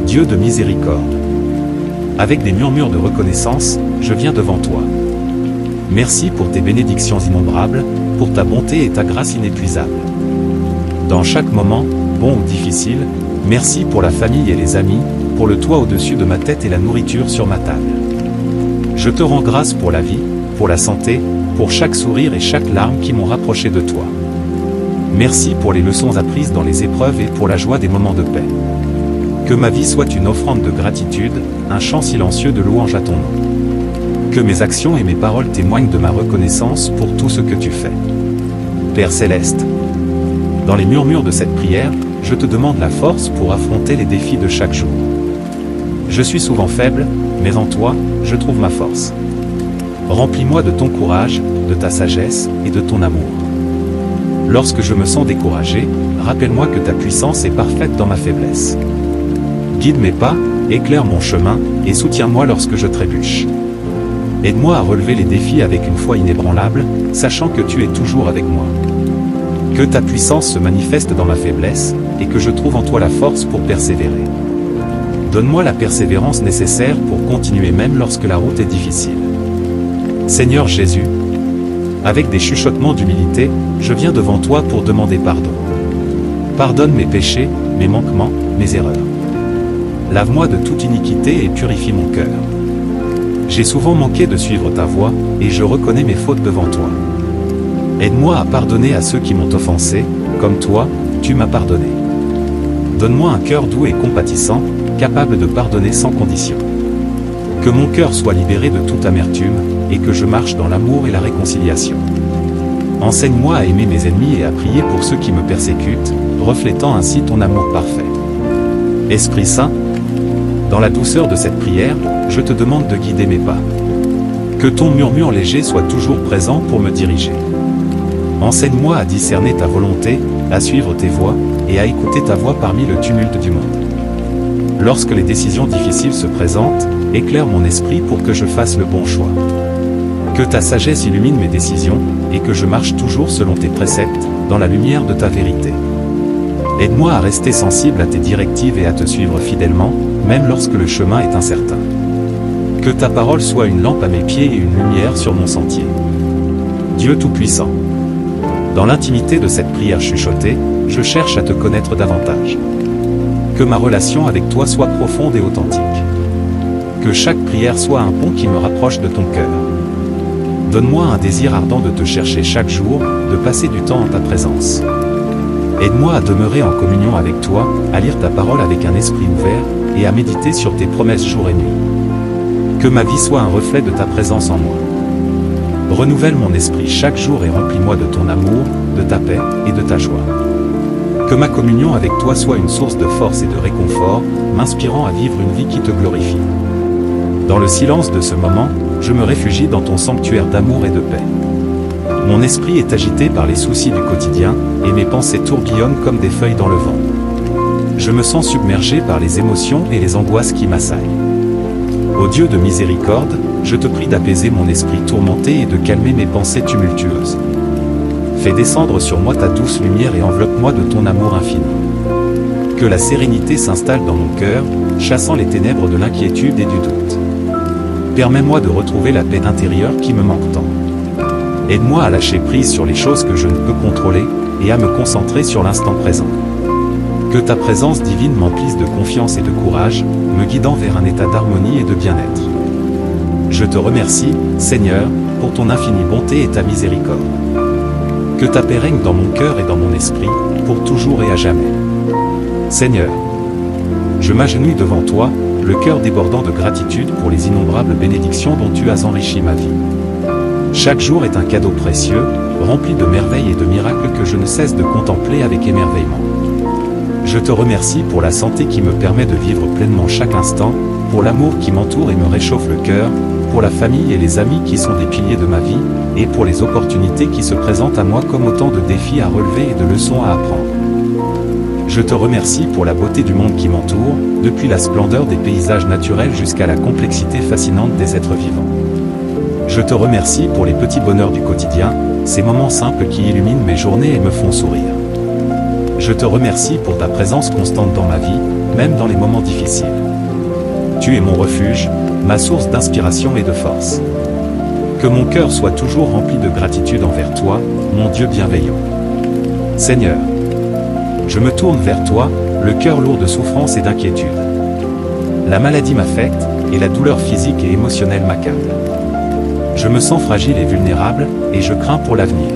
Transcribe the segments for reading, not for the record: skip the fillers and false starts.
Dieu de miséricorde. Avec des murmures de reconnaissance, je viens devant toi. Merci pour tes bénédictions innombrables, pour ta bonté et ta grâce inépuisable. Dans chaque moment, bon ou difficile, merci pour la famille et les amis, pour le toit au-dessus de ma tête et la nourriture sur ma table. Je te rends grâce pour la vie, pour la santé, pour chaque sourire et chaque larme qui m'ont rapproché de toi. Merci pour les leçons apprises dans les épreuves et pour la joie des moments de paix. Que ma vie soit une offrande de gratitude, un chant silencieux de louange à ton nom. Que mes actions et mes paroles témoignent de ma reconnaissance pour tout ce que tu fais. Père Céleste, dans les murmures de cette prière, je te demande la force pour affronter les défis de chaque jour. Je suis souvent faible, mais en toi, je trouve ma force. Remplis-moi de ton courage, de ta sagesse et de ton amour. Lorsque je me sens découragé, rappelle-moi que ta puissance est parfaite dans ma faiblesse. Guide mes pas, éclaire mon chemin, et soutiens-moi lorsque je trébuche. Aide-moi à relever les défis avec une foi inébranlable, sachant que tu es toujours avec moi. Que ta puissance se manifeste dans ma faiblesse, et que je trouve en toi la force pour persévérer. Donne-moi la persévérance nécessaire pour continuer même lorsque la route est difficile. Seigneur Jésus, avec des chuchotements d'humilité, je viens devant toi pour demander pardon. Pardonne mes péchés, mes manquements, mes erreurs. Lave-moi de toute iniquité et purifie mon cœur. J'ai souvent manqué de suivre ta voie, et je reconnais mes fautes devant toi. Aide-moi à pardonner à ceux qui m'ont offensé, comme toi, tu m'as pardonné. Donne-moi un cœur doux et compatissant, capable de pardonner sans condition. Que mon cœur soit libéré de toute amertume, et que je marche dans l'amour et la réconciliation. Enseigne-moi à aimer mes ennemis et à prier pour ceux qui me persécutent, reflétant ainsi ton amour parfait. Esprit Saint, dans la douceur de cette prière, je te demande de guider mes pas. Que ton murmure léger soit toujours présent pour me diriger. Enseigne-moi à discerner ta volonté, à suivre tes voies, et à écouter ta voix parmi le tumulte du monde. Lorsque les décisions difficiles se présentent, éclaire mon esprit pour que je fasse le bon choix. Que ta sagesse illumine mes décisions, et que je marche toujours selon tes préceptes, dans la lumière de ta vérité. Aide-moi à rester sensible à tes directives et à te suivre fidèlement, même lorsque le chemin est incertain. Que ta parole soit une lampe à mes pieds et une lumière sur mon sentier. Dieu Tout-Puissant, dans l'intimité de cette prière chuchotée, je cherche à te connaître davantage. Que ma relation avec toi soit profonde et authentique. Que chaque prière soit un pont qui me rapproche de ton cœur. Donne-moi un désir ardent de te chercher chaque jour, de passer du temps en ta présence. Aide-moi à demeurer en communion avec toi, à lire ta parole avec un esprit ouvert, et à méditer sur tes promesses jour et nuit. Que ma vie soit un reflet de ta présence en moi. Renouvelle mon esprit chaque jour et remplis-moi de ton amour, de ta paix et de ta joie. Que ma communion avec toi soit une source de force et de réconfort, m'inspirant à vivre une vie qui te glorifie. Dans le silence de ce moment, je me réfugie dans ton sanctuaire d'amour et de paix. Mon esprit est agité par les soucis du quotidien, et mes pensées tourbillonnent comme des feuilles dans le vent. Je me sens submergé par les émotions et les angoisses qui m'assaillent. Ô Dieu de miséricorde, je te prie d'apaiser mon esprit tourmenté et de calmer mes pensées tumultueuses. Fais descendre sur moi ta douce lumière et enveloppe-moi de ton amour infini. Que la sérénité s'installe dans mon cœur, chassant les ténèbres de l'inquiétude et du doute. Permets-moi de retrouver la paix intérieure qui me manque tant. Aide-moi à lâcher prise sur les choses que je ne peux contrôler, et à me concentrer sur l'instant présent. Que ta présence divine m'emplisse de confiance et de courage, me guidant vers un état d'harmonie et de bien-être. Je te remercie, Seigneur, pour ton infinie bonté et ta miséricorde. Que ta paix règne dans mon cœur et dans mon esprit, pour toujours et à jamais. Seigneur, je m'agenouille devant toi, le cœur débordant de gratitude pour les innombrables bénédictions dont tu as enrichi ma vie. Chaque jour est un cadeau précieux, rempli de merveilles et de miracles que je ne cesse de contempler avec émerveillement. Je te remercie pour la santé qui me permet de vivre pleinement chaque instant, pour l'amour qui m'entoure et me réchauffe le cœur, pour la famille et les amis qui sont des piliers de ma vie, et pour les opportunités qui se présentent à moi comme autant de défis à relever et de leçons à apprendre. Je te remercie pour la beauté du monde qui m'entoure, depuis la splendeur des paysages naturels jusqu'à la complexité fascinante des êtres vivants. Je te remercie pour les petits bonheurs du quotidien, ces moments simples qui illuminent mes journées et me font sourire. Je te remercie pour ta présence constante dans ma vie, même dans les moments difficiles. Tu es mon refuge, ma source d'inspiration et de force. Que mon cœur soit toujours rempli de gratitude envers toi, mon Dieu bienveillant. Seigneur, je me tourne vers toi, le cœur lourd de souffrance et d'inquiétude. La maladie m'affecte, et la douleur physique et émotionnelle m'accable. Je me sens fragile et vulnérable, et je crains pour l'avenir.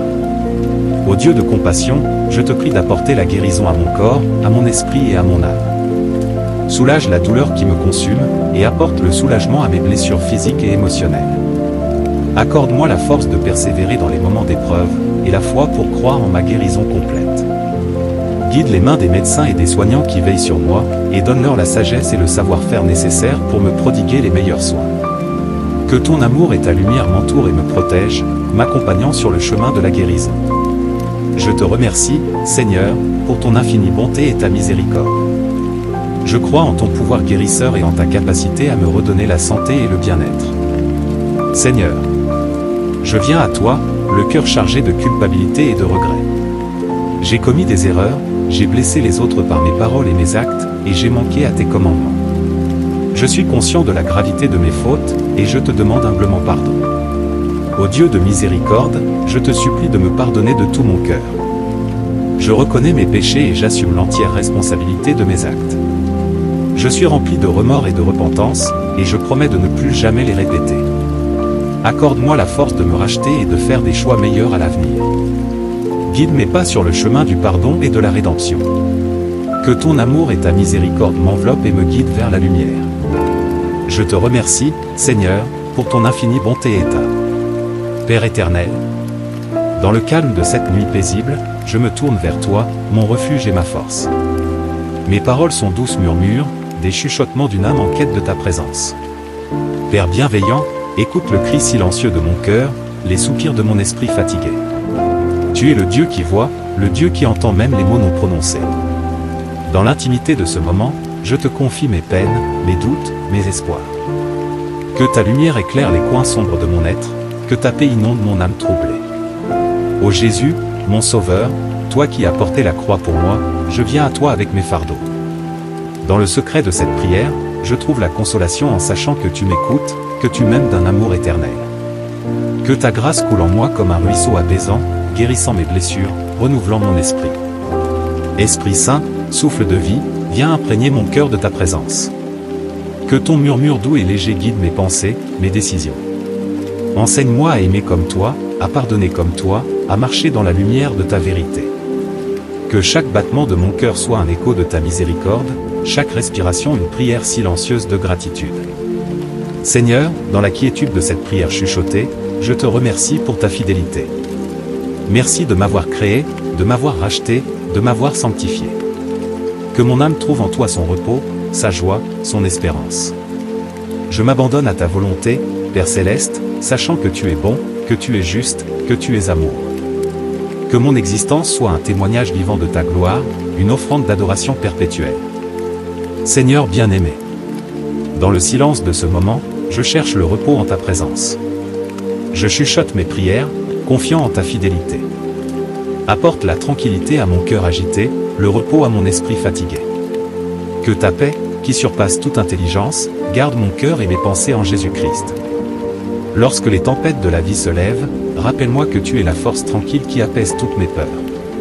Ô Dieu de compassion, je te prie d'apporter la guérison à mon corps, à mon esprit et à mon âme. Soulage la douleur qui me consume, et apporte le soulagement à mes blessures physiques et émotionnelles. Accorde-moi la force de persévérer dans les moments d'épreuve, et la foi pour croire en ma guérison complète. Guide les mains des médecins et des soignants qui veillent sur moi, et donne-leur la sagesse et le savoir-faire nécessaires pour me prodiguer les meilleurs soins. Que ton amour et ta lumière m'entourent et me protègent, m'accompagnant sur le chemin de la guérison. Je te remercie, Seigneur, pour ton infinie bonté et ta miséricorde. Je crois en ton pouvoir guérisseur et en ta capacité à me redonner la santé et le bien-être. Seigneur, je viens à toi, le cœur chargé de culpabilité et de regret. J'ai commis des erreurs, j'ai blessé les autres par mes paroles et mes actes, et j'ai manqué à tes commandements. Je suis conscient de la gravité de mes fautes, et je te demande humblement pardon. Ô Dieu de miséricorde, je te supplie de me pardonner de tout mon cœur. Je reconnais mes péchés et j'assume l'entière responsabilité de mes actes. Je suis rempli de remords et de repentance, et je promets de ne plus jamais les répéter. Accorde-moi la force de me racheter et de faire des choix meilleurs à l'avenir. Guide mes pas sur le chemin du pardon et de la rédemption. Que ton amour et ta miséricorde m'enveloppent et me guident vers la lumière. Je te remercie, Seigneur, pour ton infinie bonté et ta Père éternel. Dans le calme de cette nuit paisible, je me tourne vers toi, mon refuge et ma force. Mes paroles sont douces murmures, des chuchotements d'une âme en quête de ta présence. Père bienveillant, écoute le cri silencieux de mon cœur, les soupirs de mon esprit fatigué. Tu es le Dieu qui voit, le Dieu qui entend même les mots non prononcés. Dans l'intimité de ce moment, je te confie mes peines, mes doutes, mes espoirs. Que ta lumière éclaire les coins sombres de mon être, que ta paix inonde mon âme troublée. Ô Jésus, mon Sauveur, toi qui as porté la croix pour moi, je viens à toi avec mes fardeaux. Dans le secret de cette prière, je trouve la consolation en sachant que tu m'écoutes, que tu m'aimes d'un amour éternel. Que ta grâce coule en moi comme un ruisseau apaisant, guérissant mes blessures, renouvelant mon esprit. Esprit Saint, souffle de vie, viens imprégner mon cœur de ta présence. Que ton murmure doux et léger guide mes pensées, mes décisions. Enseigne-moi à aimer comme toi, à pardonner comme toi, à marcher dans la lumière de ta vérité. Que chaque battement de mon cœur soit un écho de ta miséricorde, chaque respiration une prière silencieuse de gratitude. Seigneur, dans la quiétude de cette prière chuchotée, je te remercie pour ta fidélité. Merci de m'avoir créé, de m'avoir racheté, de m'avoir sanctifié. Que mon âme trouve en toi son repos, sa joie, son espérance. Je m'abandonne à ta volonté, Père Céleste, sachant que tu es bon, que tu es juste, que tu es amour. Que mon existence soit un témoignage vivant de ta gloire, une offrande d'adoration perpétuelle. Seigneur bien-aimé, dans le silence de ce moment, je cherche le repos en ta présence. Je chuchote mes prières, confiant en ta fidélité. Apporte la tranquillité à mon cœur agité, le repos à mon esprit fatigué. Que ta paix, qui surpasse toute intelligence, garde mon cœur et mes pensées en Jésus-Christ. Lorsque les tempêtes de la vie se lèvent, rappelle-moi que tu es la force tranquille qui apaise toutes mes peurs.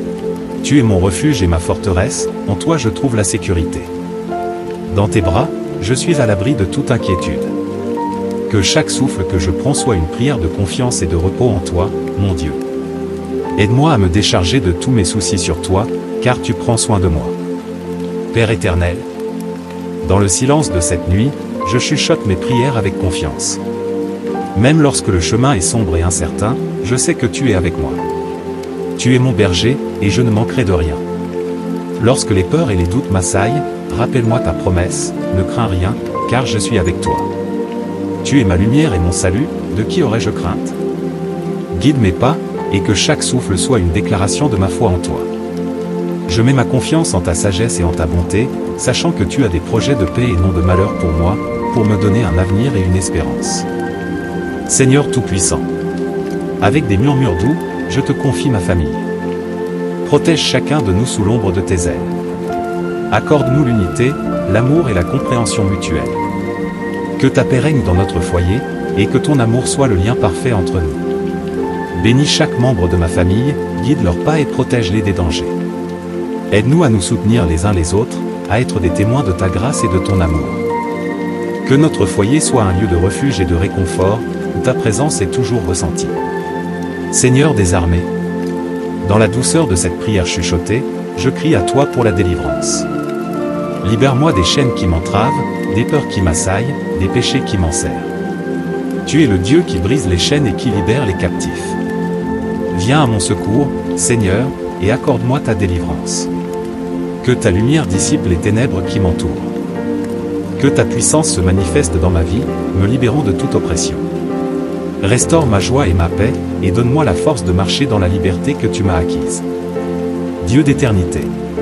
Tu es mon refuge et ma forteresse, en toi je trouve la sécurité. Dans tes bras, je suis à l'abri de toute inquiétude. Que chaque souffle que je prends soit une prière de confiance et de repos en toi, mon Dieu. Aide-moi à me décharger de tous mes soucis sur toi, car tu prends soin de moi. Père éternel, dans le silence de cette nuit, je chuchote mes prières avec confiance. Même lorsque le chemin est sombre et incertain, je sais que tu es avec moi. Tu es mon berger, et je ne manquerai de rien. Lorsque les peurs et les doutes m'assaillent, rappelle-moi ta promesse, ne crains rien, car je suis avec toi. Tu es ma lumière et mon salut, de qui aurais-je crainte? Guide mes pas, et que chaque souffle soit une déclaration de ma foi en toi. Je mets ma confiance en ta sagesse et en ta bonté, sachant que tu as des projets de paix et non de malheur pour moi, pour me donner un avenir et une espérance. Seigneur Tout-Puissant, avec des murmures doux, je te confie ma famille. Protège chacun de nous sous l'ombre de tes ailes. Accorde-nous l'unité, l'amour et la compréhension mutuelle. Que ta paix règne dans notre foyer, et que ton amour soit le lien parfait entre nous. Bénis chaque membre de ma famille, guide leurs pas et protège-les des dangers. Aide-nous à nous soutenir les uns les autres, à être des témoins de ta grâce et de ton amour. Que notre foyer soit un lieu de refuge et de réconfort, où ta présence est toujours ressentie. Seigneur des armées, dans la douceur de cette prière chuchotée, je crie à toi pour la délivrance. Libère-moi des chaînes qui m'entravent, des peurs qui m'assaillent, des péchés qui m'enserrent. Tu es le Dieu qui brise les chaînes et qui libère les captifs. Viens à mon secours, Seigneur, et accorde-moi ta délivrance. Que ta lumière dissipe les ténèbres qui m'entourent. Que ta puissance se manifeste dans ma vie, me libérant de toute oppression. Restaure ma joie et ma paix, et donne-moi la force de marcher dans la liberté que tu m'as acquise. Dieu d'éternité,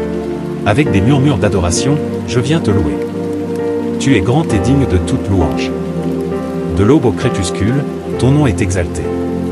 avec des murmures d'adoration, je viens te louer. Tu es grand et digne de toute louange. De l'aube au crépuscule, ton nom est exalté.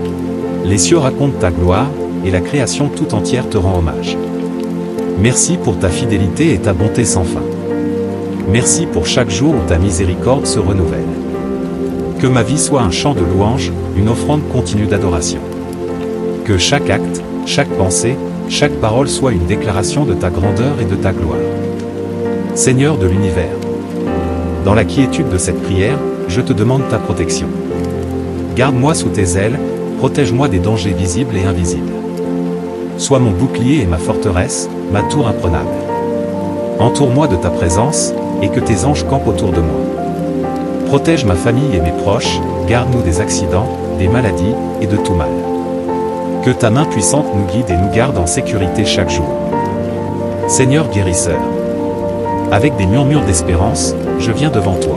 Les cieux racontent ta gloire, et la création tout entière te rend hommage. Merci pour ta fidélité et ta bonté sans fin. Merci pour chaque jour où ta miséricorde se renouvelle. Que ma vie soit un chant de louange, une offrande continue d'adoration. Que chaque acte, chaque pensée, chaque parole soit une déclaration de ta grandeur et de ta gloire. Seigneur de l'univers, dans la quiétude de cette prière, je te demande ta protection. Garde-moi sous tes ailes, protège-moi des dangers visibles et invisibles. Sois mon bouclier et ma forteresse, ma tour imprenable. Entoure-moi de ta présence, et que tes anges campent autour de moi. Protège ma famille et mes proches, garde-nous des accidents, des maladies, et de tout mal. Que ta main puissante nous guide et nous garde en sécurité chaque jour. Seigneur guérisseur, avec des murmures d'espérance, je viens devant toi.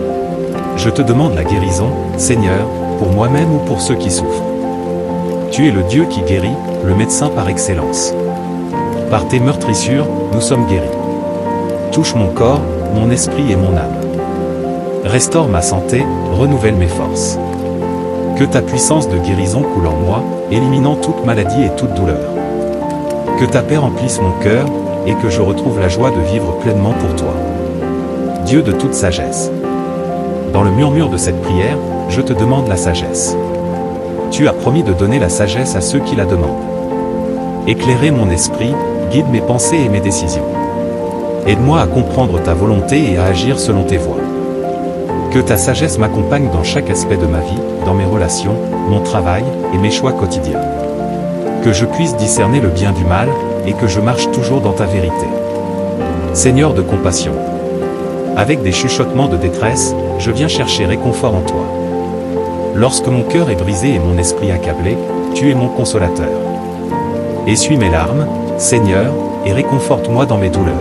Je te demande la guérison, Seigneur, pour moi-même ou pour ceux qui souffrent. Tu es le Dieu qui guérit, le médecin par excellence. Par tes meurtrissures, nous sommes guéris. Touche mon corps, mon esprit et mon âme. Restaure ma santé, renouvelle mes forces. Que ta puissance de guérison coule en moi, éliminant toute maladie et toute douleur. Que ta paix remplisse mon cœur, et que je retrouve la joie de vivre pleinement pour toi. Dieu de toute sagesse. Dans le murmure de cette prière, je te demande la sagesse. Tu as promis de donner la sagesse à ceux qui la demandent. Éclairer mon esprit, guide mes pensées et mes décisions. Aide-moi à comprendre ta volonté et à agir selon tes voies. Que ta sagesse m'accompagne dans chaque aspect de ma vie, dans mes relations, mon travail et mes choix quotidiens. Que je puisse discerner le bien du mal, et que je marche toujours dans ta vérité. Seigneur de compassion, avec des chuchotements de détresse, je viens chercher réconfort en toi. Lorsque mon cœur est brisé et mon esprit accablé, tu es mon consolateur. Essuie mes larmes, Seigneur, et réconforte-moi dans mes douleurs.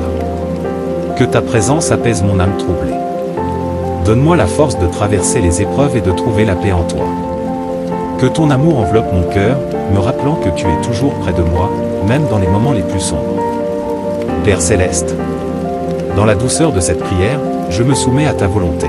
Que ta présence apaise mon âme troublée. Donne-moi la force de traverser les épreuves et de trouver la paix en toi. Que ton amour enveloppe mon cœur, me rappelant que tu es toujours près de moi, même dans les moments les plus sombres. Père céleste, dans la douceur de cette prière, je me soumets à ta volonté.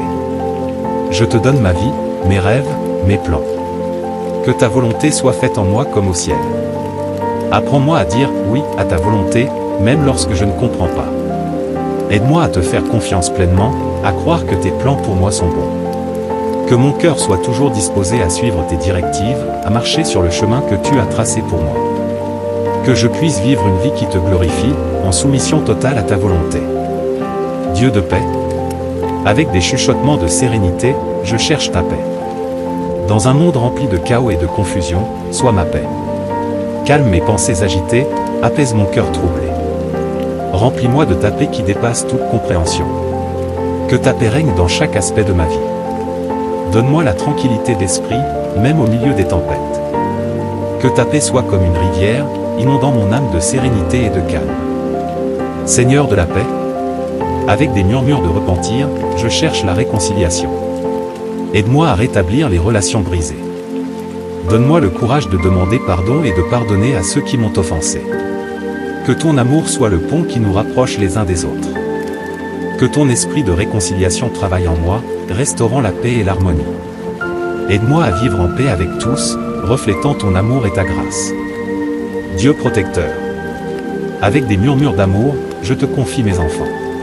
Je te donne ma vie, mes rêves, mes plans. Que ta volonté soit faite en moi comme au ciel. Apprends-moi à dire oui à ta volonté, même lorsque je ne comprends pas. Aide-moi à te faire confiance pleinement, à croire que tes plans pour moi sont bons. Que mon cœur soit toujours disposé à suivre tes directives, à marcher sur le chemin que tu as tracé pour moi. Que je puisse vivre une vie qui te glorifie, en soumission totale à ta volonté. Dieu de paix, avec des chuchotements de sérénité, je cherche ta paix. Dans un monde rempli de chaos et de confusion, sois ma paix. Calme mes pensées agitées, apaise mon cœur troublé. Remplis-moi de ta paix qui dépasse toute compréhension. Que ta paix règne dans chaque aspect de ma vie. Donne-moi la tranquillité d'esprit, même au milieu des tempêtes. Que ta paix soit comme une rivière, inondant mon âme de sérénité et de calme. Seigneur de la paix, avec des murmures de repentir, je cherche la réconciliation. Aide-moi à rétablir les relations brisées. Donne-moi le courage de demander pardon et de pardonner à ceux qui m'ont offensé. Que ton amour soit le pont qui nous rapproche les uns des autres. Que ton esprit de réconciliation travaille en moi, restaurant la paix et l'harmonie. Aide-moi à vivre en paix avec tous, reflétant ton amour et ta grâce. Dieu protecteur, avec des murmures d'amour, je te confie mes enfants.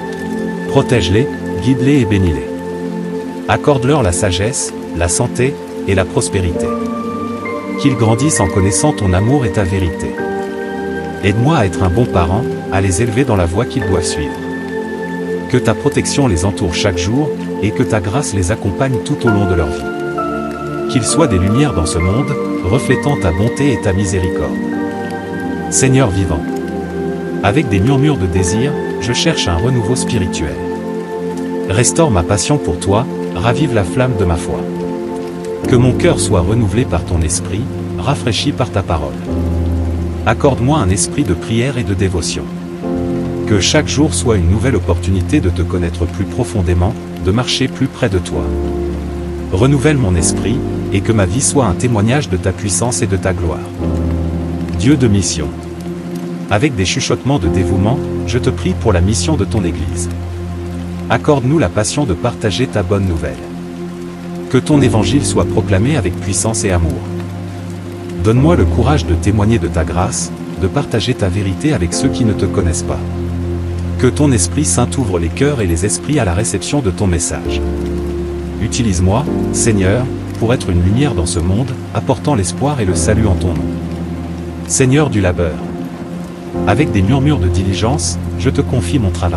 Protège-les, guide-les et bénis-les. Accorde-leur la sagesse, la santé et la prospérité. Qu'ils grandissent en connaissant ton amour et ta vérité. Aide-moi à être un bon parent, à les élever dans la voie qu'ils doivent suivre. Que ta protection les entoure chaque jour, et que ta grâce les accompagne tout au long de leur vie. Qu'ils soient des lumières dans ce monde, reflétant ta bonté et ta miséricorde. Seigneur vivant, avec des murmures de désir, je cherche un renouveau spirituel. Restaure ma passion pour toi, ravive la flamme de ma foi. Que mon cœur soit renouvelé par ton esprit, rafraîchi par ta parole. Accorde-moi un esprit de prière et de dévotion. Que chaque jour soit une nouvelle opportunité de te connaître plus profondément, de marcher plus près de toi. Renouvelle mon esprit, et que ma vie soit un témoignage de ta puissance et de ta gloire. Dieu de mission. Avec des chuchotements de dévouement, je te prie pour la mission de ton Église. Accorde-nous la passion de partager ta bonne nouvelle. Que ton évangile soit proclamé avec puissance et amour. Donne-moi le courage de témoigner de ta grâce, de partager ta vérité avec ceux qui ne te connaissent pas. Que ton Esprit Saint ouvre les cœurs et les esprits à la réception de ton message. Utilise-moi, Seigneur, pour être une lumière dans ce monde, apportant l'espoir et le salut en ton nom. Seigneur du labeur. Avec des murmures de diligence, je te confie mon travail.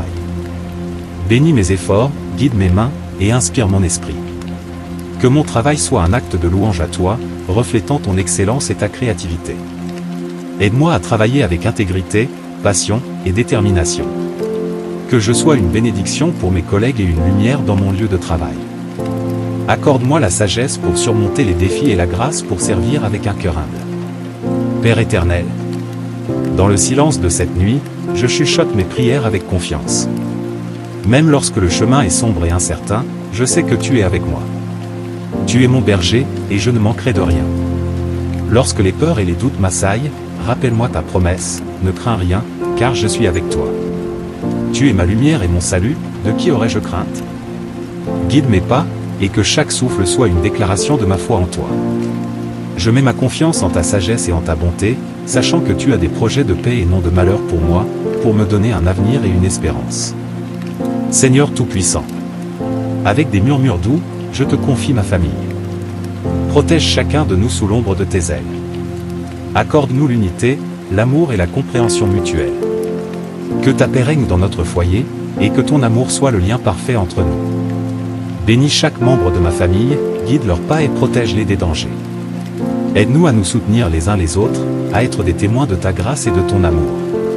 Bénis mes efforts, guide mes mains, et inspire mon esprit. Que mon travail soit un acte de louange à toi, reflétant ton excellence et ta créativité. Aide-moi à travailler avec intégrité, passion et détermination. Que je sois une bénédiction pour mes collègues et une lumière dans mon lieu de travail. Accorde-moi la sagesse pour surmonter les défis et la grâce pour servir avec un cœur humble. Père éternel, dans le silence de cette nuit, je chuchote mes prières avec confiance. Même lorsque le chemin est sombre et incertain, je sais que tu es avec moi. Tu es mon berger, et je ne manquerai de rien. Lorsque les peurs et les doutes m'assaillent, rappelle-moi ta promesse, ne crains rien, car je suis avec toi. Tu es ma lumière et mon salut, de qui aurais-je crainte? Guide mes pas, et que chaque souffle soit une déclaration de ma foi en toi. Je mets ma confiance en ta sagesse et en ta bonté, sachant que tu as des projets de paix et non de malheur pour moi, pour me donner un avenir et une espérance. Seigneur Tout-Puissant, avec des murmures doux, je te confie ma famille. Protège chacun de nous sous l'ombre de tes ailes. Accorde-nous l'unité, l'amour et la compréhension mutuelle. Que ta paix règne dans notre foyer, et que ton amour soit le lien parfait entre nous. Bénis chaque membre de ma famille, guide leurs pas et protège-les des dangers. Aide-nous à nous soutenir les uns les autres, à être des témoins de ta grâce et de ton amour.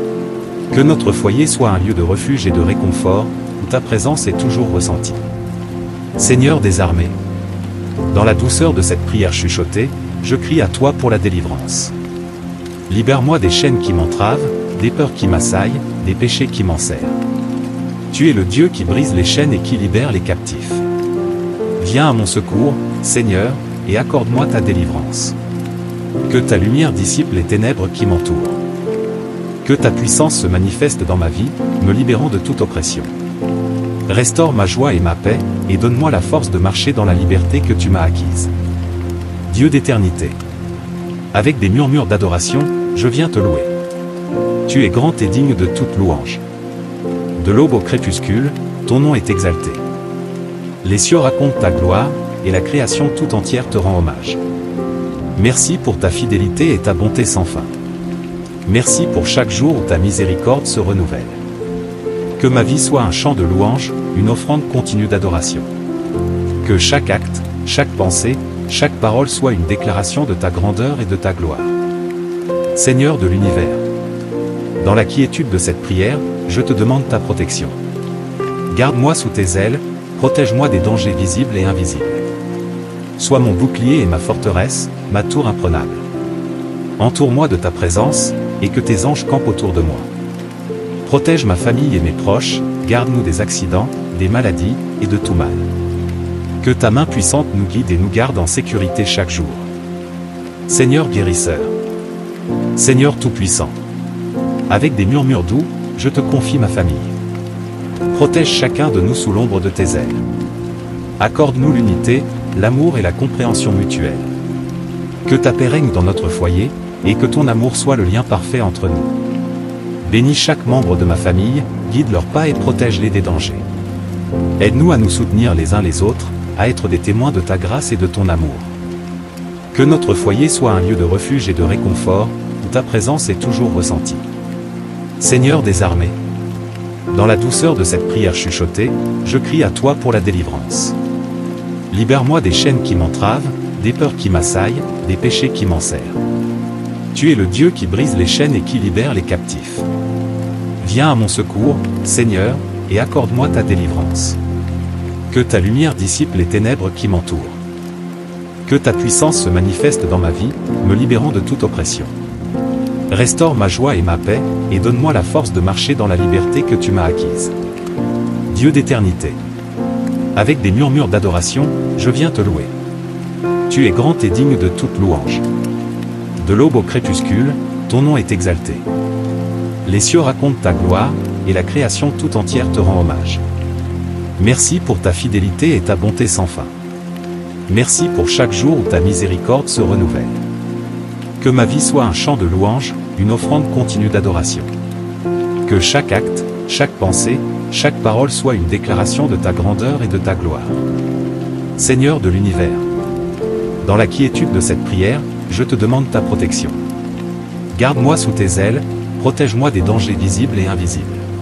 Que notre foyer soit un lieu de refuge et de réconfort, où ta présence est toujours ressentie. Seigneur des armées, dans la douceur de cette prière chuchotée, je crie à toi pour la délivrance. Libère-moi des chaînes qui m'entravent, des peurs qui m'assaillent, des péchés qui m'enserrent. Tu es le Dieu qui brise les chaînes et qui libère les captifs. Viens à mon secours, Seigneur, et accorde-moi ta délivrance. Que ta lumière dissipe les ténèbres qui m'entourent. Que ta puissance se manifeste dans ma vie, me libérant de toute oppression. Restaure ma joie et ma paix, et donne-moi la force de marcher dans la liberté que tu m'as acquise. Dieu d'éternité, avec des murmures d'adoration, je viens te louer. Tu es grand et digne de toute louange. De l'aube au crépuscule, ton nom est exalté. Les cieux racontent ta gloire, et la création tout entière te rend hommage. Merci pour ta fidélité et ta bonté sans fin. Merci pour chaque jour où ta miséricorde se renouvelle. Que ma vie soit un chant de louange, une offrande continue d'adoration. Que chaque acte, chaque pensée, chaque parole soit une déclaration de ta grandeur et de ta gloire. Seigneur de l'univers, dans la quiétude de cette prière, je te demande ta protection. Garde-moi sous tes ailes, protège-moi des dangers visibles et invisibles. Sois mon bouclier et ma forteresse, ma tour imprenable. Entoure-moi de ta présence, et que tes anges campent autour de moi. Protège ma famille et mes proches, garde-nous des accidents, des maladies, et de tout mal. Que ta main puissante nous guide et nous garde en sécurité chaque jour. Seigneur guérisseur, Seigneur Tout-Puissant, avec des murmures doux, je te confie ma famille. Protège chacun de nous sous l'ombre de tes ailes. Accorde-nous l'unité, l'amour et la compréhension mutuelle. Que ta paix règne dans notre foyer, et que ton amour soit le lien parfait entre nous. Bénis chaque membre de ma famille, guide leurs pas et protège-les des dangers. Aide-nous à nous soutenir les uns les autres, à être des témoins de ta grâce et de ton amour. Que notre foyer soit un lieu de refuge et de réconfort, où ta présence est toujours ressentie. Seigneur des armées, dans la douceur de cette prière chuchotée, je crie à toi pour la délivrance. Libère-moi des chaînes qui m'entravent, des peurs qui m'assaillent, des péchés qui m'enserrent. Tu es le Dieu qui brise les chaînes et qui libère les captifs. Viens à mon secours, Seigneur, et accorde-moi ta délivrance. Que ta lumière dissipe les ténèbres qui m'entourent. Que ta puissance se manifeste dans ma vie, me libérant de toute oppression. Restaure ma joie et ma paix, et donne-moi la force de marcher dans la liberté que tu m'as acquise. Dieu d'éternité, avec des murmures d'adoration, je viens te louer. Tu es grand et digne de toute louange. De l'aube au crépuscule, ton nom est exalté. Les cieux racontent ta gloire, et la création tout entière te rend hommage. Merci pour ta fidélité et ta bonté sans fin. Merci pour chaque jour où ta miséricorde se renouvelle. Que ma vie soit un chant de louange, une offrande continue d'adoration. Que chaque acte, chaque pensée, chaque parole soit une déclaration de ta grandeur et de ta gloire. Seigneur de l'univers, dans la quiétude de cette prière, je te demande ta protection. Garde-moi sous tes ailes, protège-moi des dangers visibles et invisibles.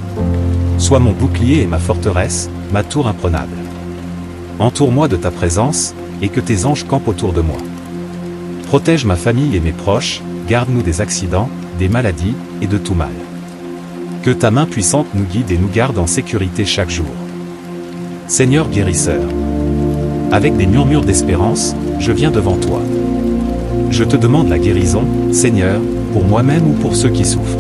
Sois mon bouclier et ma forteresse, ma tour imprenable. Entoure-moi de ta présence, et que tes anges campent autour de moi. Protège ma famille et mes proches, garde-nous des accidents, des maladies, et de tout mal. Que ta main puissante nous guide et nous garde en sécurité chaque jour. Seigneur guérisseur, avec des murmures d'espérance, je viens devant toi. Je te demande la guérison, Seigneur, pour moi-même ou pour ceux qui souffrent.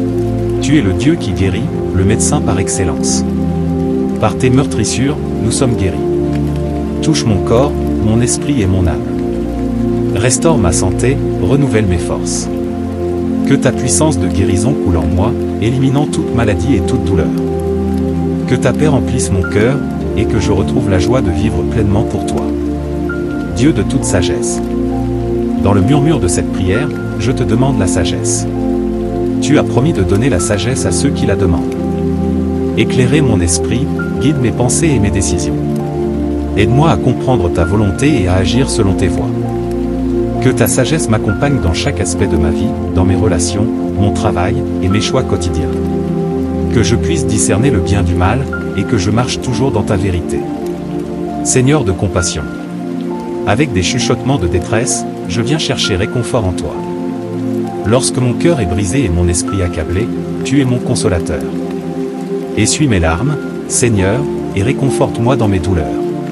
Tu es le Dieu qui guérit, le médecin par excellence. Par tes meurtrissures, nous sommes guéris. Touche mon corps, mon esprit et mon âme. Restaure ma santé, renouvelle mes forces. Que ta puissance de guérison coule en moi, éliminant toute maladie et toute douleur. Que ta paix remplisse mon cœur, et que je retrouve la joie de vivre pleinement pour toi. Dieu de toute sagesse. Dans le murmure de cette prière, je te demande la sagesse. Tu as promis de donner la sagesse à ceux qui la demandent. Éclairer mon esprit, guide mes pensées et mes décisions. Aide-moi à comprendre ta volonté et à agir selon tes voies. Que ta sagesse m'accompagne dans chaque aspect de ma vie, dans mes relations, mon travail et mes choix quotidiens. Que je puisse discerner le bien du mal, et que je marche toujours dans ta vérité. Seigneur de compassion, avec des chuchotements de détresse, je viens chercher réconfort en toi. Lorsque mon cœur est brisé et mon esprit accablé, tu es mon consolateur. Essuie mes larmes, Seigneur, et réconforte-moi dans mes douleurs.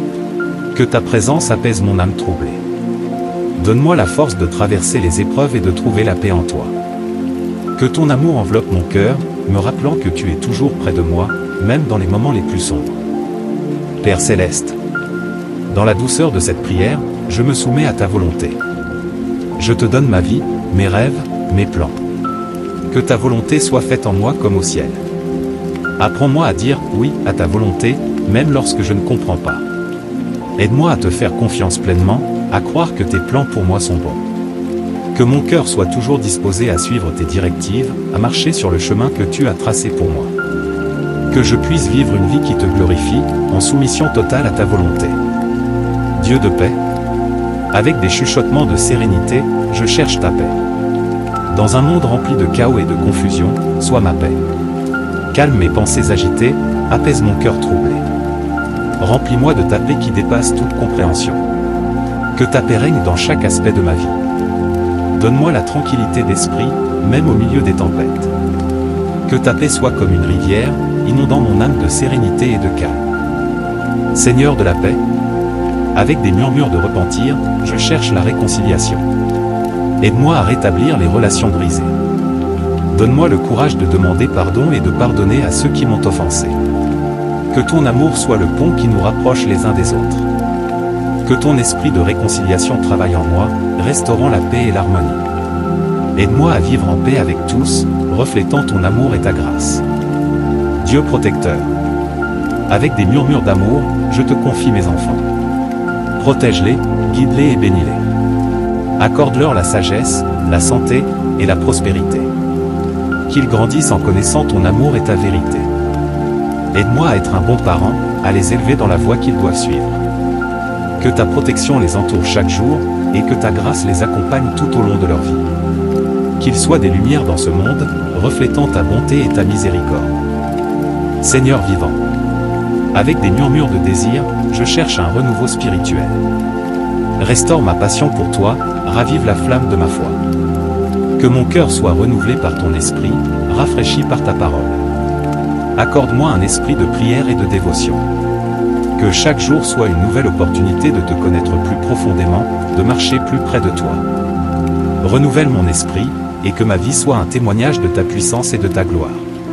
Que ta présence apaise mon âme troublée. Donne-moi la force de traverser les épreuves et de trouver la paix en toi. Que ton amour enveloppe mon cœur, me rappelant que tu es toujours près de moi, même dans les moments les plus sombres. Père céleste, dans la douceur de cette prière, je me soumets à ta volonté. Je te donne ma vie, mes rêves, mes plans. Que ta volonté soit faite en moi comme au ciel. Apprends-moi à dire oui à ta volonté, même lorsque je ne comprends pas. Aide-moi à te faire confiance pleinement, à croire que tes plans pour moi sont bons. Que mon cœur soit toujours disposé à suivre tes directives, à marcher sur le chemin que tu as tracé pour moi. Que je puisse vivre une vie qui te glorifie, en soumission totale à ta volonté. Dieu de paix, avec des chuchotements de sérénité, je cherche ta paix. Dans un monde rempli de chaos et de confusion, sois ma paix. Calme mes pensées agitées, apaise mon cœur troublé. Remplis-moi de ta paix qui dépasse toute compréhension. Que ta paix règne dans chaque aspect de ma vie. Donne-moi la tranquillité d'esprit, même au milieu des tempêtes. Que ta paix soit comme une rivière, inondant mon âme de sérénité et de calme. Seigneur de la paix, avec des murmures de repentir, je cherche la réconciliation. Aide-moi à rétablir les relations brisées. Donne-moi le courage de demander pardon et de pardonner à ceux qui m'ont offensé. Que ton amour soit le pont qui nous rapproche les uns des autres. Que ton esprit de réconciliation travaille en moi, restaurant la paix et l'harmonie. Aide-moi à vivre en paix avec tous, reflétant ton amour et ta grâce. Dieu protecteur, avec des murmures d'amour, je te confie mes enfants. Protège-les, guide-les et bénis-les. Accorde-leur la sagesse, la santé et la prospérité. Qu'ils grandissent en connaissant ton amour et ta vérité. Aide-moi à être un bon parent, à les élever dans la voie qu'ils doivent suivre. Que ta protection les entoure chaque jour, et que ta grâce les accompagne tout au long de leur vie. Qu'ils soient des lumières dans ce monde, reflétant ta bonté et ta miséricorde. Seigneur vivant, avec des murmures de désir, je cherche un renouveau spirituel. Restaure ma passion pour toi, ravive la flamme de ma foi. Que mon cœur soit renouvelé par ton esprit, rafraîchi par ta parole. Accorde-moi un esprit de prière et de dévotion. Que chaque jour soit une nouvelle opportunité de te connaître plus profondément, de marcher plus près de toi. Renouvelle mon esprit, et que ma vie soit un témoignage de ta puissance et de ta gloire.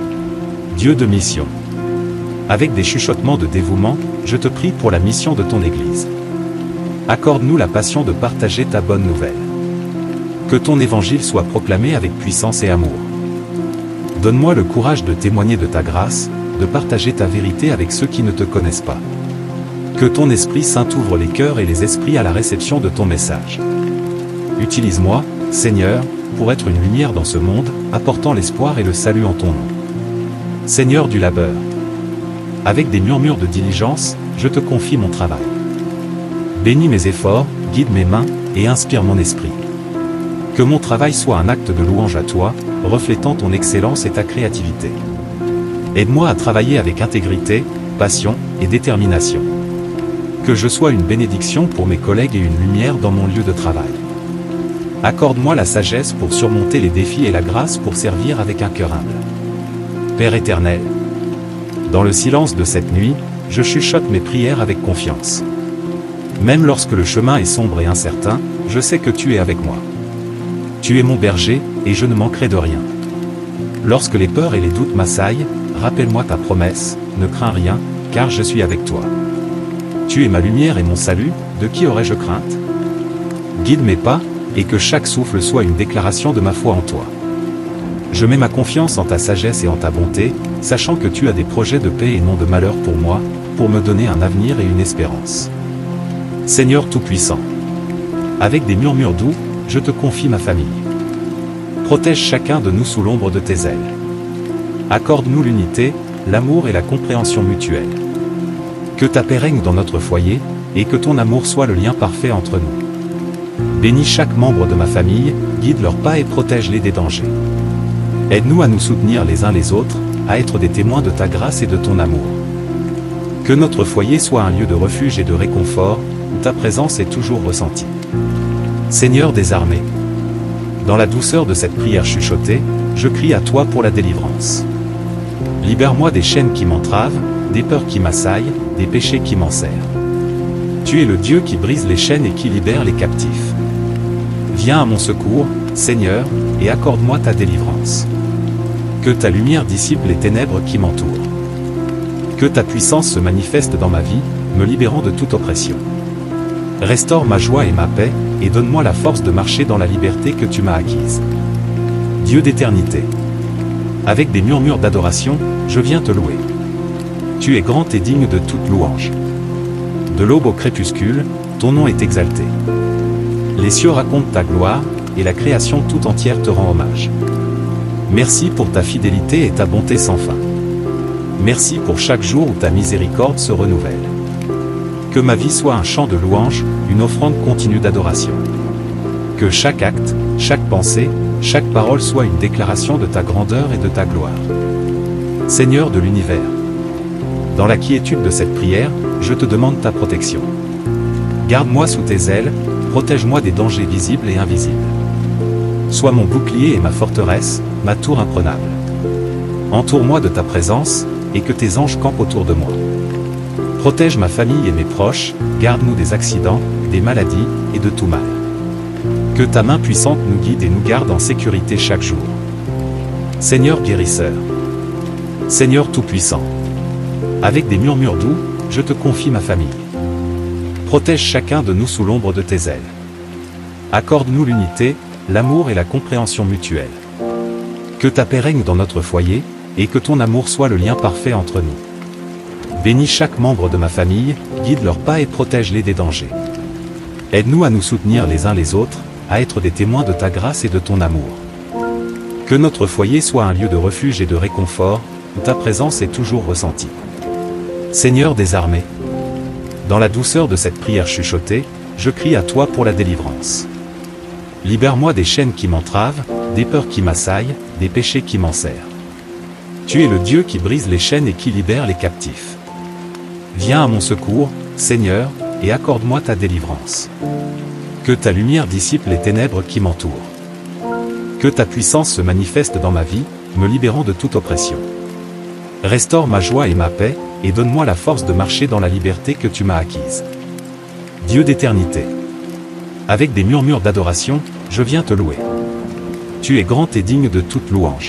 Dieu de mission. Avec des chuchotements de dévouement, je te prie pour la mission de ton Église. Accorde-nous la passion de partager ta bonne nouvelle. Que ton évangile soit proclamé avec puissance et amour. Donne-moi le courage de témoigner de ta grâce, de partager ta vérité avec ceux qui ne te connaissent pas. Que ton Esprit Saint ouvre les cœurs et les esprits à la réception de ton message. Utilise-moi, Seigneur, pour être une lumière dans ce monde, apportant l'espoir et le salut en ton nom. Seigneur du labeur, avec des murmures de diligence, je te confie mon travail. Bénis mes efforts, guide mes mains, et inspire mon esprit. Que mon travail soit un acte de louange à toi, reflétant ton excellence et ta créativité. Aide-moi à travailler avec intégrité, passion et détermination. Que je sois une bénédiction pour mes collègues et une lumière dans mon lieu de travail. Accorde-moi la sagesse pour surmonter les défis et la grâce pour servir avec un cœur humble. Père éternel, dans le silence de cette nuit, je chuchote mes prières avec confiance. Même lorsque le chemin est sombre et incertain, je sais que tu es avec moi. Tu es mon berger, et je ne manquerai de rien. Lorsque les peurs et les doutes m'assaillent, rappelle-moi ta promesse, ne crains rien, car je suis avec toi. Tu es ma lumière et mon salut, de qui aurais-je crainte? Guide mes pas, et que chaque souffle soit une déclaration de ma foi en toi. Je mets ma confiance en ta sagesse et en ta bonté, sachant que tu as des projets de paix et non de malheur pour moi, pour me donner un avenir et une espérance. Seigneur Tout-Puissant, avec des murmures doux, je te confie ma famille. Protège chacun de nous sous l'ombre de tes ailes. Accorde-nous l'unité, l'amour et la compréhension mutuelle. Que ta paix règne dans notre foyer, et que ton amour soit le lien parfait entre nous. Bénis chaque membre de ma famille, guide leurs pas et protège-les des dangers. Aide-nous à nous soutenir les uns les autres, à être des témoins de ta grâce et de ton amour. Que notre foyer soit un lieu de refuge et de réconfort, où ta présence est toujours ressentie. Seigneur des armées, dans la douceur de cette prière chuchotée, je crie à toi pour la délivrance. Libère-moi des chaînes qui m'entravent, des peurs qui m'assaillent, des péchés qui m'enserrent. Tu es le Dieu qui brise les chaînes et qui libère les captifs. Viens à mon secours, Seigneur, et accorde-moi ta délivrance. Que ta lumière dissipe les ténèbres qui m'entourent. Que ta puissance se manifeste dans ma vie, me libérant de toute oppression. Restaure ma joie et ma paix, et donne-moi la force de marcher dans la liberté que tu m'as acquise. Dieu d'éternité, avec des murmures d'adoration, je viens te louer. Tu es grand et digne de toute louange. De l'aube au crépuscule, ton nom est exalté. Les cieux racontent ta gloire, et la création tout entière te rend hommage. Merci pour ta fidélité et ta bonté sans fin. Merci pour chaque jour où ta miséricorde se renouvelle. Que ma vie soit un chant de louange, une offrande continue d'adoration. Que chaque acte, chaque pensée, chaque parole soit une déclaration de ta grandeur et de ta gloire. Seigneur de l'univers, dans la quiétude de cette prière, je te demande ta protection. Garde-moi sous tes ailes, protège-moi des dangers visibles et invisibles. Sois mon bouclier et ma forteresse, ma tour imprenable. Entoure-moi de ta présence, et que tes anges campent autour de moi. Protège ma famille et mes proches, garde-nous des accidents, des maladies, et de tout mal. Que ta main puissante nous guide et nous garde en sécurité chaque jour. Seigneur guérisseur, Seigneur Tout-Puissant, avec des murmures doux, je te confie ma famille. Protège chacun de nous sous l'ombre de tes ailes. Accorde-nous l'unité, l'amour et la compréhension mutuelle. Que ta paix règne dans notre foyer, et que ton amour soit le lien parfait entre nous. Bénis chaque membre de ma famille, guide leurs pas et protège-les des dangers. Aide-nous à nous soutenir les uns les autres, à être des témoins de ta grâce et de ton amour. Que notre foyer soit un lieu de refuge et de réconfort, où ta présence est toujours ressentie. Seigneur des armées, dans la douceur de cette prière chuchotée, je crie à toi pour la délivrance. Libère-moi des chaînes qui m'entravent, des peurs qui m'assaillent, des péchés qui m'enserrent. Tu es le Dieu qui brise les chaînes et qui libère les captifs. Viens à mon secours, Seigneur, et accorde-moi ta délivrance. Que ta lumière dissipe les ténèbres qui m'entourent. Que ta puissance se manifeste dans ma vie, me libérant de toute oppression. Restaure ma joie et ma paix, et donne-moi la force de marcher dans la liberté que tu m'as acquise. Dieu d'éternité, avec des murmures d'adoration, je viens te louer. Tu es grand et digne de toute louange.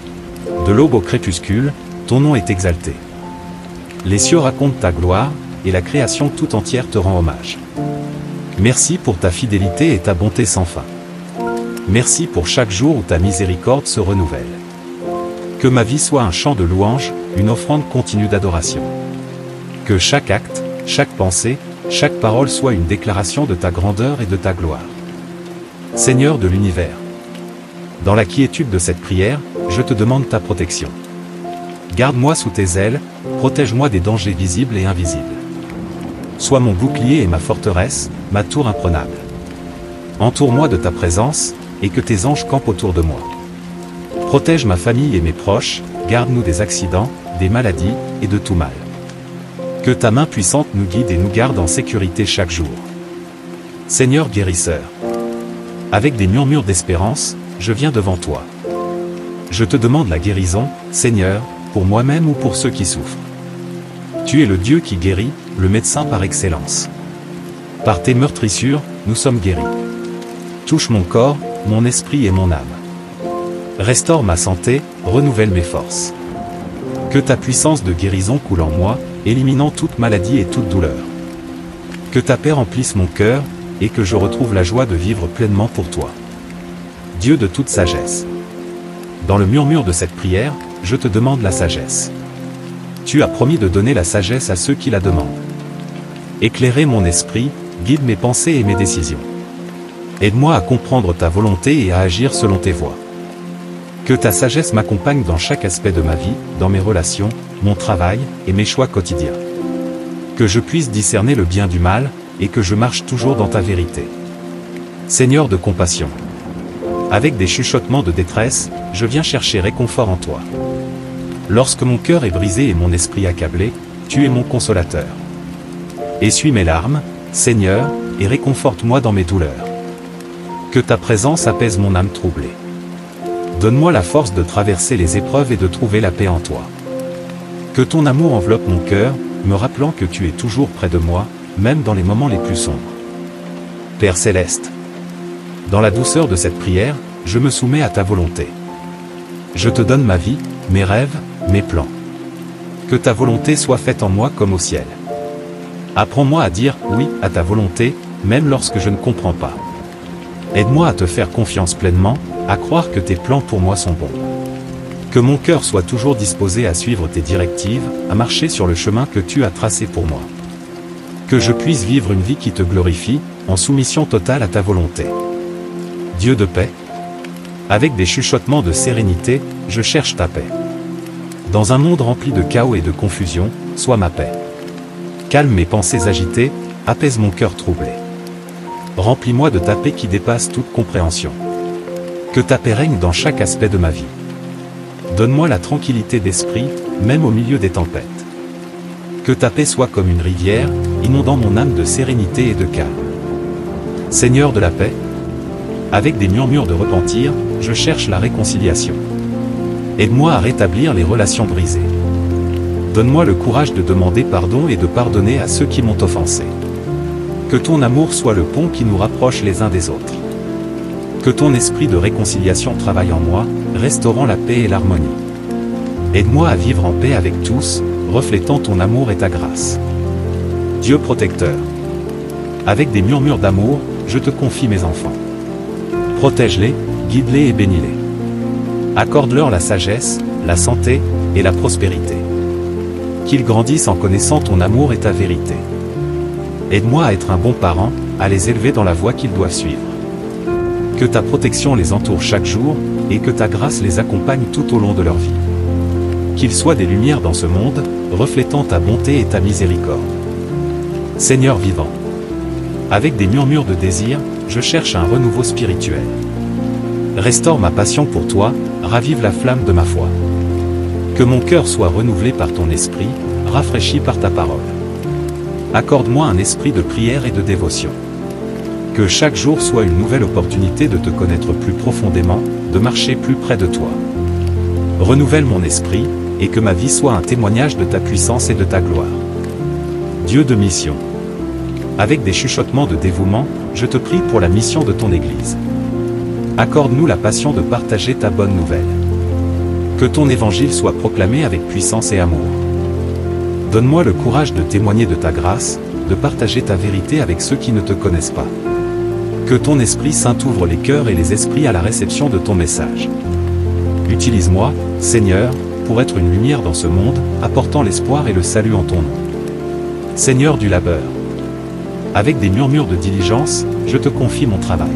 De l'aube au crépuscule, ton nom est exalté. Les cieux racontent ta gloire, et la création tout entière te rend hommage. Merci pour ta fidélité et ta bonté sans fin. Merci pour chaque jour où ta miséricorde se renouvelle. Que ma vie soit un chant de louange, une offrande continue d'adoration. Que chaque acte, chaque pensée, chaque parole soit une déclaration de ta grandeur et de ta gloire. Seigneur de l'univers, dans la quiétude de cette prière, je te demande ta protection. Garde-moi sous tes ailes, protège-moi des dangers visibles et invisibles. Sois mon bouclier et ma forteresse, ma tour imprenable. Entoure-moi de ta présence, et que tes anges campent autour de moi. Protège ma famille et mes proches, garde-nous des accidents, des maladies, et de tout mal. Que ta main puissante nous guide et nous garde en sécurité chaque jour. Seigneur guérisseur, avec des murmures d'espérance, je viens devant toi. Je te demande la guérison, Seigneur, pour moi-même ou pour ceux qui souffrent. Tu es le Dieu qui guérit, le médecin par excellence. Par tes meurtrissures, nous sommes guéris. Touche mon corps, mon esprit et mon âme. Restaure ma santé, renouvelle mes forces. Que ta puissance de guérison coule en moi, éliminant toute maladie et toute douleur. Que ta paix remplisse mon cœur, et que je retrouve la joie de vivre pleinement pour toi. Dieu de toute sagesse. Dans le murmure de cette prière, je te demande la sagesse. Tu as promis de donner la sagesse à ceux qui la demandent. Éclairer mon esprit, guide mes pensées et mes décisions. Aide-moi à comprendre ta volonté et à agir selon tes voies. Que ta sagesse m'accompagne dans chaque aspect de ma vie, dans mes relations, mon travail et mes choix quotidiens. Que je puisse discerner le bien du mal, et que je marche toujours dans ta vérité. Seigneur de compassion, avec des chuchotements de détresse, je viens chercher réconfort en toi. Lorsque mon cœur est brisé et mon esprit accablé, tu es mon consolateur. Essuie mes larmes, Seigneur, et réconforte-moi dans mes douleurs. Que ta présence apaise mon âme troublée. Donne-moi la force de traverser les épreuves et de trouver la paix en toi. Que ton amour enveloppe mon cœur, me rappelant que tu es toujours près de moi, même dans les moments les plus sombres. Père céleste, dans la douceur de cette prière, je me soumets à ta volonté. Je te donne ma vie, mes rêves, mes plans. Que ta volonté soit faite en moi comme au ciel. Apprends-moi à dire oui à ta volonté, même lorsque je ne comprends pas. Aide-moi à te faire confiance pleinement, à croire que tes plans pour moi sont bons. Que mon cœur soit toujours disposé à suivre tes directives, à marcher sur le chemin que tu as tracé pour moi. Que je puisse vivre une vie qui te glorifie, en soumission totale à ta volonté. Dieu de paix, avec des chuchotements de sérénité, je cherche ta paix. Dans un monde rempli de chaos et de confusion, sois ma paix. Calme mes pensées agitées, apaise mon cœur troublé. Remplis-moi de ta paix qui dépasse toute compréhension. Que ta paix règne dans chaque aspect de ma vie. Donne-moi la tranquillité d'esprit, même au milieu des tempêtes. Que ta paix soit comme une rivière, inondant mon âme de sérénité et de calme. Seigneur de la paix, avec des murmures de repentir, je cherche la réconciliation. Aide-moi à rétablir les relations brisées. Donne-moi le courage de demander pardon et de pardonner à ceux qui m'ont offensé. Que ton amour soit le pont qui nous rapproche les uns des autres. Que ton esprit de réconciliation travaille en moi, restaurant la paix et l'harmonie. Aide-moi à vivre en paix avec tous, reflétant ton amour et ta grâce. Dieu protecteur, avec des murmures d'amour, je te confie mes enfants. Protège-les, guide-les et bénis-les. Accorde-leur la sagesse, la santé et la prospérité. Qu'ils grandissent en connaissant ton amour et ta vérité. Aide-moi à être un bon parent, à les élever dans la voie qu'ils doivent suivre. Que ta protection les entoure chaque jour, et que ta grâce les accompagne tout au long de leur vie. qu'ils soient des lumières dans ce monde, reflétant ta bonté et ta miséricorde. Seigneur vivant, avec des murmures de désir, je cherche un renouveau spirituel. Restaure ma passion pour toi, ravive la flamme de ma foi. Que mon cœur soit renouvelé par ton esprit, rafraîchi par ta parole. Accorde-moi un esprit de prière et de dévotion. Que chaque jour soit une nouvelle opportunité de te connaître plus profondément, de marcher plus près de toi. Renouvelle mon esprit, et que ma vie soit un témoignage de ta puissance et de ta gloire. Dieu de mission. Avec des chuchotements de dévouement, je te prie pour la mission de ton Église. Accorde-nous la passion de partager ta bonne nouvelle. Que ton évangile soit proclamé avec puissance et amour. Donne-moi le courage de témoigner de ta grâce, de partager ta vérité avec ceux qui ne te connaissent pas. Que ton Esprit Saint ouvre les cœurs et les esprits à la réception de ton message. Utilise-moi, Seigneur, pour être une lumière dans ce monde, apportant l'espoir et le salut en ton nom. Seigneur du labeur, avec des murmures de diligence, je te confie mon travail.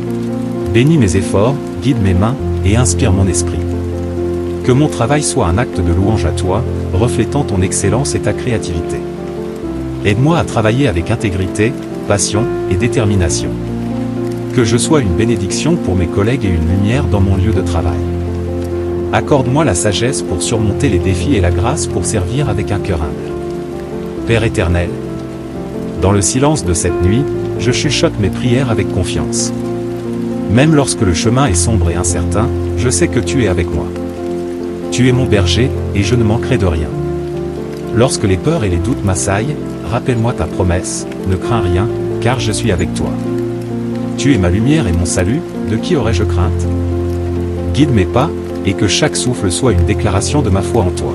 Bénis mes efforts, guide mes mains, et inspire mon esprit. Que mon travail soit un acte de louange à toi, reflétant ton excellence et ta créativité. Aide-moi à travailler avec intégrité, passion et détermination. Que je sois une bénédiction pour mes collègues et une lumière dans mon lieu de travail. Accorde-moi la sagesse pour surmonter les défis et la grâce pour servir avec un cœur humble. Père éternel, dans le silence de cette nuit, je chuchote mes prières avec confiance. Même lorsque le chemin est sombre et incertain, je sais que tu es avec moi. Tu es mon berger, et je ne manquerai de rien. Lorsque les peurs et les doutes m'assaillent, rappelle-moi ta promesse, ne crains rien, car je suis avec toi. Tu es ma lumière et mon salut, de qui aurais-je crainte? Guide mes pas, et que chaque souffle soit une déclaration de ma foi en toi.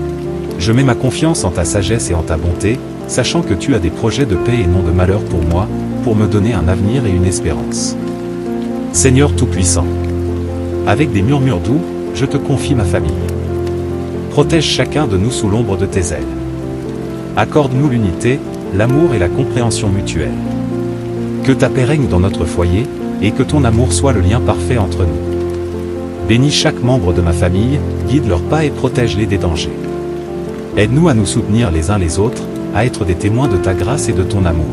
Je mets ma confiance en ta sagesse et en ta bonté, sachant que tu as des projets de paix et non de malheur pour moi, pour me donner un avenir et une espérance. Seigneur Tout-Puissant, avec des murmures doux, je te confie ma famille. Protège chacun de nous sous l'ombre de tes ailes. Accorde-nous l'unité, l'amour et la compréhension mutuelle. Que ta paix règne dans notre foyer, et que ton amour soit le lien parfait entre nous. Bénis chaque membre de ma famille, guide leurs pas et protège-les des dangers. Aide-nous à nous soutenir les uns les autres, à être des témoins de ta grâce et de ton amour.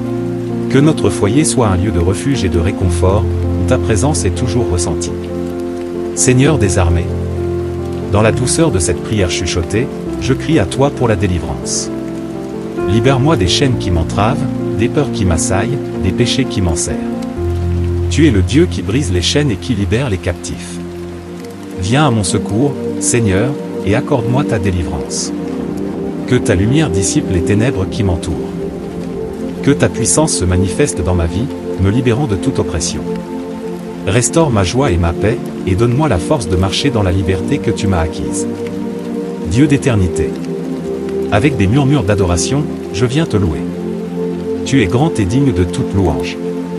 Que notre foyer soit un lieu de refuge et de réconfort, où ta présence est toujours ressentie. Seigneur des armées, dans la douceur de cette prière chuchotée, je crie à toi pour la délivrance. Libère-moi des chaînes qui m'entravent, des peurs qui m'assaillent, des péchés qui m'enserrent. Tu es le Dieu qui brise les chaînes et qui libère les captifs. Viens à mon secours, Seigneur, et accorde-moi ta délivrance. Que ta lumière dissipe les ténèbres qui m'entourent. Que ta puissance se manifeste dans ma vie, me libérant de toute oppression. Restaure ma joie et ma paix, et donne-moi la force de marcher dans la liberté que tu m'as acquise. Dieu d'éternité, avec des murmures d'adoration, je viens te louer. Tu es grand et digne de toute louange.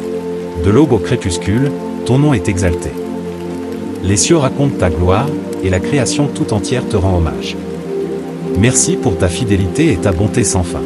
De l'aube au crépuscule, ton nom est exalté. Les cieux racontent ta gloire, et la création tout entière te rend hommage. Merci pour ta fidélité et ta bonté sans fin.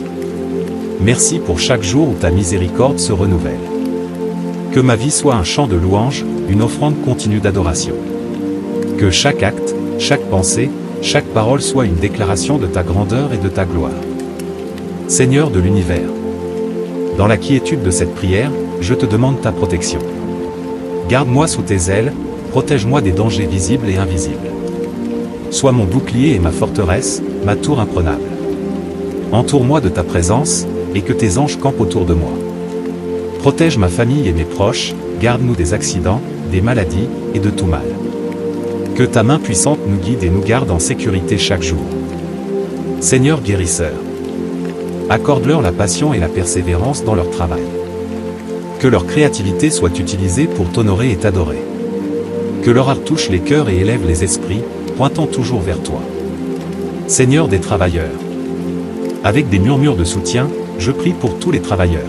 Merci pour chaque jour où ta miséricorde se renouvelle. Que ma vie soit un chant de louange, une offrande continue d'adoration. Que chaque acte, chaque pensée, chaque parole soit une déclaration de ta grandeur et de ta gloire. Seigneur de l'univers, dans la quiétude de cette prière, je te demande ta protection. Garde-moi sous tes ailes, protège-moi des dangers visibles et invisibles. Sois mon bouclier et ma forteresse, ma tour imprenable. Entoure-moi de ta présence, et que tes anges campent autour de moi. Protège ma famille et mes proches, garde-nous des accidents, des maladies, et de tout mal. Que ta main puissante nous guide et nous garde en sécurité chaque jour. Seigneur guérisseur, accorde-leur la passion et la persévérance dans leur travail. Que leur créativité soit utilisée pour t'honorer et t'adorer. Que leur art touche les cœurs et élève les esprits, pointant toujours vers toi. Seigneur des travailleurs, avec des murmures de soutien, je prie pour tous les travailleurs.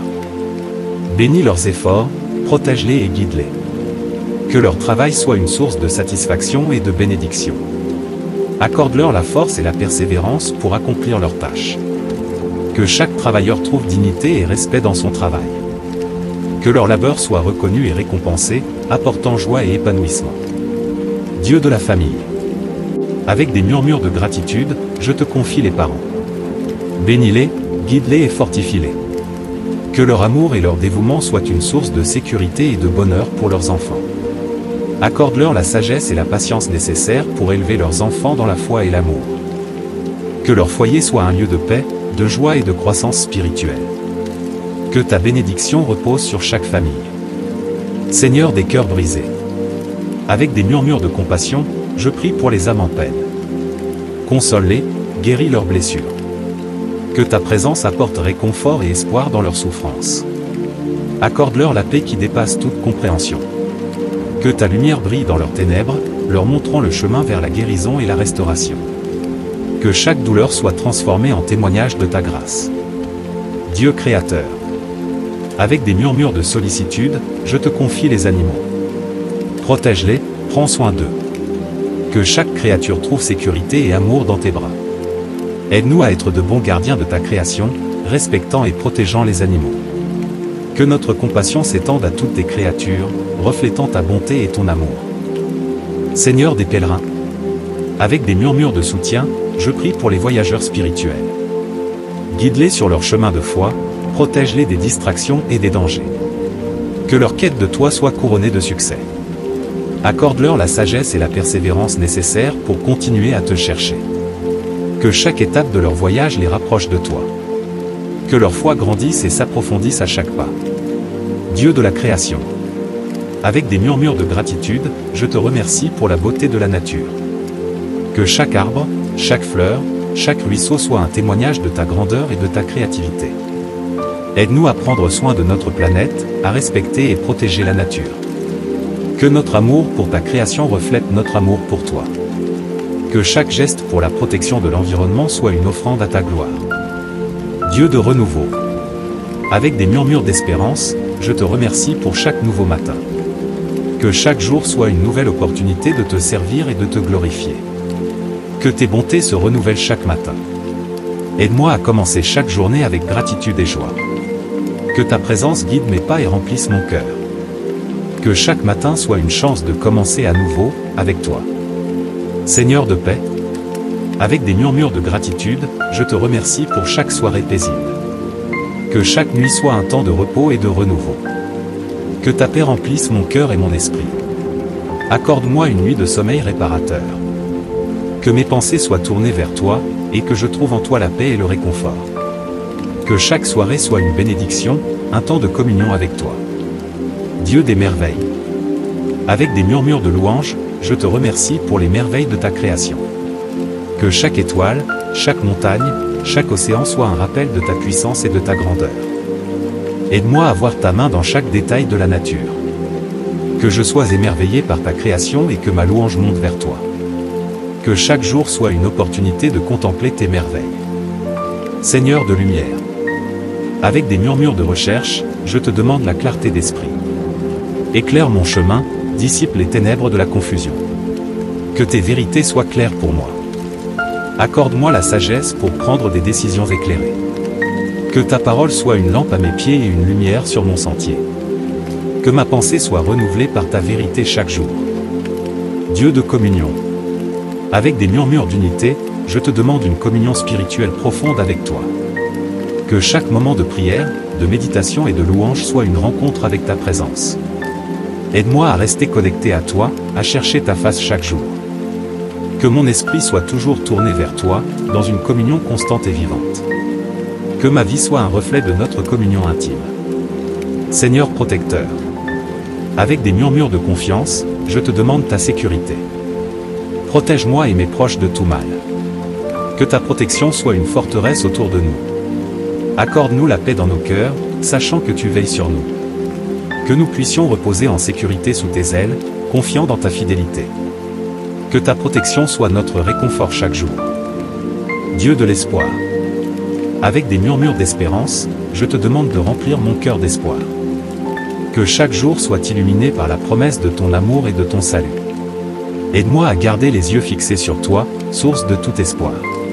Bénis leurs efforts, protège-les et guide-les. Que leur travail soit une source de satisfaction et de bénédiction. Accorde-leur la force et la persévérance pour accomplir leurs tâches. Que chaque travailleur trouve dignité et respect dans son travail. Que leur labeur soit reconnu et récompensé, apportant joie et épanouissement. Dieu de la famille, Avec des murmures de gratitude, je te confie les parents. Bénis-les, guide-les et fortifie-les. Que leur amour et leur dévouement soient une source de sécurité et de bonheur pour leurs enfants. Accorde-leur la sagesse et la patience nécessaires pour élever leurs enfants dans la foi et l'amour. Que leur foyer soit un lieu de paix, de joie et de croissance spirituelle. Que ta bénédiction repose sur chaque famille. Seigneur des cœurs brisés. Avec des murmures de compassion, je prie pour les âmes en peine. Console-les, guéris leurs blessures. Que ta présence apporte réconfort et espoir dans leurs souffrances. Accorde-leur la paix qui dépasse toute compréhension. Que ta lumière brille dans leurs ténèbres, leur montrant le chemin vers la guérison et la restauration. Que chaque douleur soit transformée en témoignage de ta grâce. Dieu créateur. Avec des murmures de sollicitude, je te confie les animaux. Protège-les, prends soin d'eux. Que chaque créature trouve sécurité et amour dans tes bras. Aide-nous à être de bons gardiens de ta création, respectant et protégeant les animaux. Que notre compassion s'étende à toutes tes créatures, reflétant ta bonté et ton amour. Seigneur des pèlerins. Avec des murmures de soutien, je prie pour les voyageurs spirituels. Guide-les sur leur chemin de foi, protège-les des distractions et des dangers. Que leur quête de toi soit couronnée de succès. Accorde-leur la sagesse et la persévérance nécessaires pour continuer à te chercher. Que chaque étape de leur voyage les rapproche de toi. Que leur foi grandisse et s'approfondisse à chaque pas. Dieu de la création. Avec des murmures de gratitude, je te remercie pour la beauté de la nature. Que chaque arbre, chaque fleur, chaque ruisseau soit un témoignage de ta grandeur et de ta créativité. Aide-nous à prendre soin de notre planète, à respecter et protéger la nature. Que notre amour pour ta création reflète notre amour pour toi. Que chaque geste pour la protection de l'environnement soit une offrande à ta gloire. Dieu de renouveau. Avec des murmures d'espérance, je te remercie pour chaque nouveau matin. Que chaque jour soit une nouvelle opportunité de te servir et de te glorifier. Que tes bontés se renouvellent chaque matin. Aide-moi à commencer chaque journée avec gratitude et joie. Que ta présence guide mes pas et remplisse mon cœur. Que chaque matin soit une chance de commencer à nouveau, avec toi. Seigneur de paix. Avec des murmures de gratitude, je te remercie pour chaque soirée paisible. Que chaque nuit soit un temps de repos et de renouveau. Que ta paix remplisse mon cœur et mon esprit. Accorde-moi une nuit de sommeil réparateur. Que mes pensées soient tournées vers toi, et que je trouve en toi la paix et le réconfort. Que chaque soirée soit une bénédiction, un temps de communion avec toi. Dieu des merveilles. Avec des murmures de louange, je te remercie pour les merveilles de ta création. Que chaque étoile, chaque montagne, chaque océan soit un rappel de ta puissance et de ta grandeur. Aide-moi à voir ta main dans chaque détail de la nature. Que je sois émerveillé par ta création et que ma louange monte vers toi. Que chaque jour soit une opportunité de contempler tes merveilles. Seigneur de lumière. Avec des murmures de recherche, je te demande la clarté d'esprit. Éclaire mon chemin, dissipe les ténèbres de la confusion. Que tes vérités soient claires pour moi. Accorde-moi la sagesse pour prendre des décisions éclairées. Que ta parole soit une lampe à mes pieds et une lumière sur mon sentier. Que ma pensée soit renouvelée par ta vérité chaque jour. Dieu de communion. Avec des murmures d'unité, je te demande une communion spirituelle profonde avec toi. Que chaque moment de prière, de méditation et de louange soit une rencontre avec ta présence. Aide-moi à rester connecté à toi, à chercher ta face chaque jour. Que mon esprit soit toujours tourné vers toi, dans une communion constante et vivante. Que ma vie soit un reflet de notre communion intime. Seigneur protecteur. Avec des murmures de confiance, je te demande ta sécurité. Protège-moi et mes proches de tout mal. Que ta protection soit une forteresse autour de nous. Accorde-nous la paix dans nos cœurs, sachant que tu veilles sur nous. Que nous puissions reposer en sécurité sous tes ailes, confiants dans ta fidélité. Que ta protection soit notre réconfort chaque jour. Dieu de l'espoir. Avec des murmures d'espérance, je te demande de remplir mon cœur d'espoir. Que chaque jour soit illuminé par la promesse de ton amour et de ton salut. Aide-moi à garder les yeux fixés sur toi, source de tout espoir.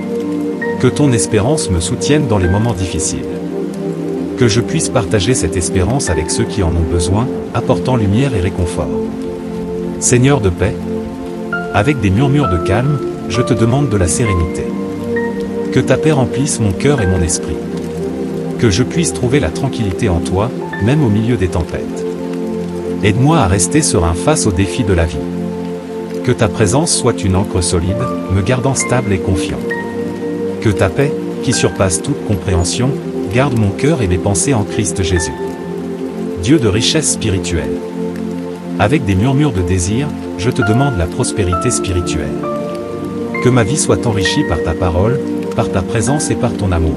Que ton espérance me soutienne dans les moments difficiles. Que je puisse partager cette espérance avec ceux qui en ont besoin, apportant lumière et réconfort. Seigneur de paix. Avec des murmures de calme, je te demande de la sérénité. Que ta paix remplisse mon cœur et mon esprit. Que je puisse trouver la tranquillité en toi, même au milieu des tempêtes. Aide-moi à rester serein face aux défis de la vie. Que ta présence soit une ancre solide, me gardant stable et confiant. Que ta paix, qui surpasse toute compréhension, garde mon cœur et mes pensées en Christ Jésus. Dieu de richesse spirituelle. Avec des murmures de désir, je te demande la prospérité spirituelle. Que ma vie soit enrichie par ta parole, par ta présence et par ton amour.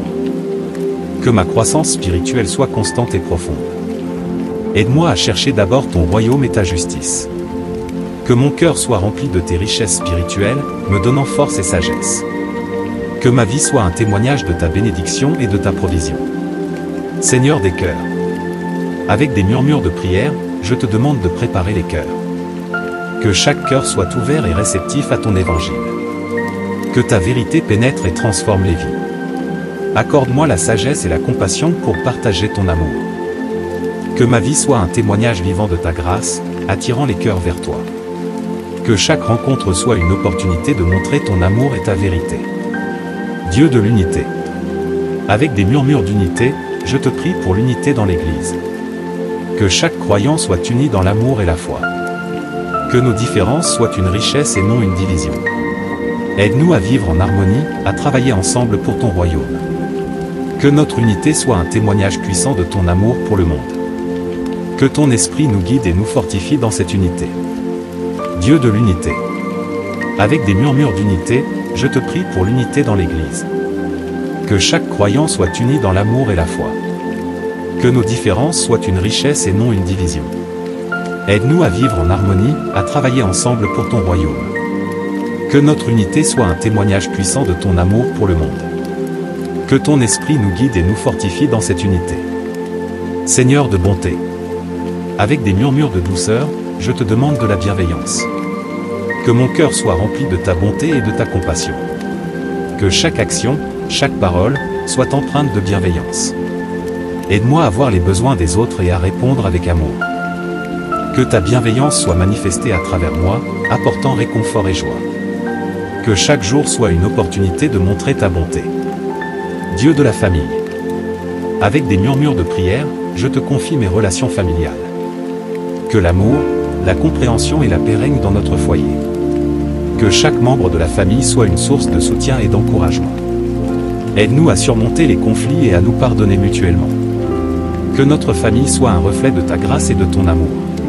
Que ma croissance spirituelle soit constante et profonde. Aide-moi à chercher d'abord ton royaume et ta justice. Que mon cœur soit rempli de tes richesses spirituelles, me donnant force et sagesse. Que ma vie soit un témoignage de ta bénédiction et de ta provision. Seigneur des cœurs. Avec des murmures de prière, je te demande de préparer les cœurs. Que chaque cœur soit ouvert et réceptif à ton évangile. Que ta vérité pénètre et transforme les vies. Accorde-moi la sagesse et la compassion pour partager ton amour. Que ma vie soit un témoignage vivant de ta grâce, attirant les cœurs vers toi. Que chaque rencontre soit une opportunité de montrer ton amour et ta vérité. Dieu de l'unité. Avec des murmures d'unité, je te prie pour l'unité dans l'Église. Que chaque croyant soit uni dans l'amour et la foi. Que nos différences soient une richesse et non une division. Aide-nous à vivre en harmonie, à travailler ensemble pour ton royaume. Que notre unité soit un témoignage puissant de ton amour pour le monde. Que ton esprit nous guide et nous fortifie dans cette unité. Dieu de l'unité. Avec des murmures d'unité, je te prie pour l'unité dans l'Église. Que chaque croyant soit uni dans l'amour et la foi. Que nos différences soient une richesse et non une division. Aide-nous à vivre en harmonie, à travailler ensemble pour ton royaume. Que notre unité soit un témoignage puissant de ton amour pour le monde. Que ton esprit nous guide et nous fortifie dans cette unité. Seigneur de bonté. Avec des murmures de douceur, je te demande de la bienveillance. Que mon cœur soit rempli de ta bonté et de ta compassion. Que chaque action, chaque parole, soit empreinte de bienveillance. Aide-moi à voir les besoins des autres et à répondre avec amour. Que ta bienveillance soit manifestée à travers moi, apportant réconfort et joie. Que chaque jour soit une opportunité de montrer ta bonté. Dieu de la famille. Avec des murmures de prière, je te confie mes relations familiales. Que l'amour, la compréhension et la paix règnent dans notre foyer. Que chaque membre de la famille soit une source de soutien et d'encouragement. Aide-nous à surmonter les conflits et à nous pardonner mutuellement. Que notre famille soit un reflet de ta grâce et de ton amour.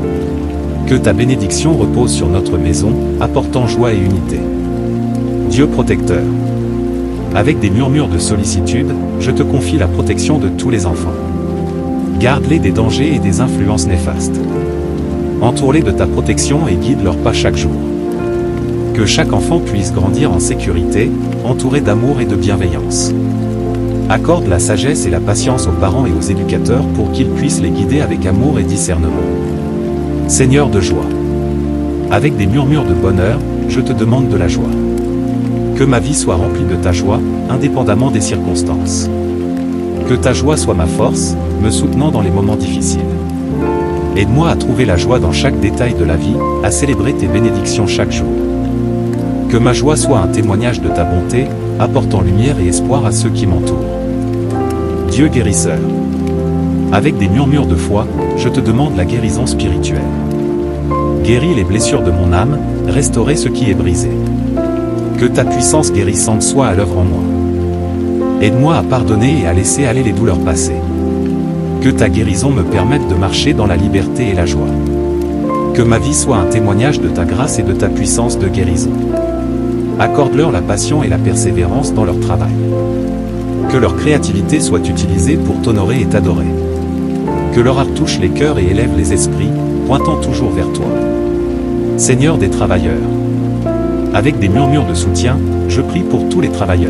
Que ta bénédiction repose sur notre maison, apportant joie et unité. Dieu protecteur. Avec des murmures de sollicitude, je te confie la protection de tous les enfants. Garde-les des dangers et des influences néfastes. Entoure-les de ta protection et guide leurs pas chaque jour. Que chaque enfant puisse grandir en sécurité, entouré d'amour et de bienveillance. Accorde la sagesse et la patience aux parents et aux éducateurs pour qu'ils puissent les guider avec amour et discernement. Seigneur de joie. Avec des murmures de bonheur, je te demande de la joie. Que ma vie soit remplie de ta joie, indépendamment des circonstances. Que ta joie soit ma force, me soutenant dans les moments difficiles. Aide-moi à trouver la joie dans chaque détail de la vie, à célébrer tes bénédictions chaque jour. Que ma joie soit un témoignage de ta bonté, apportant lumière et espoir à ceux qui m'entourent. Dieu guérisseur. Avec des murmures de foi, je te demande la guérison spirituelle. Guéris les blessures de mon âme, restaurer ce qui est brisé. Que ta puissance guérissante soit à l'œuvre en moi. Aide-moi à pardonner et à laisser aller les douleurs passées. Que ta guérison me permette de marcher dans la liberté et la joie. Que ma vie soit un témoignage de ta grâce et de ta puissance de guérison. Accorde-leur la passion et la persévérance dans leur travail. Que leur créativité soit utilisée pour t'honorer et t'adorer. Que leur art touche les cœurs et élève les esprits, pointant toujours vers toi. Seigneur des travailleurs. Avec des murmures de soutien, je prie pour tous les travailleurs.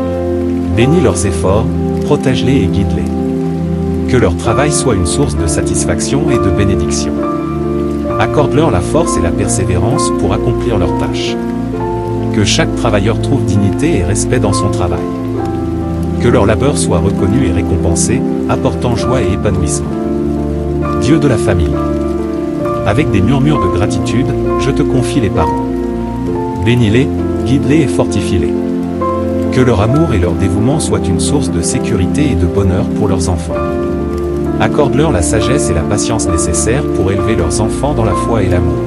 Bénis leurs efforts, protège-les et guide-les. Que leur travail soit une source de satisfaction et de bénédiction. Accorde-leur la force et la persévérance pour accomplir leurs tâches. Que chaque travailleur trouve dignité et respect dans son travail. Que leur labeur soit reconnu et récompensé, apportant joie et épanouissement. Dieu de la famille. Avec des murmures de gratitude, je te confie les parents. Bénis-les, Guide-les et fortifie-les. Que leur amour et leur dévouement soient une source de sécurité et de bonheur pour leurs enfants. Accorde-leur la sagesse et la patience nécessaires pour élever leurs enfants dans la foi et l'amour.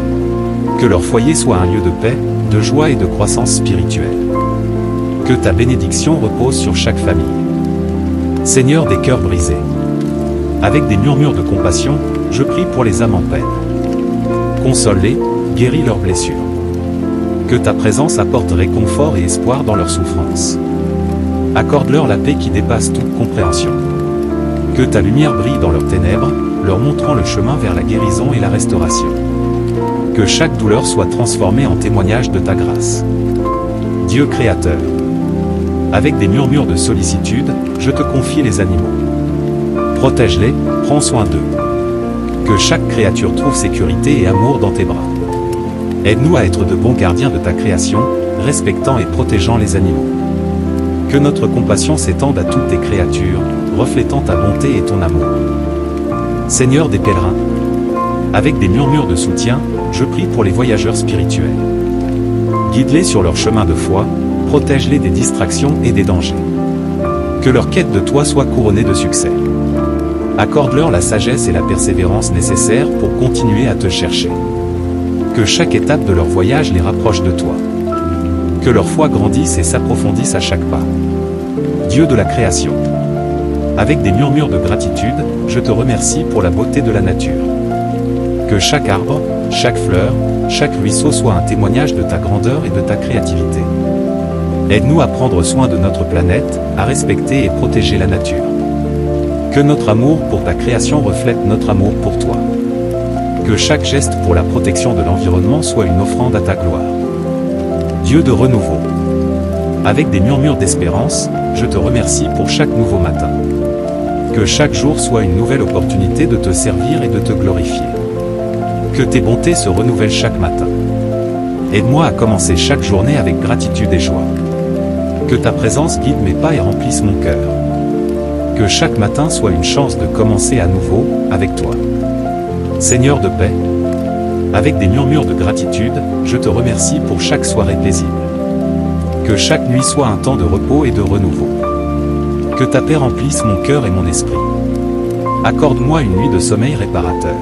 Que leur foyer soit un lieu de paix, de joie et de croissance spirituelle. Que ta bénédiction repose sur chaque famille. Seigneur des cœurs brisés, avec des murmures de compassion, je prie pour les âmes en peine. Console-les, guéris leurs blessures. Que ta présence apporte réconfort et espoir dans leurs souffrances. Accorde-leur la paix qui dépasse toute compréhension. Que ta lumière brille dans leurs ténèbres, leur montrant le chemin vers la guérison et la restauration. Que chaque douleur soit transformée en témoignage de ta grâce. Dieu créateur, avec des murmures de sollicitude, je te confie les animaux. Protège-les, prends soin d'eux. Que chaque créature trouve sécurité et amour dans tes bras. Aide-nous à être de bons gardiens de ta création, respectant et protégeant les animaux. Que notre compassion s'étende à toutes tes créatures, reflétant ta bonté et ton amour. Seigneur des pèlerins, avec des murmures de soutien, je prie pour les voyageurs spirituels. Guide-les sur leur chemin de foi, protège-les des distractions et des dangers. Que leur quête de toi soit couronnée de succès. Accorde-leur la sagesse et la persévérance nécessaires pour continuer à te chercher. Que chaque étape de leur voyage les rapproche de toi. Que leur foi grandisse et s'approfondisse à chaque pas. Dieu de la création, avec des murmures de gratitude, je te remercie pour la beauté de la nature. Que chaque arbre, chaque fleur, chaque ruisseau soit un témoignage de ta grandeur et de ta créativité. Aide-nous à prendre soin de notre planète, à respecter et protéger la nature. Que notre amour pour ta création reflète notre amour pour toi. Que chaque geste pour la protection de l'environnement soit une offrande à ta gloire. Dieu de renouveau, avec des murmures d'espérance, je te remercie pour chaque nouveau matin. Que chaque jour soit une nouvelle opportunité de te servir et de te glorifier. Que tes bontés se renouvellent chaque matin. Aide-moi à commencer chaque journée avec gratitude et joie. Que ta présence guide mes pas et remplisse mon cœur. Que chaque matin soit une chance de commencer à nouveau, avec toi. Seigneur de paix, avec des murmures de gratitude, je te remercie pour chaque soirée paisible. Que chaque nuit soit un temps de repos et de renouveau. Que ta paix remplisse mon cœur et mon esprit. Accorde-moi une nuit de sommeil réparateur.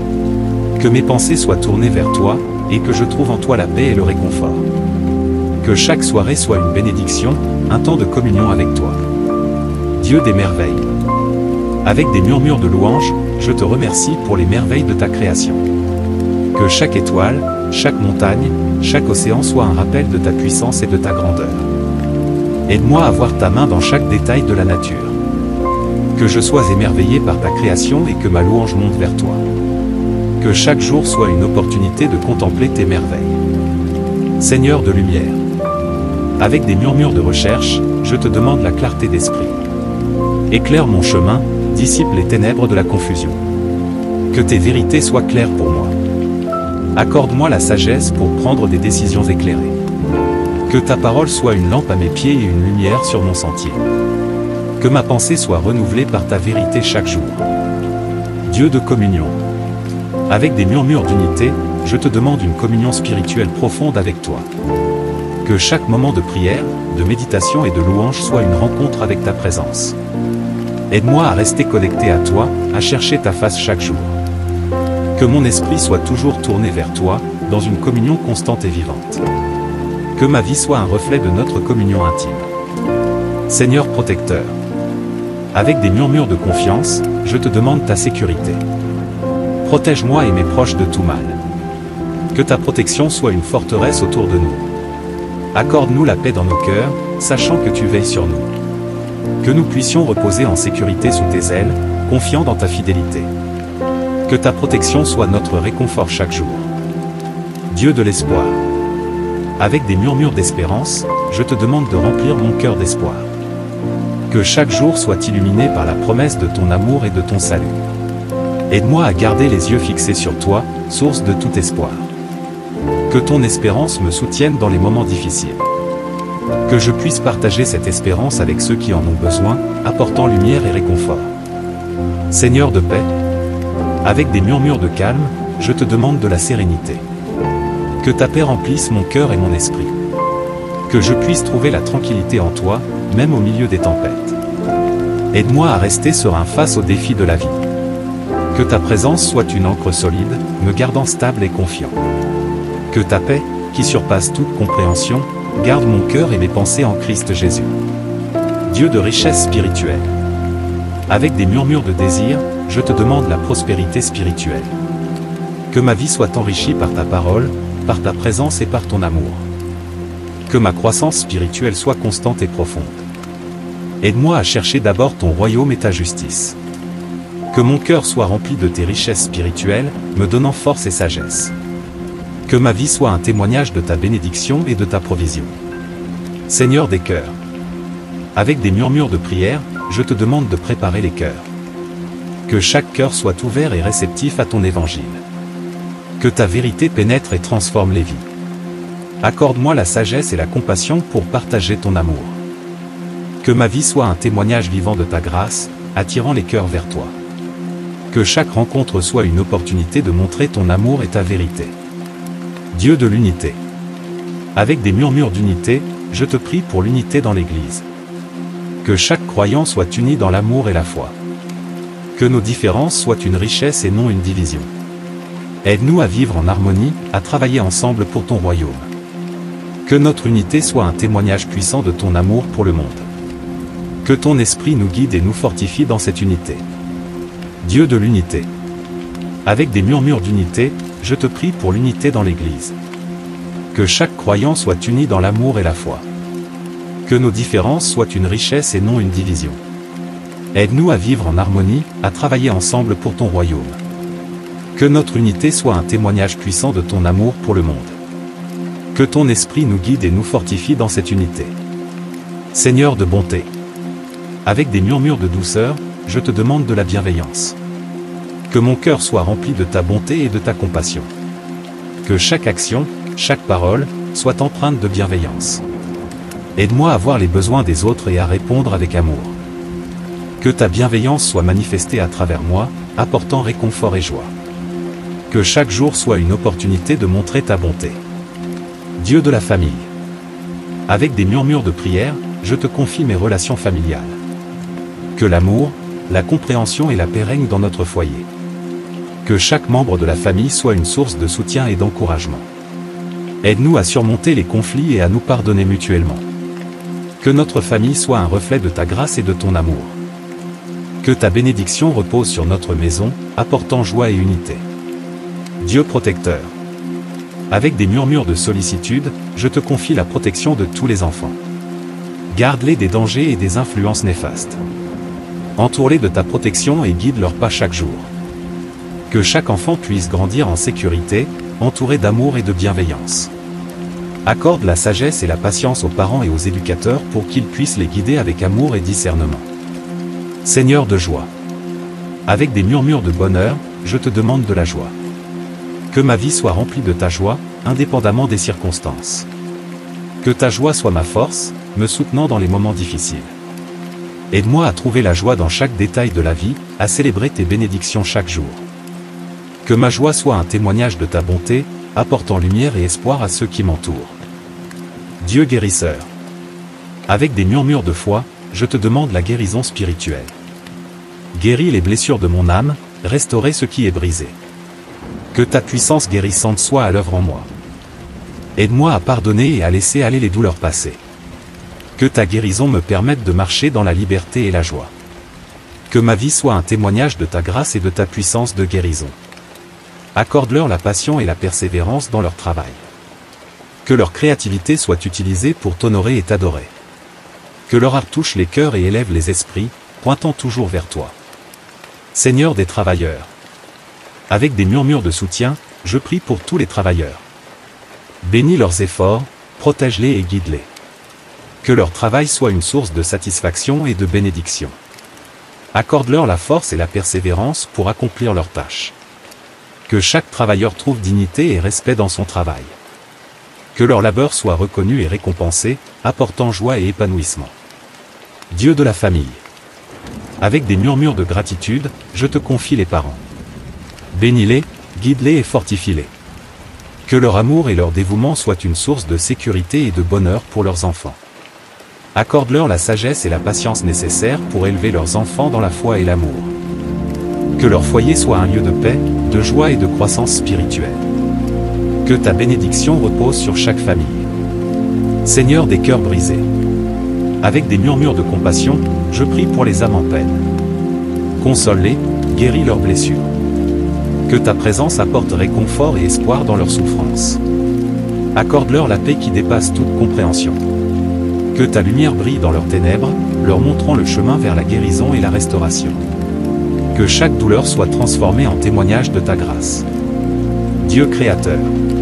Que mes pensées soient tournées vers toi, et que je trouve en toi la paix et le réconfort. Que chaque soirée soit une bénédiction, un temps de communion avec toi. Dieu des merveilles, avec des murmures de louange, je te remercie pour les merveilles de ta création. Que chaque étoile, chaque montagne, chaque océan soit un rappel de ta puissance et de ta grandeur. Aide-moi à voir ta main dans chaque détail de la nature. Que je sois émerveillé par ta création et que ma louange monte vers toi. Que chaque jour soit une opportunité de contempler tes merveilles. Seigneur de lumière, avec des murmures de recherche, je te demande la clarté d'esprit. Éclaire mon chemin, dissipe les ténèbres de la confusion. Que tes vérités soient claires pour moi. Accorde-moi la sagesse pour prendre des décisions éclairées. Que ta parole soit une lampe à mes pieds et une lumière sur mon sentier. Que ma pensée soit renouvelée par ta vérité chaque jour. Dieu de communion, avec des murmures d'unité, je te demande une communion spirituelle profonde avec toi. Que chaque moment de prière, de méditation et de louange soit une rencontre avec ta présence. Aide-moi à rester connecté à toi, à chercher ta face chaque jour. Que mon esprit soit toujours tourné vers toi, dans une communion constante et vivante. Que ma vie soit un reflet de notre communion intime. Seigneur protecteur, avec des murmures de confiance, je te demande ta sécurité. Protège-moi et mes proches de tout mal. Que ta protection soit une forteresse autour de nous. Accorde-nous la paix dans nos cœurs, sachant que tu veilles sur nous. Que nous puissions reposer en sécurité sous tes ailes, confiants dans ta fidélité. Que ta protection soit notre réconfort chaque jour. Dieu de l'espoir, avec des murmures d'espérance, je te demande de remplir mon cœur d'espoir. Que chaque jour soit illuminé par la promesse de ton amour et de ton salut. Aide-moi à garder les yeux fixés sur toi, source de tout espoir. Que ton espérance me soutienne dans les moments difficiles. Que je puisse partager cette espérance avec ceux qui en ont besoin, apportant lumière et réconfort. Seigneur de paix, avec des murmures de calme, je te demande de la sérénité. Que ta paix remplisse mon cœur et mon esprit. Que je puisse trouver la tranquillité en toi, même au milieu des tempêtes. Aide-moi à rester serein face aux défis de la vie. Que ta présence soit une ancre solide, me gardant stable et confiant. Que ta paix, qui surpasse toute compréhension, garde mon cœur et mes pensées en Christ Jésus. Dieu de richesse spirituelle. Avec des murmures de désir, je te demande la prospérité spirituelle. Que ma vie soit enrichie par ta parole, par ta présence et par ton amour. Que ma croissance spirituelle soit constante et profonde. Aide-moi à chercher d'abord ton royaume et ta justice. Que mon cœur soit rempli de tes richesses spirituelles, me donnant force et sagesse. Que ma vie soit un témoignage de ta bénédiction et de ta provision. Seigneur des cœurs. Avec des murmures de prière, je te demande de préparer les cœurs. Que chaque cœur soit ouvert et réceptif à ton évangile. Que ta vérité pénètre et transforme les vies. Accorde-moi la sagesse et la compassion pour partager ton amour. Que ma vie soit un témoignage vivant de ta grâce, attirant les cœurs vers toi. Que chaque rencontre soit une opportunité de montrer ton amour et ta vérité. Dieu de l'unité. Avec des murmures d'unité, je te prie pour l'unité dans l'Église. Que chaque croyant soit uni dans l'amour et la foi. Que nos différences soient une richesse et non une division. Aide-nous à vivre en harmonie, à travailler ensemble pour ton royaume. Que notre unité soit un témoignage puissant de ton amour pour le monde. Que ton esprit nous guide et nous fortifie dans cette unité. Dieu de l'unité. Avec des murmures d'unité, je te prie pour l'unité dans l'Église. Que chaque croyant soit uni dans l'amour et la foi. Que nos différences soient une richesse et non une division. Aide-nous à vivre en harmonie, à travailler ensemble pour ton royaume. Que notre unité soit un témoignage puissant de ton amour pour le monde. Que ton esprit nous guide et nous fortifie dans cette unité. Seigneur de bonté. Avec des murmures de douceur, je te demande de la bienveillance. Que mon cœur soit rempli de ta bonté et de ta compassion. Que chaque action, chaque parole, soit empreinte de bienveillance. Aide-moi à voir les besoins des autres et à répondre avec amour. Que ta bienveillance soit manifestée à travers moi, apportant réconfort et joie. Que chaque jour soit une opportunité de montrer ta bonté. Dieu de la famille. Avec des murmures de prière, je te confie mes relations familiales. Que l'amour, la compréhension et la paix règnent dans notre foyer. Que chaque membre de la famille soit une source de soutien et d'encouragement. Aide-nous à surmonter les conflits et à nous pardonner mutuellement. Que notre famille soit un reflet de ta grâce et de ton amour. Que ta bénédiction repose sur notre maison, apportant joie et unité. Dieu protecteur. Avec des murmures de sollicitude, je te confie la protection de tous les enfants. Garde-les des dangers et des influences néfastes. Entoure-les de ta protection et guide leurs pas chaque jour. Que chaque enfant puisse grandir en sécurité, entouré d'amour et de bienveillance. Accorde la sagesse et la patience aux parents et aux éducateurs pour qu'ils puissent les guider avec amour et discernement. Seigneur de joie. Avec des murmures de bonheur, je te demande de la joie. Que ma vie soit remplie de ta joie, indépendamment des circonstances. Que ta joie soit ma force, me soutenant dans les moments difficiles. Aide-moi à trouver la joie dans chaque détail de la vie, à célébrer tes bénédictions chaque jour. Que ma joie soit un témoignage de ta bonté, apportant lumière et espoir à ceux qui m'entourent. Dieu guérisseur. Avec des murmures de foi, je te demande la guérison spirituelle. Guéris les blessures de mon âme, restaurer ce qui est brisé. Que ta puissance guérissante soit à l'œuvre en moi. Aide-moi à pardonner et à laisser aller les douleurs passées. Que ta guérison me permette de marcher dans la liberté et la joie. Que ma vie soit un témoignage de ta grâce et de ta puissance de guérison. Accorde-leur la passion et la persévérance dans leur travail. Que leur créativité soit utilisée pour t'honorer et t'adorer. Que leur art touche les cœurs et élève les esprits, pointant toujours vers toi. Seigneur des travailleurs. Avec des murmures de soutien, je prie pour tous les travailleurs. Bénis leurs efforts, protège-les et guide-les. Que leur travail soit une source de satisfaction et de bénédiction. Accorde-leur la force et la persévérance pour accomplir leurs tâches. Que chaque travailleur trouve dignité et respect dans son travail. Que leur labeur soit reconnu et récompensé, apportant joie et épanouissement. Dieu de la famille. Avec des murmures de gratitude, je te confie les parents. Bénis-les, guide-les et fortifie-les. Que leur amour et leur dévouement soient une source de sécurité et de bonheur pour leurs enfants. Accorde-leur la sagesse et la patience nécessaires pour élever leurs enfants dans la foi et l'amour. Que leur foyer soit un lieu de paix, de joie et de croissance spirituelle. Que ta bénédiction repose sur chaque famille. Seigneur des cœurs brisés. Avec des murmures de compassion, je prie pour les âmes en peine. Console-les, guéris leurs blessures. Que ta présence apporte réconfort et espoir dans leurs souffrances. Accorde-leur la paix qui dépasse toute compréhension. Que ta lumière brille dans leurs ténèbres, leur montrant le chemin vers la guérison et la restauration. Que chaque douleur soit transformée en témoignage de ta grâce. Dieu créateur.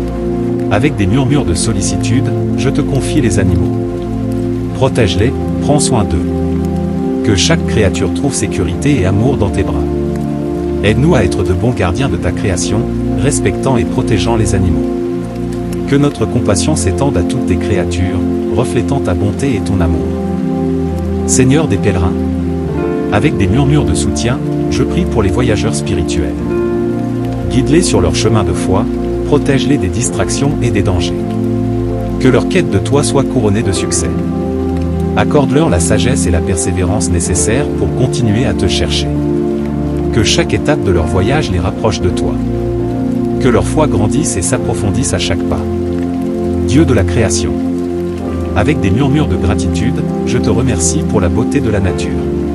Avec des murmures de sollicitude, je te confie les animaux. Protège-les, prends soin d'eux. Que chaque créature trouve sécurité et amour dans tes bras. Aide-nous à être de bons gardiens de ta création, respectant et protégeant les animaux. Que notre compassion s'étende à toutes tes créatures, reflétant ta bonté et ton amour. Seigneur des pèlerins. Avec des murmures de soutien, je prie pour les voyageurs spirituels. Guide-les sur leur chemin de foi, protège-les des distractions et des dangers. Que leur quête de toi soit couronnée de succès. Accorde-leur la sagesse et la persévérance nécessaires pour continuer à te chercher. Que chaque étape de leur voyage les rapproche de toi. Que leur foi grandisse et s'approfondisse à chaque pas. Dieu de la création. Avec des murmures de gratitude, je te remercie pour la beauté de la nature.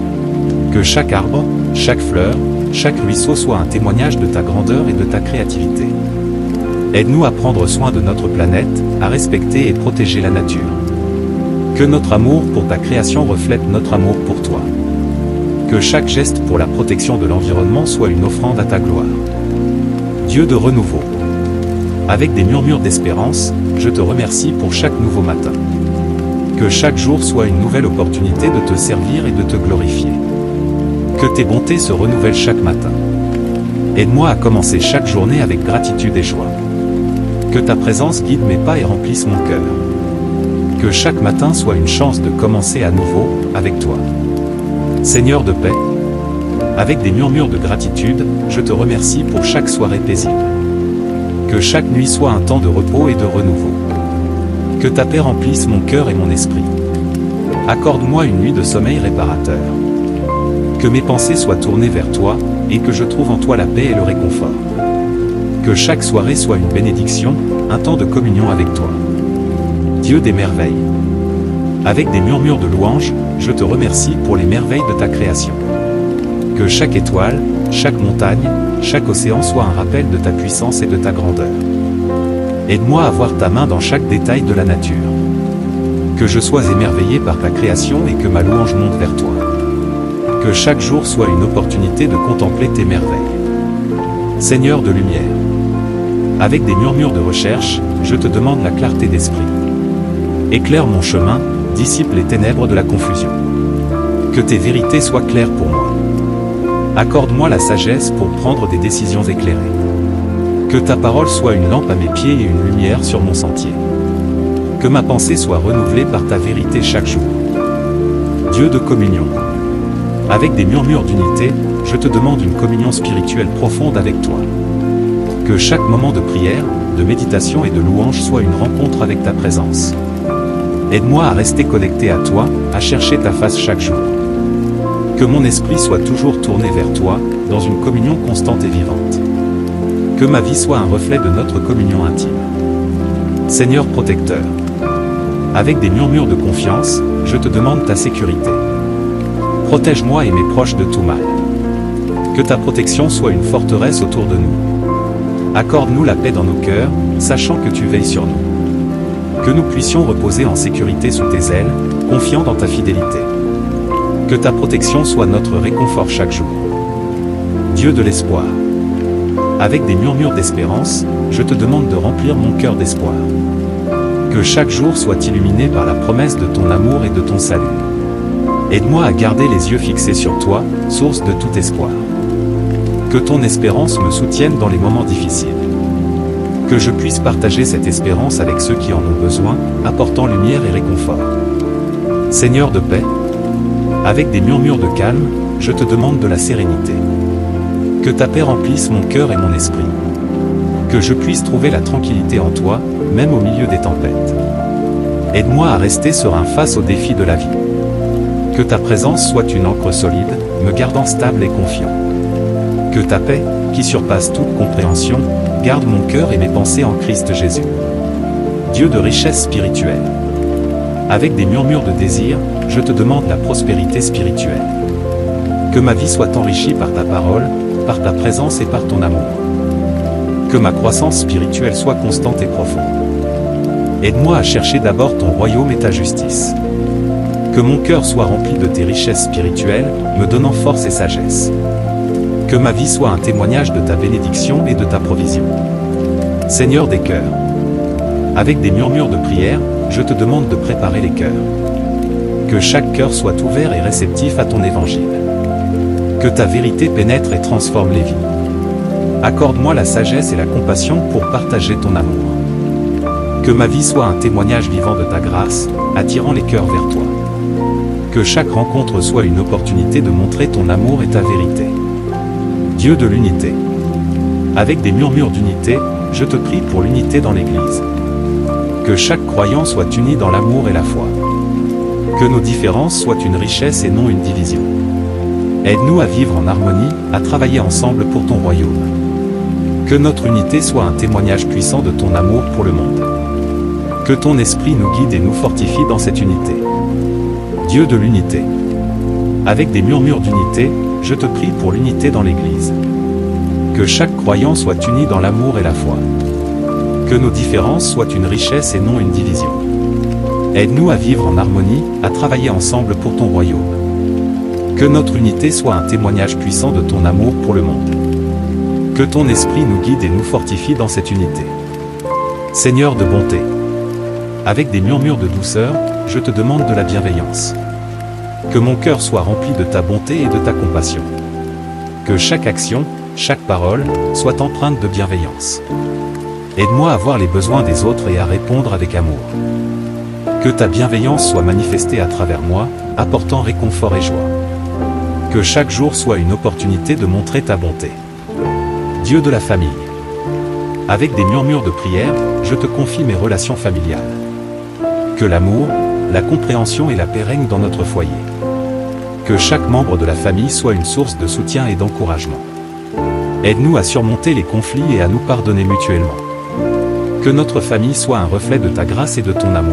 Que chaque arbre, chaque fleur, chaque ruisseau soit un témoignage de ta grandeur et de ta créativité. Aide-nous à prendre soin de notre planète, à respecter et protéger la nature. Que notre amour pour ta création reflète notre amour pour toi. Que chaque geste pour la protection de l'environnement soit une offrande à ta gloire. Dieu de renouveau. Avec des murmures d'espérance, je te remercie pour chaque nouveau matin. Que chaque jour soit une nouvelle opportunité de te servir et de te glorifier. Que tes bontés se renouvellent chaque matin. Aide-moi à commencer chaque journée avec gratitude et joie. Que ta présence guide mes pas et remplisse mon cœur. Que chaque matin soit une chance de commencer à nouveau, avec toi. Seigneur de paix. Avec des murmures de gratitude, je te remercie pour chaque soirée paisible. Que chaque nuit soit un temps de repos et de renouveau. Que ta paix remplisse mon cœur et mon esprit. Accorde-moi une nuit de sommeil réparateur. Que mes pensées soient tournées vers toi, et que je trouve en toi la paix et le réconfort. Que chaque soirée soit une bénédiction, un temps de communion avec toi. Dieu des merveilles. Avec des murmures de louange, je te remercie pour les merveilles de ta création. Que chaque étoile, chaque montagne, chaque océan soit un rappel de ta puissance et de ta grandeur. Aide-moi à voir ta main dans chaque détail de la nature. Que je sois émerveillé par ta création et que ma louange monte vers toi. Que chaque jour soit une opportunité de contempler tes merveilles. Seigneur de lumière. Avec des murmures de recherche, je te demande la clarté d'esprit. Éclaire mon chemin, dissipe les ténèbres de la confusion. Que tes vérités soient claires pour moi. Accorde-moi la sagesse pour prendre des décisions éclairées. Que ta parole soit une lampe à mes pieds et une lumière sur mon sentier. Que ma pensée soit renouvelée par ta vérité chaque jour. Dieu de communion. Avec des murmures d'unité, je te demande une communion spirituelle profonde avec toi. Que chaque moment de prière, de méditation et de louange soit une rencontre avec ta présence. Aide-moi à rester connecté à toi, à chercher ta face chaque jour. Que mon esprit soit toujours tourné vers toi, dans une communion constante et vivante. Que ma vie soit un reflet de notre communion intime. Seigneur protecteur. Avec des murmures de confiance, je te demande ta sécurité. Protège-moi et mes proches de tout mal. Que ta protection soit une forteresse autour de nous. Accorde-nous la paix dans nos cœurs, sachant que tu veilles sur nous. Que nous puissions reposer en sécurité sous tes ailes, confiants dans ta fidélité. Que ta protection soit notre réconfort chaque jour. Dieu de l'espoir. Avec des murmures d'espérance, je te demande de remplir mon cœur d'espoir. Que chaque jour soit illuminé par la promesse de ton amour et de ton salut. Aide-moi à garder les yeux fixés sur toi, source de tout espoir. Que ton espérance me soutienne dans les moments difficiles. Que je puisse partager cette espérance avec ceux qui en ont besoin, apportant lumière et réconfort. Seigneur de paix. Avec des murmures de calme, je te demande de la sérénité. Que ta paix remplisse mon cœur et mon esprit. Que je puisse trouver la tranquillité en toi, même au milieu des tempêtes. Aide-moi à rester serein face aux défis de la vie. Que ta présence soit une ancre solide, me gardant stable et confiant. Que ta paix, qui surpasse toute compréhension, garde mon cœur et mes pensées en Christ Jésus. Dieu de richesse spirituelle. Avec des murmures de désir, je te demande la prospérité spirituelle. Que ma vie soit enrichie par ta parole, par ta présence et par ton amour. Que ma croissance spirituelle soit constante et profonde. Aide-moi à chercher d'abord ton royaume et ta justice. Que mon cœur soit rempli de tes richesses spirituelles, me donnant force et sagesse. Que ma vie soit un témoignage de ta bénédiction et de ta provision. Seigneur des cœurs. Avec des murmures de prière, je te demande de préparer les cœurs. Que chaque cœur soit ouvert et réceptif à ton évangile. Que ta vérité pénètre et transforme les vies. Accorde-moi la sagesse et la compassion pour partager ton amour. Que ma vie soit un témoignage vivant de ta grâce, attirant les cœurs vers toi. Que chaque rencontre soit une opportunité de montrer ton amour et ta vérité. Dieu de l'unité. Avec des murmures d'unité, je te prie pour l'unité dans l'Église. Que chaque croyant soit uni dans l'amour et la foi. Que nos différences soient une richesse et non une division. Aide-nous à vivre en harmonie, à travailler ensemble pour ton royaume. Que notre unité soit un témoignage puissant de ton amour pour le monde. Que ton esprit nous guide et nous fortifie dans cette unité. Dieu de l'unité. Avec des murmures d'unité, je te prie pour l'unité dans l'Église. Que chaque croyant soit uni dans l'amour et la foi. Que nos différences soient une richesse et non une division. Aide-nous à vivre en harmonie, à travailler ensemble pour ton royaume. Que notre unité soit un témoignage puissant de ton amour pour le monde. Que ton esprit nous guide et nous fortifie dans cette unité. Seigneur de bonté. Avec des murmures de douceur, je te demande de la bienveillance. Que mon cœur soit rempli de ta bonté et de ta compassion. Que chaque action, chaque parole, soit empreinte de bienveillance. Aide-moi à voir les besoins des autres et à répondre avec amour. Que ta bienveillance soit manifestée à travers moi, apportant réconfort et joie. Que chaque jour soit une opportunité de montrer ta bonté. Dieu de la famille. Avec des murmures de prière, je te confie mes relations familiales. Que l'amour, la compréhension et la paix règnent dans notre foyer. Que chaque membre de la famille soit une source de soutien et d'encouragement. Aide-nous à surmonter les conflits et à nous pardonner mutuellement. Que notre famille soit un reflet de ta grâce et de ton amour.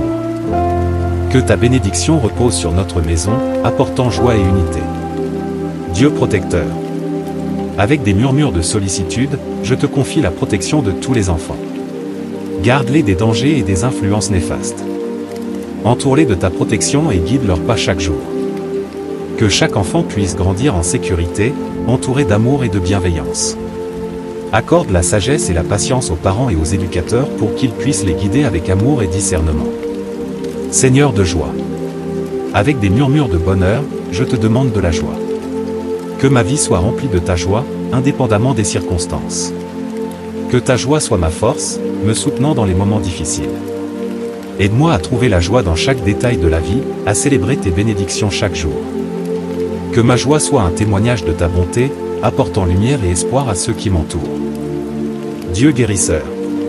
Que ta bénédiction repose sur notre maison, apportant joie et unité. Dieu protecteur. Avec des murmures de sollicitude, je te confie la protection de tous les enfants. Garde-les des dangers et des influences néfastes. Entoure-les de ta protection et guide leurs pas chaque jour. Que chaque enfant puisse grandir en sécurité, entouré d'amour et de bienveillance. Accorde la sagesse et la patience aux parents et aux éducateurs pour qu'ils puissent les guider avec amour et discernement. Seigneur de joie. Avec des murmures de bonheur, je te demande de la joie. Que ma vie soit remplie de ta joie, indépendamment des circonstances. Que ta joie soit ma force, me soutenant dans les moments difficiles. Aide-moi à trouver la joie dans chaque détail de la vie, à célébrer tes bénédictions chaque jour. Que ma joie soit un témoignage de ta bonté, apportant lumière et espoir à ceux qui m'entourent. Dieu guérisseur.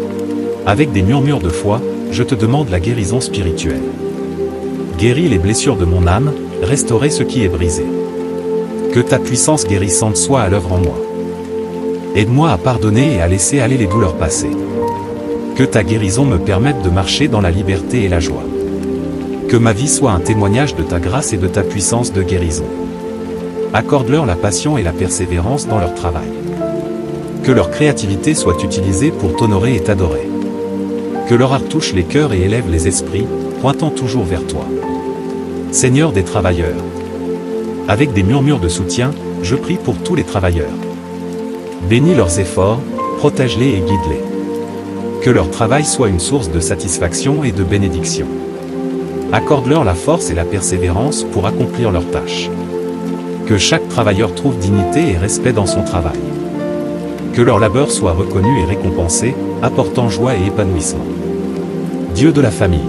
Avec des murmures de foi, je te demande la guérison spirituelle. Guéris les blessures de mon âme, restaurer ce qui est brisé. Que ta puissance guérissante soit à l'œuvre en moi. Aide-moi à pardonner et à laisser aller les douleurs passées. Que ta guérison me permette de marcher dans la liberté et la joie. Que ma vie soit un témoignage de ta grâce et de ta puissance de guérison. Accorde-leur la passion et la persévérance dans leur travail. Que leur créativité soit utilisée pour t'honorer et t'adorer. Que leur art touche les cœurs et élève les esprits, pointant toujours vers toi. Seigneur des travailleurs. Avec des murmures de soutien, je prie pour tous les travailleurs. Bénis leurs efforts, protège-les et guide-les. Que leur travail soit une source de satisfaction et de bénédiction. Accorde-leur la force et la persévérance pour accomplir leurs tâches. Que chaque travailleur trouve dignité et respect dans son travail. Que leur labeur soit reconnu et récompensé, apportant joie et épanouissement. Dieu de la famille.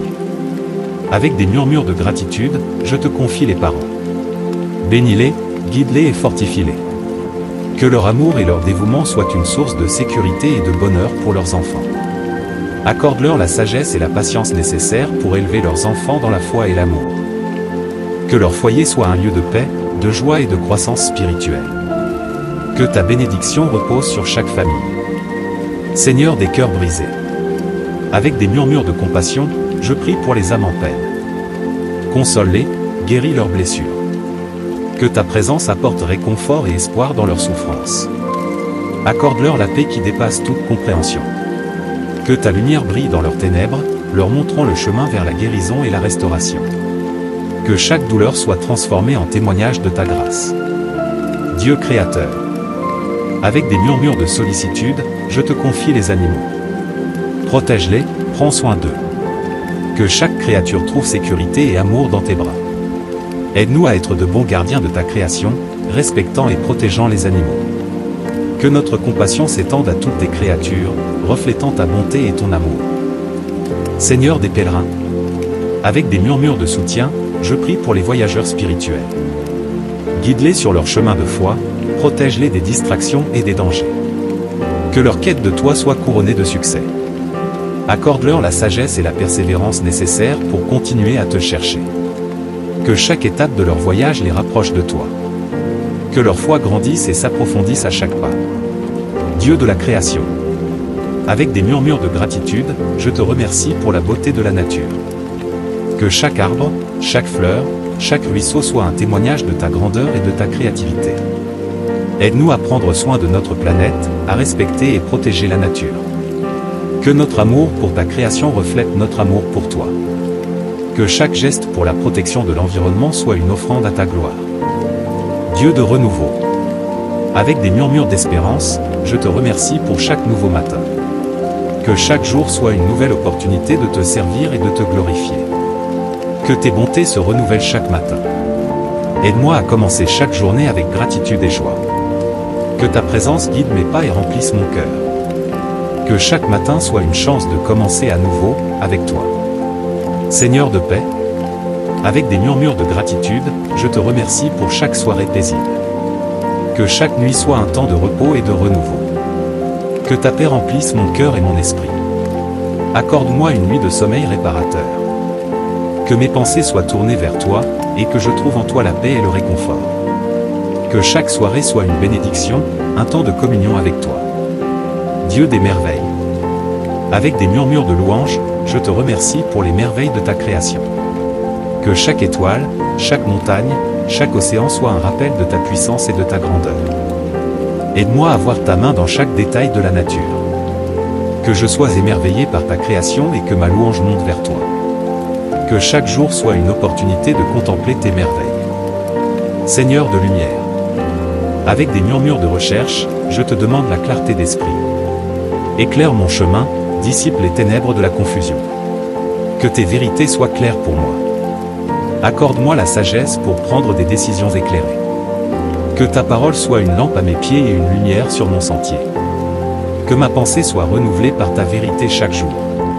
Avec des murmures de gratitude, je te confie les parents. Bénis-les, guide-les et fortifie-les. Que leur amour et leur dévouement soient une source de sécurité et de bonheur pour leurs enfants. Accorde-leur la sagesse et la patience nécessaires pour élever leurs enfants dans la foi et l'amour. Que leur foyer soit un lieu de paix, de joie et de croissance spirituelle. Que ta bénédiction repose sur chaque famille. Seigneur des cœurs brisés. Avec des murmures de compassion, je prie pour les âmes en peine. Console-les, guéris leurs blessures. Que ta présence apporte réconfort et espoir dans leurs souffrances. Accorde-leur la paix qui dépasse toute compréhension. Que ta lumière brille dans leurs ténèbres, leur montrant le chemin vers la guérison et la restauration. Que chaque douleur soit transformée en témoignage de ta grâce. Dieu créateur. Avec des murmures de sollicitude, je te confie les animaux. Protège-les, prends soin d'eux. Que chaque créature trouve sécurité et amour dans tes bras. Aide-nous à être de bons gardiens de ta création, respectant et protégeant les animaux. Que notre compassion s'étende à toutes tes créatures, reflétant ta bonté et ton amour. Seigneur des pèlerins. Avec des murmures de soutien, je prie pour les voyageurs spirituels. Guide-les sur leur chemin de foi, protège-les des distractions et des dangers. Que leur quête de toi soit couronnée de succès. Accorde-leur la sagesse et la persévérance nécessaires pour continuer à te chercher. Que chaque étape de leur voyage les rapproche de toi. Que leur foi grandisse et s'approfondisse à chaque pas. Dieu de la création. Avec des murmures de gratitude, je te remercie pour la beauté de la nature. Que chaque arbre, chaque fleur, chaque ruisseau soit un témoignage de ta grandeur et de ta créativité. Aide-nous à prendre soin de notre planète, à respecter et protéger la nature. Que notre amour pour ta création reflète notre amour pour toi. Que chaque geste pour la protection de l'environnement soit une offrande à ta gloire. Dieu de renouveau. Avec des murmures d'espérance, je te remercie pour chaque nouveau matin. Que chaque jour soit une nouvelle opportunité de te servir et de te glorifier. Que tes bontés se renouvellent chaque matin. Aide-moi à commencer chaque journée avec gratitude et joie. Que ta présence guide mes pas et remplisse mon cœur. Que chaque matin soit une chance de commencer à nouveau, avec toi. Seigneur de paix. Avec des murmures de gratitude, je te remercie pour chaque soirée paisible. Que chaque nuit soit un temps de repos et de renouveau. Que ta paix remplisse mon cœur et mon esprit. Accorde-moi une nuit de sommeil réparateur. Que mes pensées soient tournées vers toi, et que je trouve en toi la paix et le réconfort. Que chaque soirée soit une bénédiction, un temps de communion avec toi. Dieu des merveilles. Avec des murmures de louange, je te remercie pour les merveilles de ta création. Que chaque étoile, chaque montagne, chaque océan soit un rappel de ta puissance et de ta grandeur. Aide-moi à voir ta main dans chaque détail de la nature. Que je sois émerveillé par ta création et que ma louange monte vers toi. Que chaque jour soit une opportunité de contempler tes merveilles. Seigneur de lumière. Avec des murmures de recherche, je te demande la clarté d'esprit. Éclaire mon chemin, dissipe les ténèbres de la confusion. Que tes vérités soient claires pour moi. Accorde-moi la sagesse pour prendre des décisions éclairées. Que ta parole soit une lampe à mes pieds et une lumière sur mon sentier. Que ma pensée soit renouvelée par ta vérité chaque jour.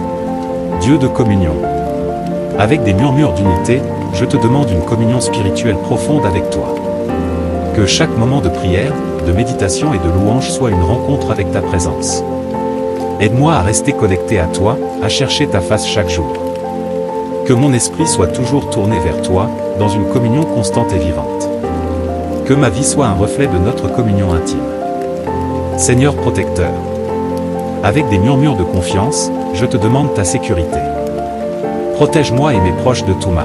Dieu de communion. Avec des murmures d'unité, je te demande une communion spirituelle profonde avec toi. Que chaque moment de prière, de méditation et de louange soit une rencontre avec ta présence. Aide-moi à rester connecté à toi, à chercher ta face chaque jour. Que mon esprit soit toujours tourné vers toi, dans une communion constante et vivante. Que ma vie soit un reflet de notre communion intime. Seigneur protecteur. Avec des murmures de confiance, je te demande ta sécurité. Protège-moi et mes proches de tout mal.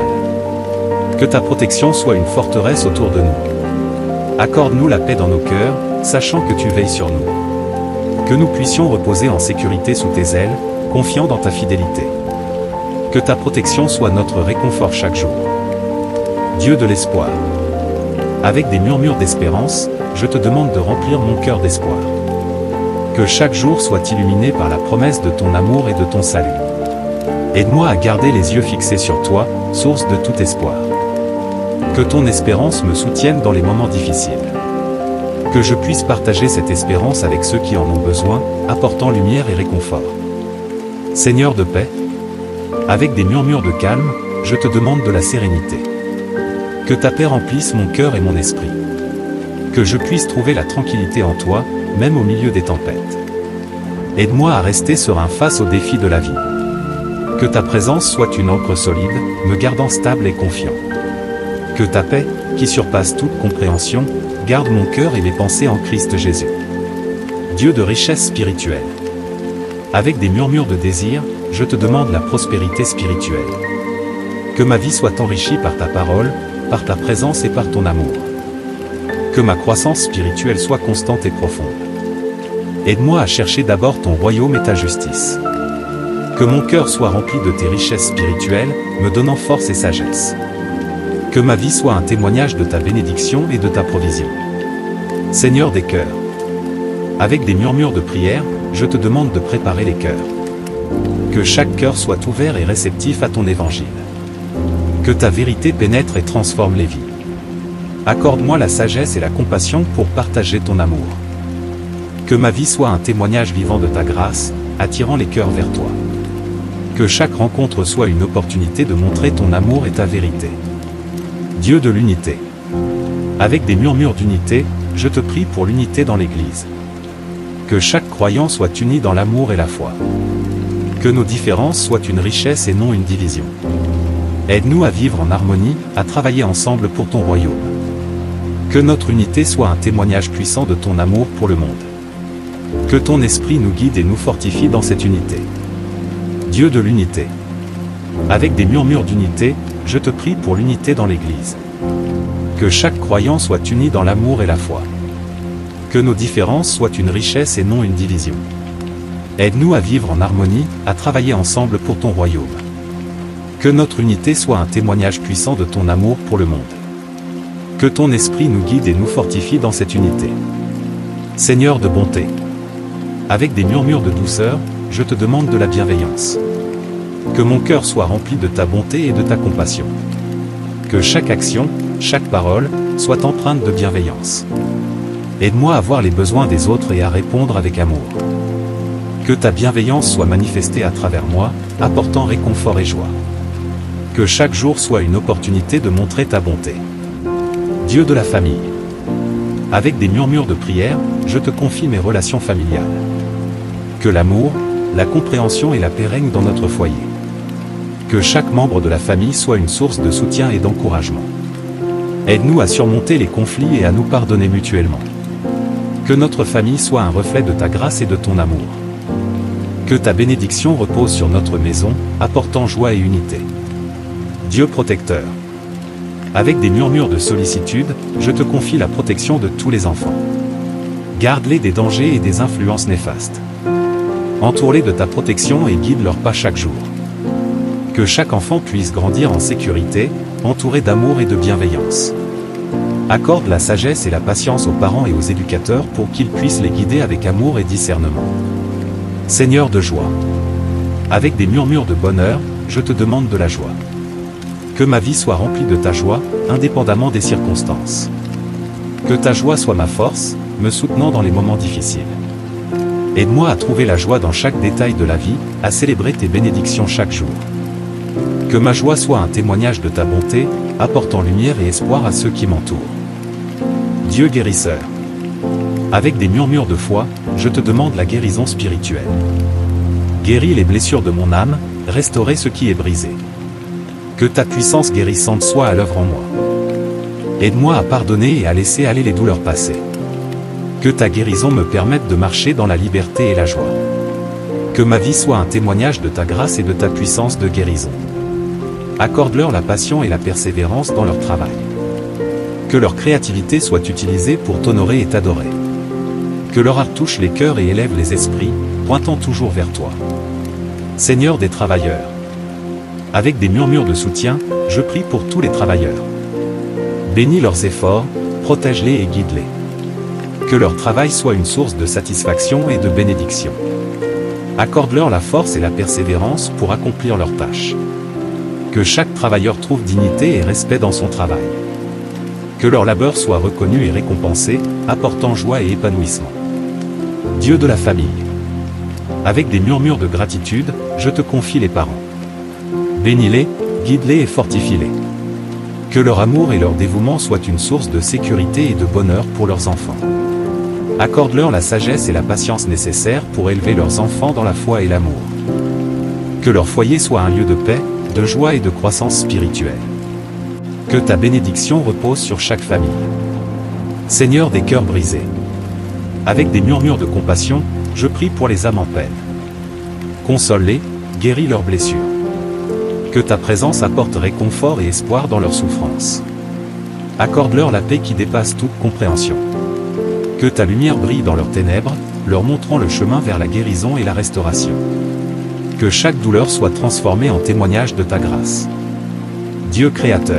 Que ta protection soit une forteresse autour de nous. Accorde-nous la paix dans nos cœurs, sachant que tu veilles sur nous. Que nous puissions reposer en sécurité sous tes ailes, confiants dans ta fidélité. Que ta protection soit notre réconfort chaque jour. Dieu de l'espoir. Avec des murmures d'espérance, je te demande de remplir mon cœur d'espoir. Que chaque jour soit illuminé par la promesse de ton amour et de ton salut. Aide-moi à garder les yeux fixés sur toi, source de tout espoir. Que ton espérance me soutienne dans les moments difficiles. Que je puisse partager cette espérance avec ceux qui en ont besoin, apportant lumière et réconfort. Seigneur de paix. Avec des murmures de calme, je te demande de la sérénité. Que ta paix remplisse mon cœur et mon esprit. Que je puisse trouver la tranquillité en toi, même au milieu des tempêtes. Aide-moi à rester serein face aux défis de la vie. Que ta présence soit une ancre solide, me gardant stable et confiant. Que ta paix, qui surpasse toute compréhension, garde mon cœur et mes pensées en Christ Jésus. Dieu de richesse spirituelle. Avec des murmures de désir, je te demande la prospérité spirituelle. Que ma vie soit enrichie par ta parole, par ta présence et par ton amour. Que ma croissance spirituelle soit constante et profonde. Aide-moi à chercher d'abord ton royaume et ta justice. Que mon cœur soit rempli de tes richesses spirituelles, me donnant force et sagesse. Que ma vie soit un témoignage de ta bénédiction et de ta provision. Seigneur des cœurs. Avec des murmures de prière, je te demande de préparer les cœurs. Que chaque cœur soit ouvert et réceptif à ton évangile. Que ta vérité pénètre et transforme les vies. Accorde-moi la sagesse et la compassion pour partager ton amour. Que ma vie soit un témoignage vivant de ta grâce, attirant les cœurs vers toi. Que chaque rencontre soit une opportunité de montrer ton amour et ta vérité. Dieu de l'unité. Avec des murmures d'unité, je te prie pour l'unité dans l'Église. Que chaque croyant soit uni dans l'amour et la foi. Que nos différences soient une richesse et non une division. Aide-nous à vivre en harmonie, à travailler ensemble pour ton royaume. Que notre unité soit un témoignage puissant de ton amour pour le monde. Que ton esprit nous guide et nous fortifie dans cette unité. Dieu de l'unité. Avec des murmures d'unité, je te prie pour l'unité dans l'Église. Que chaque croyant soit uni dans l'amour et la foi. Que nos différences soient une richesse et non une division. Aide-nous à vivre en harmonie, à travailler ensemble pour ton royaume. Que notre unité soit un témoignage puissant de ton amour pour le monde. Que ton esprit nous guide et nous fortifie dans cette unité. Seigneur de bonté. Avec des murmures de douceur, je te demande de la bienveillance. Que mon cœur soit rempli de ta bonté et de ta compassion. Que chaque action, chaque parole, soit empreinte de bienveillance. Aide-moi à voir les besoins des autres et à répondre avec amour. Que ta bienveillance soit manifestée à travers moi, apportant réconfort et joie. Que chaque jour soit une opportunité de montrer ta bonté. Dieu de la famille. Avec des murmures de prière, je te confie mes relations familiales. Que l'amour, la compréhension et la paix règnent dans notre foyer. Que chaque membre de la famille soit une source de soutien et d'encouragement. Aide-nous à surmonter les conflits et à nous pardonner mutuellement. Que notre famille soit un reflet de ta grâce et de ton amour. Que ta bénédiction repose sur notre maison, apportant joie et unité. Dieu protecteur. Avec des murmures de sollicitude, je te confie la protection de tous les enfants. Garde-les des dangers et des influences néfastes. Entoure-les de ta protection et guide leurs pas chaque jour. Que chaque enfant puisse grandir en sécurité, entouré d'amour et de bienveillance. Accorde la sagesse et la patience aux parents et aux éducateurs pour qu'ils puissent les guider avec amour et discernement. Seigneur de joie. Avec des murmures de bonheur, je te demande de la joie. Que ma vie soit remplie de ta joie, indépendamment des circonstances. Que ta joie soit ma force, me soutenant dans les moments difficiles. Aide-moi à trouver la joie dans chaque détail de la vie, à célébrer tes bénédictions chaque jour. Que ma joie soit un témoignage de ta bonté, apportant lumière et espoir à ceux qui m'entourent. Dieu guérisseur. Avec des murmures de foi, je te demande la guérison spirituelle. Guéris les blessures de mon âme, restaurer ce qui est brisé. Que ta puissance guérissante soit à l'œuvre en moi. Aide-moi à pardonner et à laisser aller les douleurs passées. Que ta guérison me permette de marcher dans la liberté et la joie. Que ma vie soit un témoignage de ta grâce et de ta puissance de guérison. Accorde-leur la passion et la persévérance dans leur travail. Que leur créativité soit utilisée pour t'honorer et t'adorer. Que leur art touche les cœurs et élève les esprits, pointant toujours vers toi. Seigneur des travailleurs. Avec des murmures de soutien, je prie pour tous les travailleurs. Bénis leurs efforts, protège-les et guide-les. Que leur travail soit une source de satisfaction et de bénédiction. Accorde-leur la force et la persévérance pour accomplir leurs tâches. Que chaque travailleur trouve dignité et respect dans son travail. Que leur labeur soit reconnu et récompensé, apportant joie et épanouissement. Dieu de la famille. Avec des murmures de gratitude, je te confie les parents. Bénis-les, guide-les et fortifie-les. Que leur amour et leur dévouement soient une source de sécurité et de bonheur pour leurs enfants. Accorde-leur la sagesse et la patience nécessaires pour élever leurs enfants dans la foi et l'amour. Que leur foyer soit un lieu de paix, de joie et de croissance spirituelle. Que ta bénédiction repose sur chaque famille. Seigneur des cœurs brisés. Avec des murmures de compassion, je prie pour les âmes en peine. Console-les, guéris leurs blessures. Que ta présence apporte réconfort et espoir dans leurs souffrances. Accorde-leur la paix qui dépasse toute compréhension. Que ta lumière brille dans leurs ténèbres, leur montrant le chemin vers la guérison et la restauration. Que chaque douleur soit transformée en témoignage de ta grâce. Dieu créateur.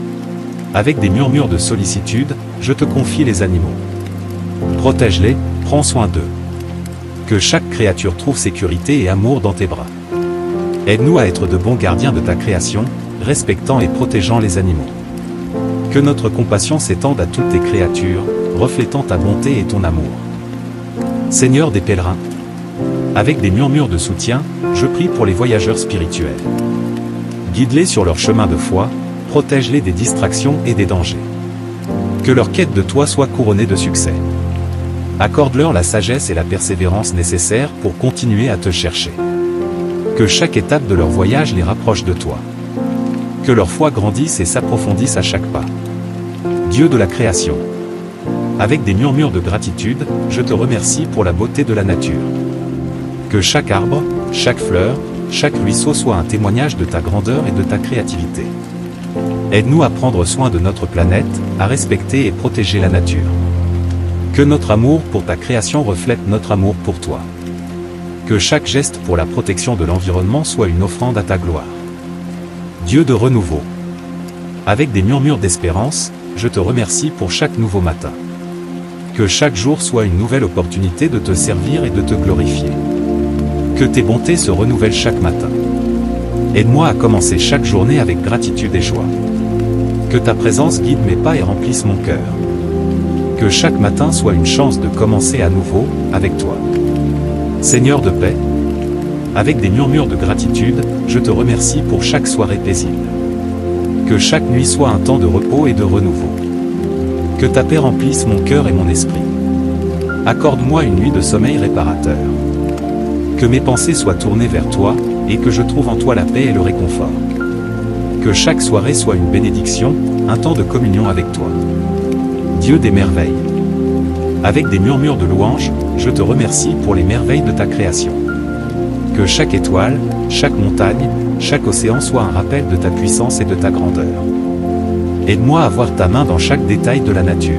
Avec des murmures de sollicitude, je te confie les animaux. Protège-les, prends soin d'eux. Que chaque créature trouve sécurité et amour dans tes bras. Aide-nous à être de bons gardiens de ta création, respectant et protégeant les animaux. Que notre compassion s'étende à toutes tes créatures, reflétant ta bonté et ton amour. Seigneur des pèlerins. Avec des murmures de soutien, je prie pour les voyageurs spirituels. Guide-les sur leur chemin de foi, protège-les des distractions et des dangers. Que leur quête de toi soit couronnée de succès. Accorde-leur la sagesse et la persévérance nécessaires pour continuer à te chercher. Que chaque étape de leur voyage les rapproche de toi. Que leur foi grandisse et s'approfondisse à chaque pas. Dieu de la création. Avec des murmures de gratitude, je te remercie pour la beauté de la nature. Que chaque arbre, chaque fleur, chaque ruisseau soit un témoignage de ta grandeur et de ta créativité. Aide-nous à prendre soin de notre planète, à respecter et protéger la nature. Que notre amour pour ta création reflète notre amour pour toi. Que chaque geste pour la protection de l'environnement soit une offrande à ta gloire. Dieu de renouveau. Avec des murmures d'espérance, je te remercie pour chaque nouveau matin. Que chaque jour soit une nouvelle opportunité de te servir et de te glorifier. Que tes bontés se renouvellent chaque matin. Aide-moi à commencer chaque journée avec gratitude et joie. Que ta présence guide mes pas et remplisse mon cœur. Que chaque matin soit une chance de commencer à nouveau, avec toi. Seigneur de paix. Avec des murmures de gratitude, je te remercie pour chaque soirée paisible. Que chaque nuit soit un temps de repos et de renouveau. Que ta paix remplisse mon cœur et mon esprit. Accorde-moi une nuit de sommeil réparateur. Que mes pensées soient tournées vers toi, et que je trouve en toi la paix et le réconfort. Que chaque soirée soit une bénédiction, un temps de communion avec toi. Dieu des merveilles. Avec des murmures de louange, je te remercie pour les merveilles de ta création. Que chaque étoile, chaque montagne, chaque océan soit un rappel de ta puissance et de ta grandeur. Aide-moi à voir ta main dans chaque détail de la nature.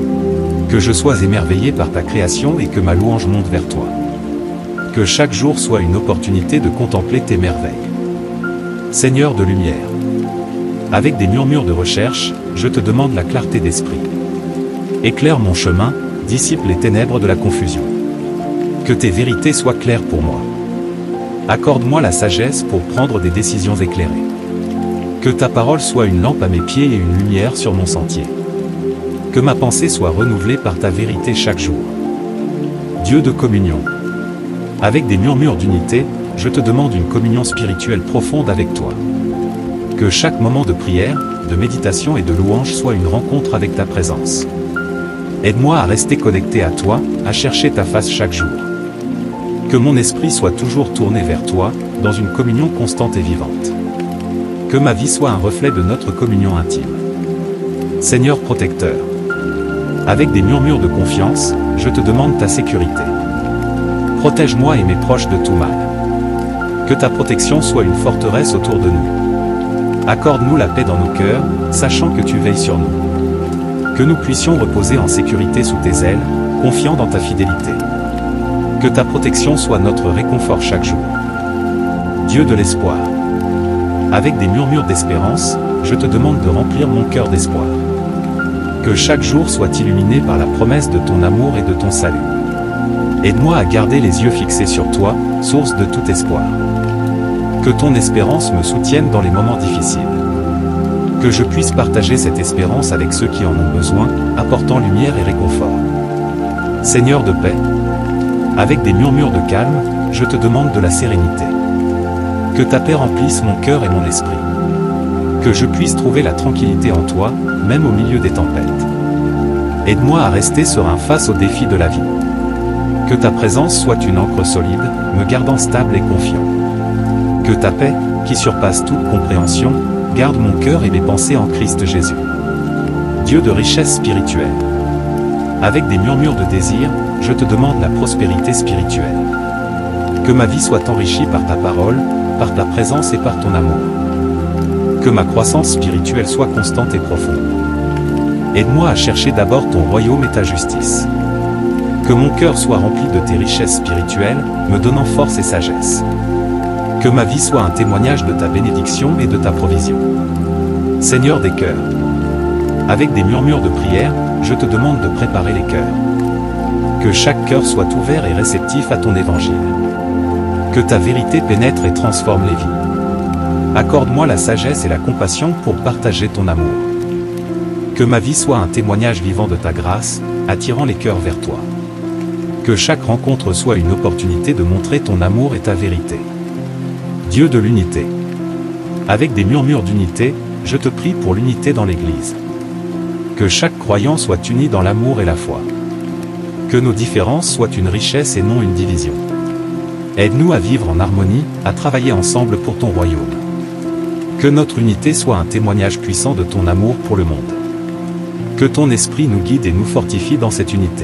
Que je sois émerveillé par ta création et que ma louange monte vers toi. Que chaque jour soit une opportunité de contempler tes merveilles. Seigneur de lumière. Avec des murmures de recherche, je te demande la clarté d'esprit. Éclaire mon chemin, dissipe les ténèbres de la confusion. Que tes vérités soient claires pour moi. Accorde-moi la sagesse pour prendre des décisions éclairées. Que ta parole soit une lampe à mes pieds et une lumière sur mon sentier. Que ma pensée soit renouvelée par ta vérité chaque jour. Dieu de communion. Avec des murmures d'unité, je te demande une communion spirituelle profonde avec toi. Que chaque moment de prière, de méditation et de louange soit une rencontre avec ta présence. Aide-moi à rester connecté à toi, à chercher ta face chaque jour. Que mon esprit soit toujours tourné vers toi, dans une communion constante et vivante. Que ma vie soit un reflet de notre communion intime. Seigneur protecteur. Avec des murmures de confiance, je te demande ta sécurité. Protège-moi et mes proches de tout mal. Que ta protection soit une forteresse autour de nous. Accorde-nous la paix dans nos cœurs, sachant que tu veilles sur nous. Que nous puissions reposer en sécurité sous tes ailes, confiants dans ta fidélité. Que ta protection soit notre réconfort chaque jour. Dieu de l'espoir. Avec des murmures d'espérance, je te demande de remplir mon cœur d'espoir. Que chaque jour soit illuminé par la promesse de ton amour et de ton salut. Aide-moi à garder les yeux fixés sur toi, source de tout espoir. Que ton espérance me soutienne dans les moments difficiles. Que je puisse partager cette espérance avec ceux qui en ont besoin, apportant lumière et réconfort. Seigneur de paix. Avec des murmures de calme, je te demande de la sérénité. Que ta paix remplisse mon cœur et mon esprit. Que je puisse trouver la tranquillité en toi, même au milieu des tempêtes. Aide-moi à rester serein face aux défis de la vie. Que ta présence soit une ancre solide, me gardant stable et confiant. Que ta paix, qui surpasse toute compréhension, garde mon cœur et mes pensées en Christ Jésus. Dieu de richesse spirituelle. Avec des murmures de désir, je te demande la prospérité spirituelle. Que ma vie soit enrichie par ta parole, par ta présence et par ton amour. Que ma croissance spirituelle soit constante et profonde. Aide-moi à chercher d'abord ton royaume et ta justice. Que mon cœur soit rempli de tes richesses spirituelles, me donnant force et sagesse. Que ma vie soit un témoignage de ta bénédiction et de ta provision. Seigneur des cœurs. Avec des murmures de prière, je te demande de préparer les cœurs. Que chaque cœur soit ouvert et réceptif à ton évangile. Que ta vérité pénètre et transforme les vies. Accorde-moi la sagesse et la compassion pour partager ton amour. Que ma vie soit un témoignage vivant de ta grâce, attirant les cœurs vers toi. Que chaque rencontre soit une opportunité de montrer ton amour et ta vérité. Dieu de l'unité. Avec des murmures d'unité, je te prie pour l'unité dans l'Église. Que chaque croyant soit uni dans l'amour et la foi. Que nos différences soient une richesse et non une division. Aide-nous à vivre en harmonie, à travailler ensemble pour ton royaume. Que notre unité soit un témoignage puissant de ton amour pour le monde. Que ton esprit nous guide et nous fortifie dans cette unité.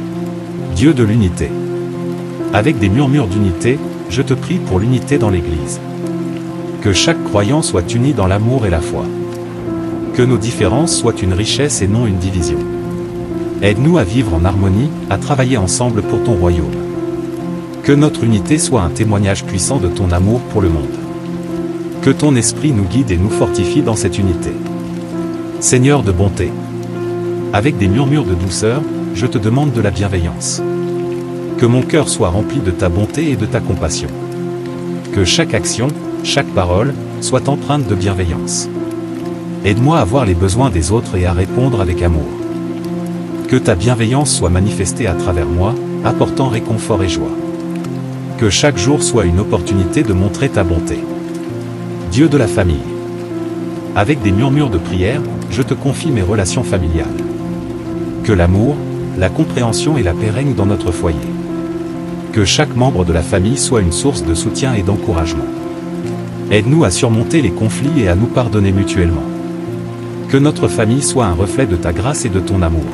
Dieu de l'unité. Avec des murmures d'unité, je te prie pour l'unité dans l'Église. Que chaque croyant soit uni dans l'amour et la foi. Que nos différences soient une richesse et non une division. Aide-nous à vivre en harmonie, à travailler ensemble pour ton royaume. Que notre unité soit un témoignage puissant de ton amour pour le monde. Que ton esprit nous guide et nous fortifie dans cette unité. Seigneur de bonté. Avec des murmures de douceur, je te demande de la bienveillance. Que mon cœur soit rempli de ta bonté et de ta compassion. Que chaque action, chaque parole, soit empreinte de bienveillance. Aide-moi à voir les besoins des autres et à répondre avec amour. Que ta bienveillance soit manifestée à travers moi, apportant réconfort et joie. Que chaque jour soit une opportunité de montrer ta bonté. Dieu de la famille. Avec des murmures de prière, je te confie mes relations familiales. Que l'amour, la compréhension et la paix règnent dans notre foyer. Que chaque membre de la famille soit une source de soutien et d'encouragement. Aide-nous à surmonter les conflits et à nous pardonner mutuellement. Que notre famille soit un reflet de ta grâce et de ton amour.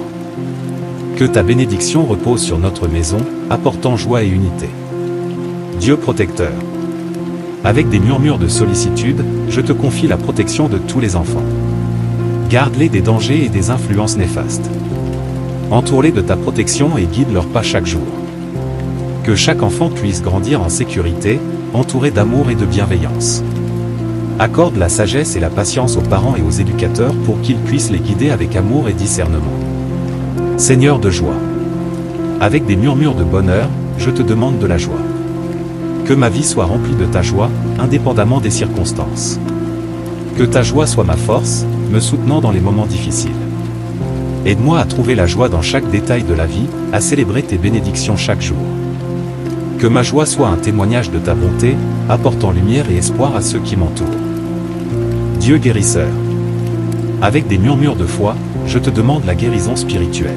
Que ta bénédiction repose sur notre maison, apportant joie et unité. Dieu protecteur. Avec des murmures de sollicitude, je te confie la protection de tous les enfants. Garde-les des dangers et des influences néfastes. Entoure-les de ta protection et guide leurs pas chaque jour. Que chaque enfant puisse grandir en sécurité, entouré d'amour et de bienveillance. Accorde la sagesse et la patience aux parents et aux éducateurs pour qu'ils puissent les guider avec amour et discernement. Seigneur de joie. Avec des murmures de bonheur, je te demande de la joie. Que ma vie soit remplie de ta joie, indépendamment des circonstances. Que ta joie soit ma force, me soutenant dans les moments difficiles. Aide-moi à trouver la joie dans chaque détail de la vie, à célébrer tes bénédictions chaque jour. Que ma joie soit un témoignage de ta bonté, apportant lumière et espoir à ceux qui m'entourent. Dieu guérisseur. Avec des murmures de foi, je te demande la guérison spirituelle.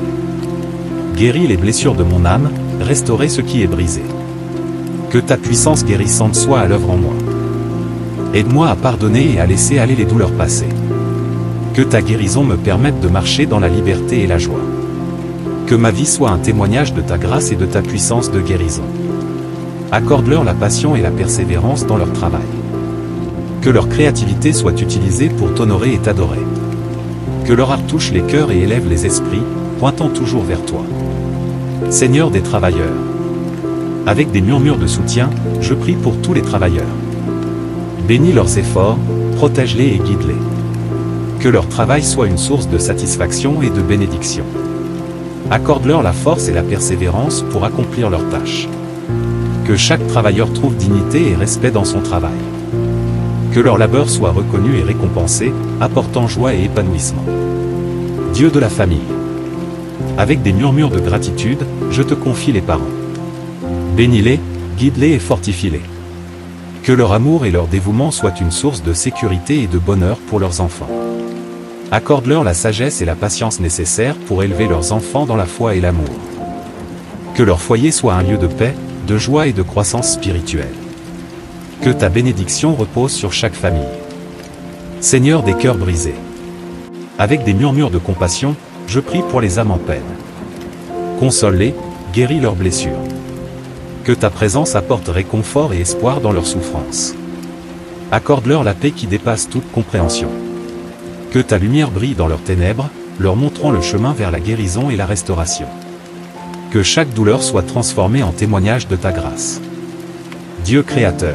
Guéris les blessures de mon âme, restaurer ce qui est brisé. Que ta puissance guérissante soit à l'œuvre en moi. Aide-moi à pardonner et à laisser aller les douleurs passées. Que ta guérison me permette de marcher dans la liberté et la joie. Que ma vie soit un témoignage de ta grâce et de ta puissance de guérison. Accorde-leur la passion et la persévérance dans leur travail. Que leur créativité soit utilisée pour t'honorer et t'adorer. Que leur art touche les cœurs et élève les esprits, pointant toujours vers toi. Seigneur des travailleurs. Avec des murmures de soutien, je prie pour tous les travailleurs. Bénis leurs efforts, protège-les et guide-les. Que leur travail soit une source de satisfaction et de bénédiction. Accorde-leur la force et la persévérance pour accomplir leurs tâches. Que chaque travailleur trouve dignité et respect dans son travail. Que leur labeur soit reconnu et récompensé, apportant joie et épanouissement. Dieu de la famille. Avec des murmures de gratitude, je te confie les parents. Bénis-les, guide-les et fortifie-les. Que leur amour et leur dévouement soient une source de sécurité et de bonheur pour leurs enfants. Accorde-leur la sagesse et la patience nécessaires pour élever leurs enfants dans la foi et l'amour. Que leur foyer soit un lieu de paix, de joie et de croissance spirituelle. Que ta bénédiction repose sur chaque famille. Seigneur des cœurs brisés. Avec des murmures de compassion, je prie pour les âmes en peine. Console-les, guéris leurs blessures. Que ta présence apporte réconfort et espoir dans leurs souffrances. Accorde-leur la paix qui dépasse toute compréhension. Que ta lumière brille dans leurs ténèbres, leur montrant le chemin vers la guérison et la restauration. Que chaque douleur soit transformée en témoignage de ta grâce. Dieu créateur.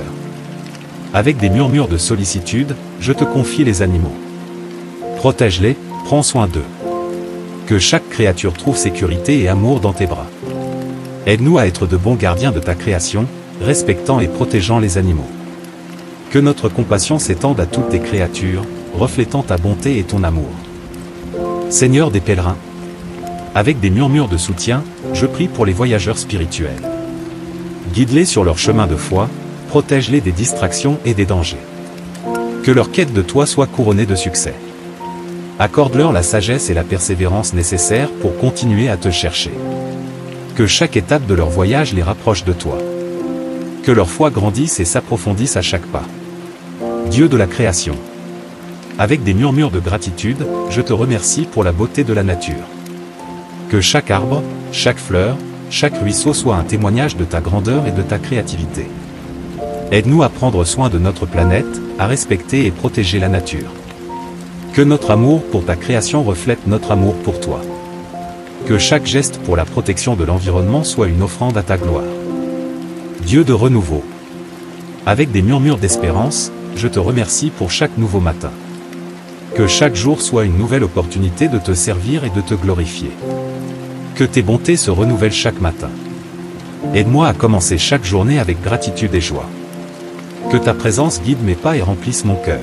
Avec des murmures de sollicitude, je te confie les animaux. Protège-les, prends soin d'eux. Que chaque créature trouve sécurité et amour dans tes bras. Aide-nous à être de bons gardiens de ta création, respectant et protégeant les animaux. Que notre compassion s'étende à toutes tes créatures, reflétant ta bonté et ton amour. Seigneur des pèlerins. Avec des murmures de soutien, je prie pour les voyageurs spirituels. Guide-les sur leur chemin de foi, protège-les des distractions et des dangers. Que leur quête de toi soit couronnée de succès. Accorde-leur la sagesse et la persévérance nécessaires pour continuer à te chercher. Que chaque étape de leur voyage les rapproche de toi. Que leur foi grandisse et s'approfondisse à chaque pas. Dieu de la création. Avec des murmures de gratitude, je te remercie pour la beauté de la nature. Que chaque arbre, chaque fleur, chaque ruisseau soit un témoignage de ta grandeur et de ta créativité. Aide-nous à prendre soin de notre planète, à respecter et protéger la nature. Que notre amour pour ta création reflète notre amour pour toi. Que chaque geste pour la protection de l'environnement soit une offrande à ta gloire. Dieu de renouveau. Avec des murmures d'espérance, je te remercie pour chaque nouveau matin. Que chaque jour soit une nouvelle opportunité de te servir et de te glorifier. Que tes bontés se renouvellent chaque matin. Aide-moi à commencer chaque journée avec gratitude et joie. Que ta présence guide mes pas et remplisse mon cœur.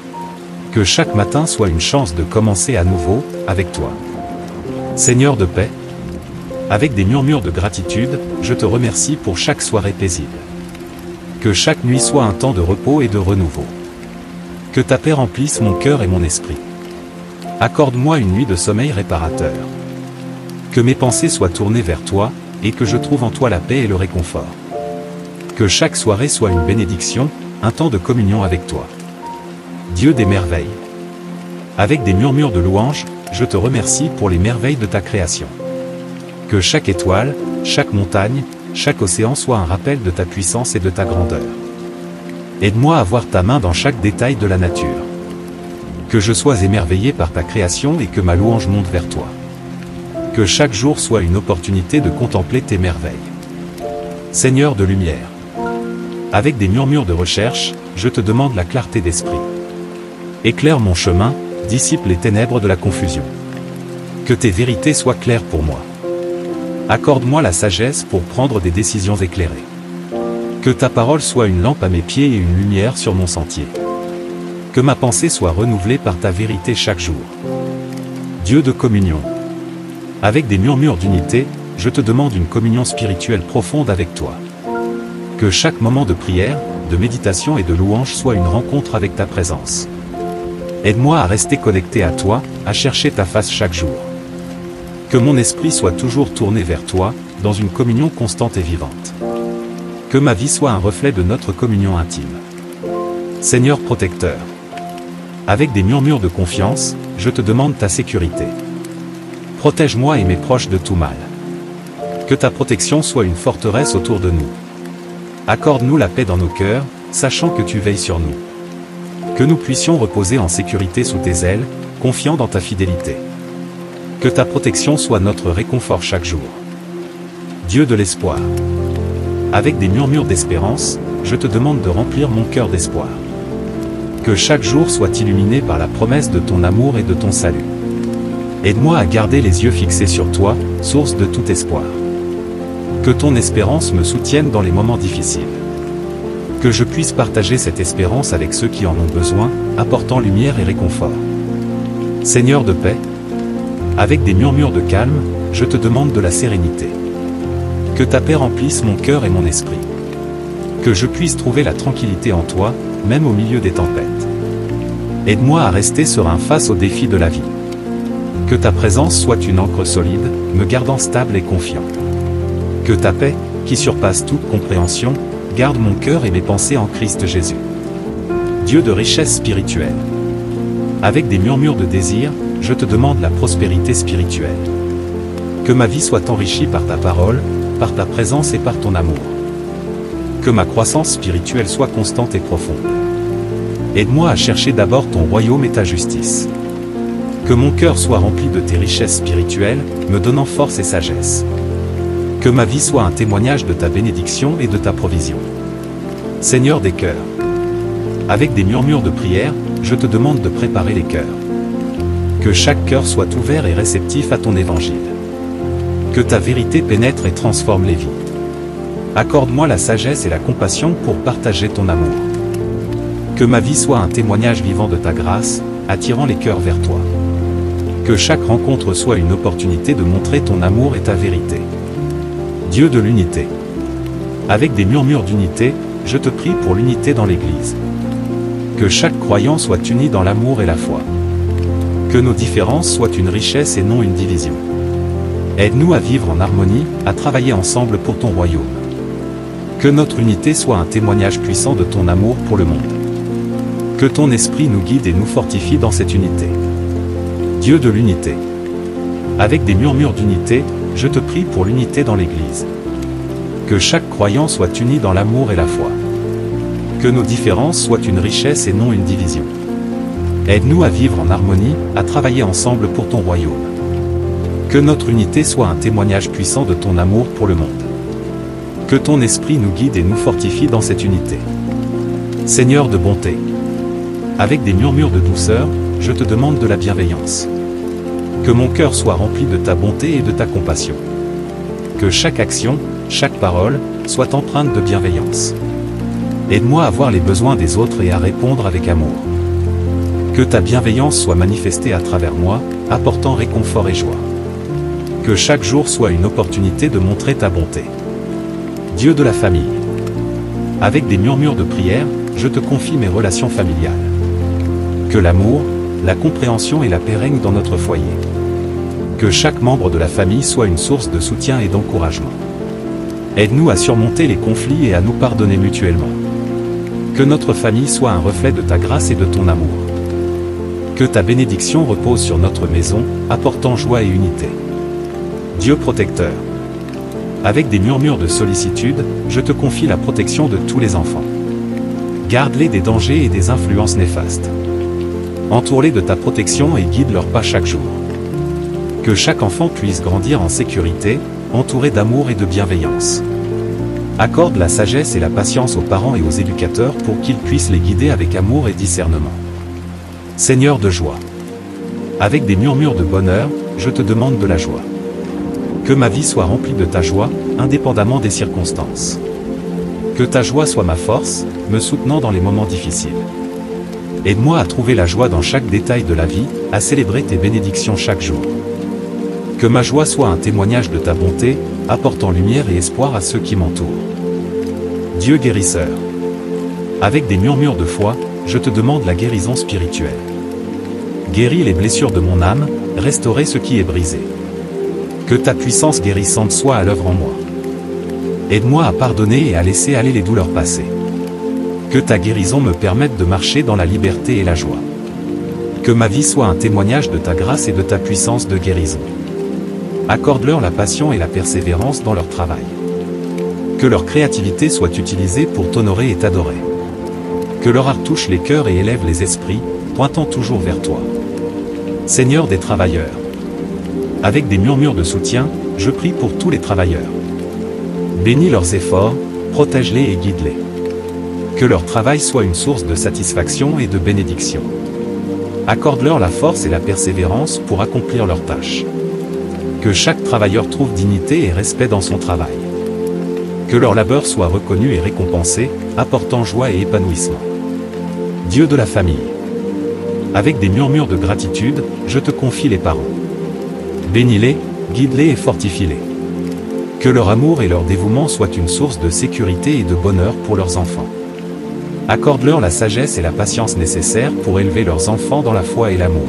Que chaque matin soit une chance de commencer à nouveau, avec toi. Seigneur de paix. Avec des murmures de gratitude, je te remercie pour chaque soirée paisible. Que chaque nuit soit un temps de repos et de renouveau. Que ta paix remplisse mon cœur et mon esprit. Accorde-moi une nuit de sommeil réparateur. Que mes pensées soient tournées vers toi, et que je trouve en toi la paix et le réconfort. Que chaque soirée soit une bénédiction, un temps de communion avec toi. Dieu des merveilles. Avec des murmures de louange, je te remercie pour les merveilles de ta création. Que chaque étoile, chaque montagne, chaque océan soit un rappel de ta puissance et de ta grandeur. Aide-moi à voir ta main dans chaque détail de la nature. Que je sois émerveillé par ta création et que ma louange monte vers toi. Que chaque jour soit une opportunité de contempler tes merveilles. Seigneur de lumière. Avec des murmures de recherche, je te demande la clarté d'esprit. Éclaire mon chemin, dissipe les ténèbres de la confusion. Que tes vérités soient claires pour moi. Accorde-moi la sagesse pour prendre des décisions éclairées. Que ta parole soit une lampe à mes pieds et une lumière sur mon sentier. Que ma pensée soit renouvelée par ta vérité chaque jour. Dieu de communion. Avec des murmures d'unité, je te demande une communion spirituelle profonde avec toi. Que chaque moment de prière, de méditation et de louange soit une rencontre avec ta présence. Aide-moi à rester connecté à toi, à chercher ta face chaque jour. Que mon esprit soit toujours tourné vers toi, dans une communion constante et vivante. Que ma vie soit un reflet de notre communion intime. Seigneur protecteur. Avec des murmures de confiance, je te demande ta sécurité. Protège-moi et mes proches de tout mal. Que ta protection soit une forteresse autour de nous. Accorde-nous la paix dans nos cœurs, sachant que tu veilles sur nous. Que nous puissions reposer en sécurité sous tes ailes, confiants dans ta fidélité. Que ta protection soit notre réconfort chaque jour. Dieu de l'espoir. Avec des murmures d'espérance, je te demande de remplir mon cœur d'espoir. Que chaque jour soit illuminé par la promesse de ton amour et de ton salut. Aide-moi à garder les yeux fixés sur toi, source de tout espoir. Que ton espérance me soutienne dans les moments difficiles. Que je puisse partager cette espérance avec ceux qui en ont besoin, apportant lumière et réconfort. Seigneur de paix. Avec des murmures de calme, je te demande de la sérénité. Que ta paix remplisse mon cœur et mon esprit. Que je puisse trouver la tranquillité en toi, même au milieu des tempêtes. Aide-moi à rester serein face aux défis de la vie. Que ta présence soit une ancre solide, me gardant stable et confiant. Que ta paix, qui surpasse toute compréhension, garde mon cœur et mes pensées en Christ Jésus. Dieu de richesse spirituelle. Avec des murmures de désir, je te demande la prospérité spirituelle. Que ma vie soit enrichie par ta parole, par ta présence et par ton amour. Que ma croissance spirituelle soit constante et profonde. Aide-moi à chercher d'abord ton royaume et ta justice. Que mon cœur soit rempli de tes richesses spirituelles, me donnant force et sagesse. Que ma vie soit un témoignage de ta bénédiction et de ta provision. Seigneur des cœurs. Avec des murmures de prière, je te demande de préparer les cœurs. Que chaque cœur soit ouvert et réceptif à ton évangile. Que ta vérité pénètre et transforme les vies. Accorde-moi la sagesse et la compassion pour partager ton amour. Que ma vie soit un témoignage vivant de ta grâce, attirant les cœurs vers toi. Que chaque rencontre soit une opportunité de montrer ton amour et ta vérité. Dieu de l'unité. Avec des murmures d'unité, je te prie pour l'unité dans l'Église. Que chaque croyant soit uni dans l'amour et la foi. Que nos différences soient une richesse et non une division. Aide-nous à vivre en harmonie, à travailler ensemble pour ton royaume. Que notre unité soit un témoignage puissant de ton amour pour le monde. Que ton esprit nous guide et nous fortifie dans cette unité. Dieu de l'unité. Avec des murmures d'unité, je te prie pour l'unité dans l'Église. Que chaque croyant soit uni dans l'amour et la foi. Que nos différences soient une richesse et non une division. Aide-nous à vivre en harmonie, à travailler ensemble pour ton royaume. Que notre unité soit un témoignage puissant de ton amour pour le monde. Que ton esprit nous guide et nous fortifie dans cette unité. Seigneur de bonté. Avec des murmures de douceur, je te demande de la bienveillance. Que mon cœur soit rempli de ta bonté et de ta compassion. Que chaque action, chaque parole, soit empreinte de bienveillance. Aide-moi à voir les besoins des autres et à répondre avec amour. Que ta bienveillance soit manifestée à travers moi, apportant réconfort et joie. Que chaque jour soit une opportunité de montrer ta bonté. Dieu de la famille. Avec des murmures de prière, je te confie mes relations familiales. Que l'amour, la compréhension et la paix règnent dans notre foyer. Que chaque membre de la famille soit une source de soutien et d'encouragement. Aide-nous à surmonter les conflits et à nous pardonner mutuellement. Que notre famille soit un reflet de ta grâce et de ton amour. Que ta bénédiction repose sur notre maison, apportant joie et unité. Dieu protecteur. Avec des murmures de sollicitude, je te confie la protection de tous les enfants. Garde-les des dangers et des influences néfastes. Entoure-les de ta protection et guide leurs pas chaque jour. Que chaque enfant puisse grandir en sécurité, entouré d'amour et de bienveillance. Accorde la sagesse et la patience aux parents et aux éducateurs pour qu'ils puissent les guider avec amour et discernement. Seigneur de joie. Avec des murmures de bonheur, je te demande de la joie. Que ma vie soit remplie de ta joie, indépendamment des circonstances. Que ta joie soit ma force, me soutenant dans les moments difficiles. Aide-moi à trouver la joie dans chaque détail de la vie, à célébrer tes bénédictions chaque jour. Que ma joie soit un témoignage de ta bonté, apportant lumière et espoir à ceux qui m'entourent. Dieu guérisseur. Avec des murmures de foi, je te demande la guérison spirituelle. Guéris les blessures de mon âme, restaurer ce qui est brisé. Que ta puissance guérissante soit à l'œuvre en moi. Aide-moi à pardonner et à laisser aller les douleurs passées. Que ta guérison me permette de marcher dans la liberté et la joie. Que ma vie soit un témoignage de ta grâce et de ta puissance de guérison. Accorde-leur la passion et la persévérance dans leur travail. Que leur créativité soit utilisée pour t'honorer et t'adorer. Que leur art touche les cœurs et élève les esprits, pointant toujours vers toi. Seigneur des travailleurs. Avec des murmures de soutien, je prie pour tous les travailleurs. Bénis leurs efforts, protège-les et guide-les. Que leur travail soit une source de satisfaction et de bénédiction. Accorde-leur la force et la persévérance pour accomplir leurs tâches. Que chaque travailleur trouve dignité et respect dans son travail. Que leur labeur soit reconnu et récompensé, apportant joie et épanouissement. Dieu de la famille. Avec des murmures de gratitude, je te confie les parents. Bénis-les, guide-les et fortifie-les. Que leur amour et leur dévouement soient une source de sécurité et de bonheur pour leurs enfants. Accorde-leur la sagesse et la patience nécessaires pour élever leurs enfants dans la foi et l'amour.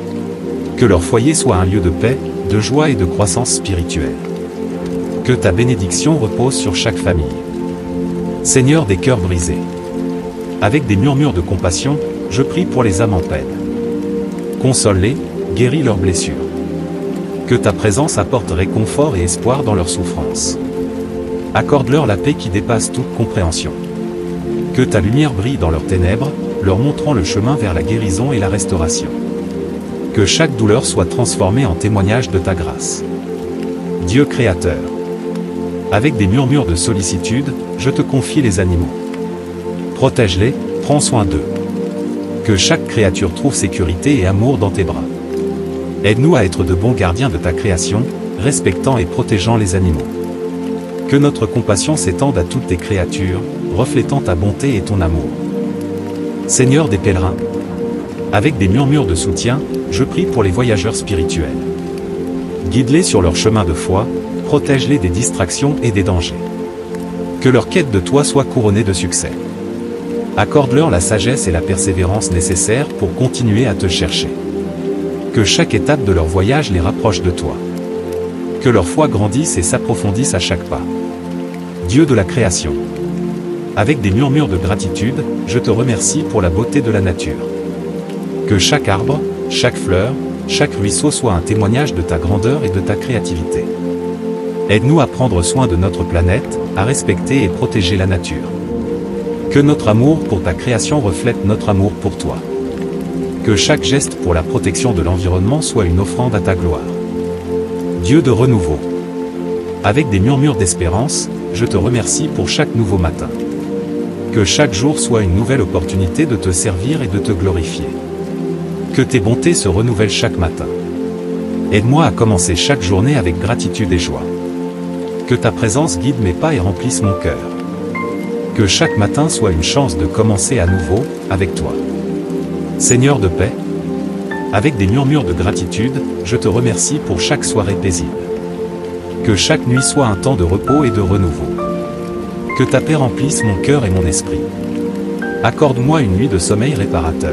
Que leur foyer soit un lieu de paix, de joie et de croissance spirituelle. Que ta bénédiction repose sur chaque famille. Seigneur des cœurs brisés. Avec des murmures de compassion, je prie pour les âmes en peine. Console-les, guéris leurs blessures. Que ta présence apporte réconfort et espoir dans leurs souffrances. Accorde-leur la paix qui dépasse toute compréhension. Que ta lumière brille dans leurs ténèbres, leur montrant le chemin vers la guérison et la restauration. Que chaque douleur soit transformée en témoignage de ta grâce. Dieu créateur. Avec des murmures de sollicitude, je te confie les animaux. Protège-les, prends soin d'eux. Que chaque créature trouve sécurité et amour dans tes bras. Aide-nous à être de bons gardiens de ta création, respectant et protégeant les animaux. Que notre compassion s'étende à toutes tes créatures, reflétant ta bonté et ton amour. Seigneur des pèlerins. Avec des murmures de soutien, je prie pour les voyageurs spirituels. Guide-les sur leur chemin de foi, protège-les des distractions et des dangers. Que leur quête de toi soit couronnée de succès. Accorde-leur la sagesse et la persévérance nécessaires pour continuer à te chercher. Que chaque étape de leur voyage les rapproche de toi. Que leur foi grandisse et s'approfondisse à chaque pas. Dieu de la création. Avec des murmures de gratitude, je te remercie pour la beauté de la nature. Que chaque arbre, chaque fleur, chaque ruisseau soit un témoignage de ta grandeur et de ta créativité. Aide-nous à prendre soin de notre planète, à respecter et protéger la nature. Que notre amour pour ta création reflète notre amour pour toi. Que chaque geste pour la protection de l'environnement soit une offrande à ta gloire. Dieu de renouveau. Avec des murmures d'espérance, je te remercie pour chaque nouveau matin. Que chaque jour soit une nouvelle opportunité de te servir et de te glorifier. Que tes bontés se renouvellent chaque matin. Aide-moi à commencer chaque journée avec gratitude et joie. Que ta présence guide mes pas et remplisse mon cœur. Que chaque matin soit une chance de commencer à nouveau, avec toi. Seigneur de paix. Avec des murmures de gratitude, je te remercie pour chaque soirée paisible. Que chaque nuit soit un temps de repos et de renouveau. Que ta paix remplisse mon cœur et mon esprit. Accorde-moi une nuit de sommeil réparateur.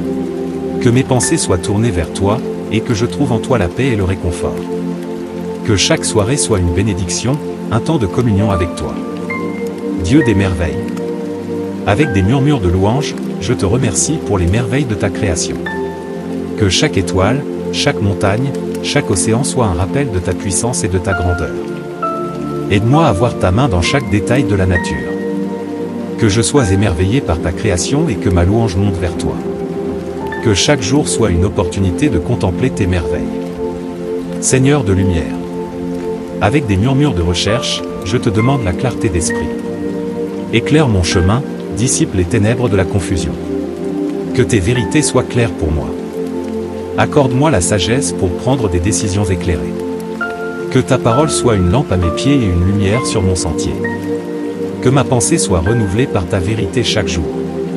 Que mes pensées soient tournées vers toi, et que je trouve en toi la paix et le réconfort. Que chaque soirée soit une bénédiction, un temps de communion avec toi. Dieu des merveilles. Avec des murmures de louange, je te remercie pour les merveilles de ta création. Que chaque étoile, chaque montagne, chaque océan soit un rappel de ta puissance et de ta grandeur. Aide-moi à voir ta main dans chaque détail de la nature. Que je sois émerveillé par ta création et que ma louange monte vers toi. Que chaque jour soit une opportunité de contempler tes merveilles. Seigneur de lumière. Avec des murmures de recherche, je te demande la clarté d'esprit. Éclaire mon chemin, dissipe les ténèbres de la confusion. Que tes vérités soient claires pour moi. Accorde-moi la sagesse pour prendre des décisions éclairées. Que ta parole soit une lampe à mes pieds et une lumière sur mon sentier. Que ma pensée soit renouvelée par ta vérité chaque jour.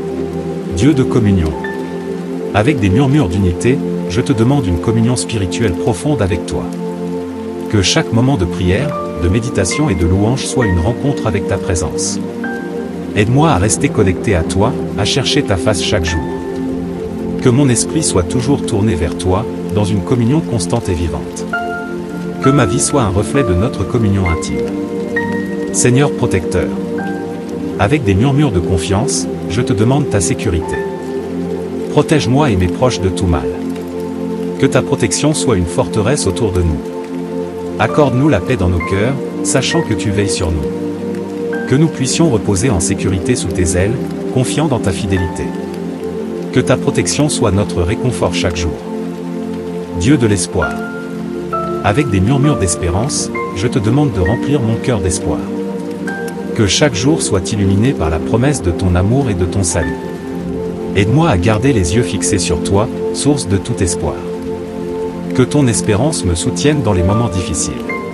Dieu de communion. Avec des murmures d'unité, je te demande une communion spirituelle profonde avec toi. Que chaque moment de prière, de méditation et de louange soit une rencontre avec ta présence. Aide-moi à rester connecté à toi, à chercher ta face chaque jour. Que mon esprit soit toujours tourné vers toi, dans une communion constante et vivante. Que ma vie soit un reflet de notre communion intime. Seigneur protecteur. Avec des murmures de confiance, je te demande ta sécurité. Protège-moi et mes proches de tout mal. Que ta protection soit une forteresse autour de nous. Accorde-nous la paix dans nos cœurs, sachant que tu veilles sur nous. Que nous puissions reposer en sécurité sous tes ailes, confiants dans ta fidélité. Que ta protection soit notre réconfort chaque jour. Dieu de l'espoir. Avec des murmures d'espérance, je te demande de remplir mon cœur d'espoir. Que chaque jour soit illuminé par la promesse de ton amour et de ton salut. Aide-moi à garder les yeux fixés sur toi, source de tout espoir. Que ton espérance me soutienne dans les moments difficiles.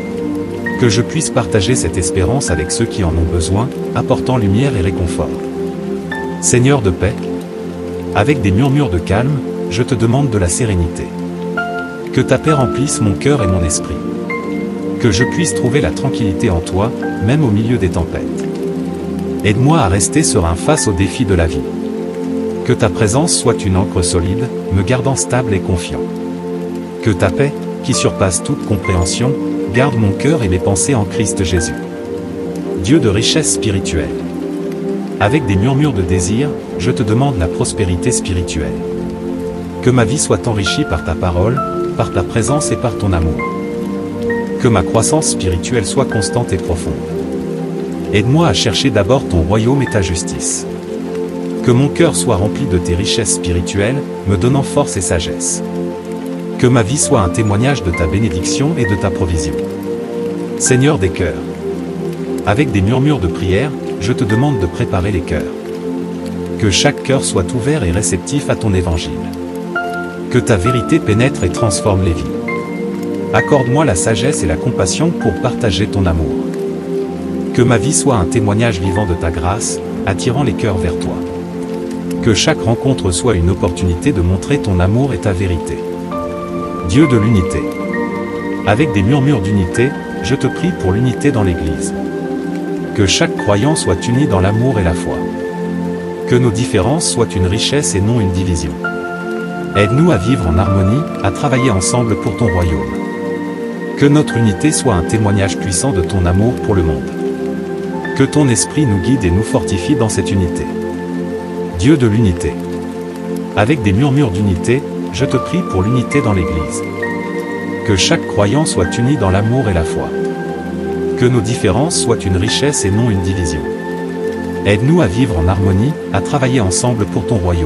Que je puisse partager cette espérance avec ceux qui en ont besoin, apportant lumière et réconfort. Seigneur de paix. Avec des murmures de calme, je te demande de la sérénité. Que ta paix remplisse mon cœur et mon esprit. Que je puisse trouver la tranquillité en toi, même au milieu des tempêtes. Aide-moi à rester serein face aux défis de la vie. Que ta présence soit une ancre solide, me gardant stable et confiant. Que ta paix, qui surpasse toute compréhension, garde mon cœur et mes pensées en Christ Jésus. Dieu de richesse spirituelle. Avec des murmures de désir, je te demande la prospérité spirituelle. Que ma vie soit enrichie par ta parole, par ta présence et par ton amour. Que ma croissance spirituelle soit constante et profonde. Aide-moi à chercher d'abord ton royaume et ta justice. Que mon cœur soit rempli de tes richesses spirituelles, me donnant force et sagesse. Que ma vie soit un témoignage de ta bénédiction et de ta provision. Seigneur des cœurs. Avec des murmures de prière, je te demande de préparer les cœurs. Que chaque cœur soit ouvert et réceptif à ton évangile. Que ta vérité pénètre et transforme les vies. Accorde-moi la sagesse et la compassion pour partager ton amour. Que ma vie soit un témoignage vivant de ta grâce, attirant les cœurs vers toi. Que chaque rencontre soit une opportunité de montrer ton amour et ta vérité. Dieu de l'unité. Avec des murmures d'unité, je te prie pour l'unité dans l'Église. Que chaque croyant soit uni dans l'amour et la foi. Que nos différences soient une richesse et non une division. Aide-nous à vivre en harmonie, à travailler ensemble pour ton royaume. Que notre unité soit un témoignage puissant de ton amour pour le monde. Que ton esprit nous guide et nous fortifie dans cette unité. Dieu de l'unité. Avec des murmures d'unité, je te prie pour l'unité dans l'Église. Que chaque croyant soit uni dans l'amour et la foi. Que nos différences soient une richesse et non une division. Aide-nous à vivre en harmonie, à travailler ensemble pour ton royaume.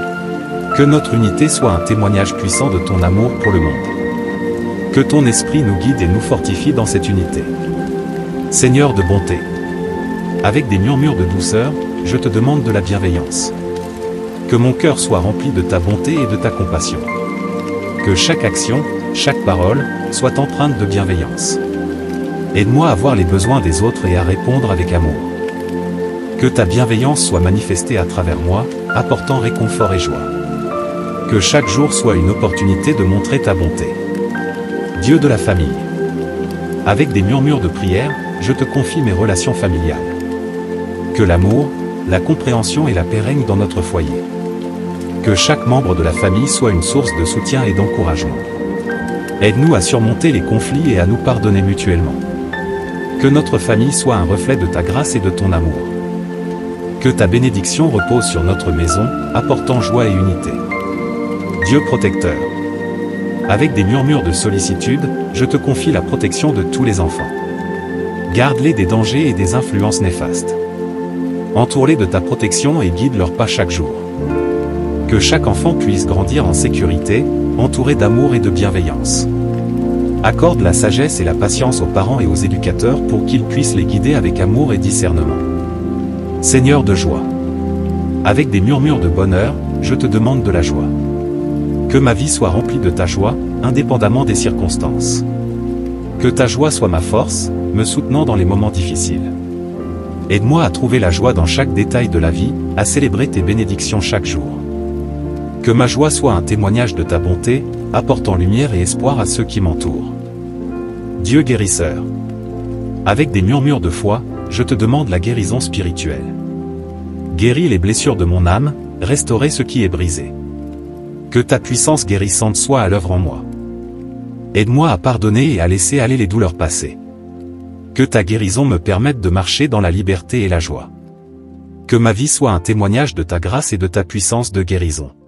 Que notre unité soit un témoignage puissant de ton amour pour le monde. Que ton esprit nous guide et nous fortifie dans cette unité. Seigneur de bonté. Avec des murmures de douceur, je te demande de la bienveillance. Que mon cœur soit rempli de ta bonté et de ta compassion. Que chaque action, chaque parole, soit empreinte de bienveillance. Aide-moi à voir les besoins des autres et à répondre avec amour. Que ta bienveillance soit manifestée à travers moi, apportant réconfort et joie. Que chaque jour soit une opportunité de montrer ta bonté. Dieu de la famille. Avec des murmures de prière, je te confie mes relations familiales. Que l'amour, la compréhension et la paix règnent dans notre foyer. Que chaque membre de la famille soit une source de soutien et d'encouragement. Aide-nous à surmonter les conflits et à nous pardonner mutuellement. Que notre famille soit un reflet de ta grâce et de ton amour. Que ta bénédiction repose sur notre maison, apportant joie et unité. Dieu protecteur. Avec des murmures de sollicitude, je te confie la protection de tous les enfants. Garde-les des dangers et des influences néfastes. Entoure-les de ta protection et guide leurs pas chaque jour. Que chaque enfant puisse grandir en sécurité, entouré d'amour et de bienveillance. Accorde la sagesse et la patience aux parents et aux éducateurs pour qu'ils puissent les guider avec amour et discernement. Seigneur de joie. Avec des murmures de bonheur, je te demande de la joie. Que ma vie soit remplie de ta joie, indépendamment des circonstances. Que ta joie soit ma force, me soutenant dans les moments difficiles. Aide-moi à trouver la joie dans chaque détail de la vie, à célébrer tes bénédictions chaque jour. Que ma joie soit un témoignage de ta bonté, apportant lumière et espoir à ceux qui m'entourent. Dieu guérisseur. Avec des murmures de foi, je te demande la guérison spirituelle. Guéris les blessures de mon âme, restaurer ce qui est brisé. Que ta puissance guérissante soit à l'œuvre en moi. Aide-moi à pardonner et à laisser aller les douleurs passées. Que ta guérison me permette de marcher dans la liberté et la joie. Que ma vie soit un témoignage de ta grâce et de ta puissance de guérison.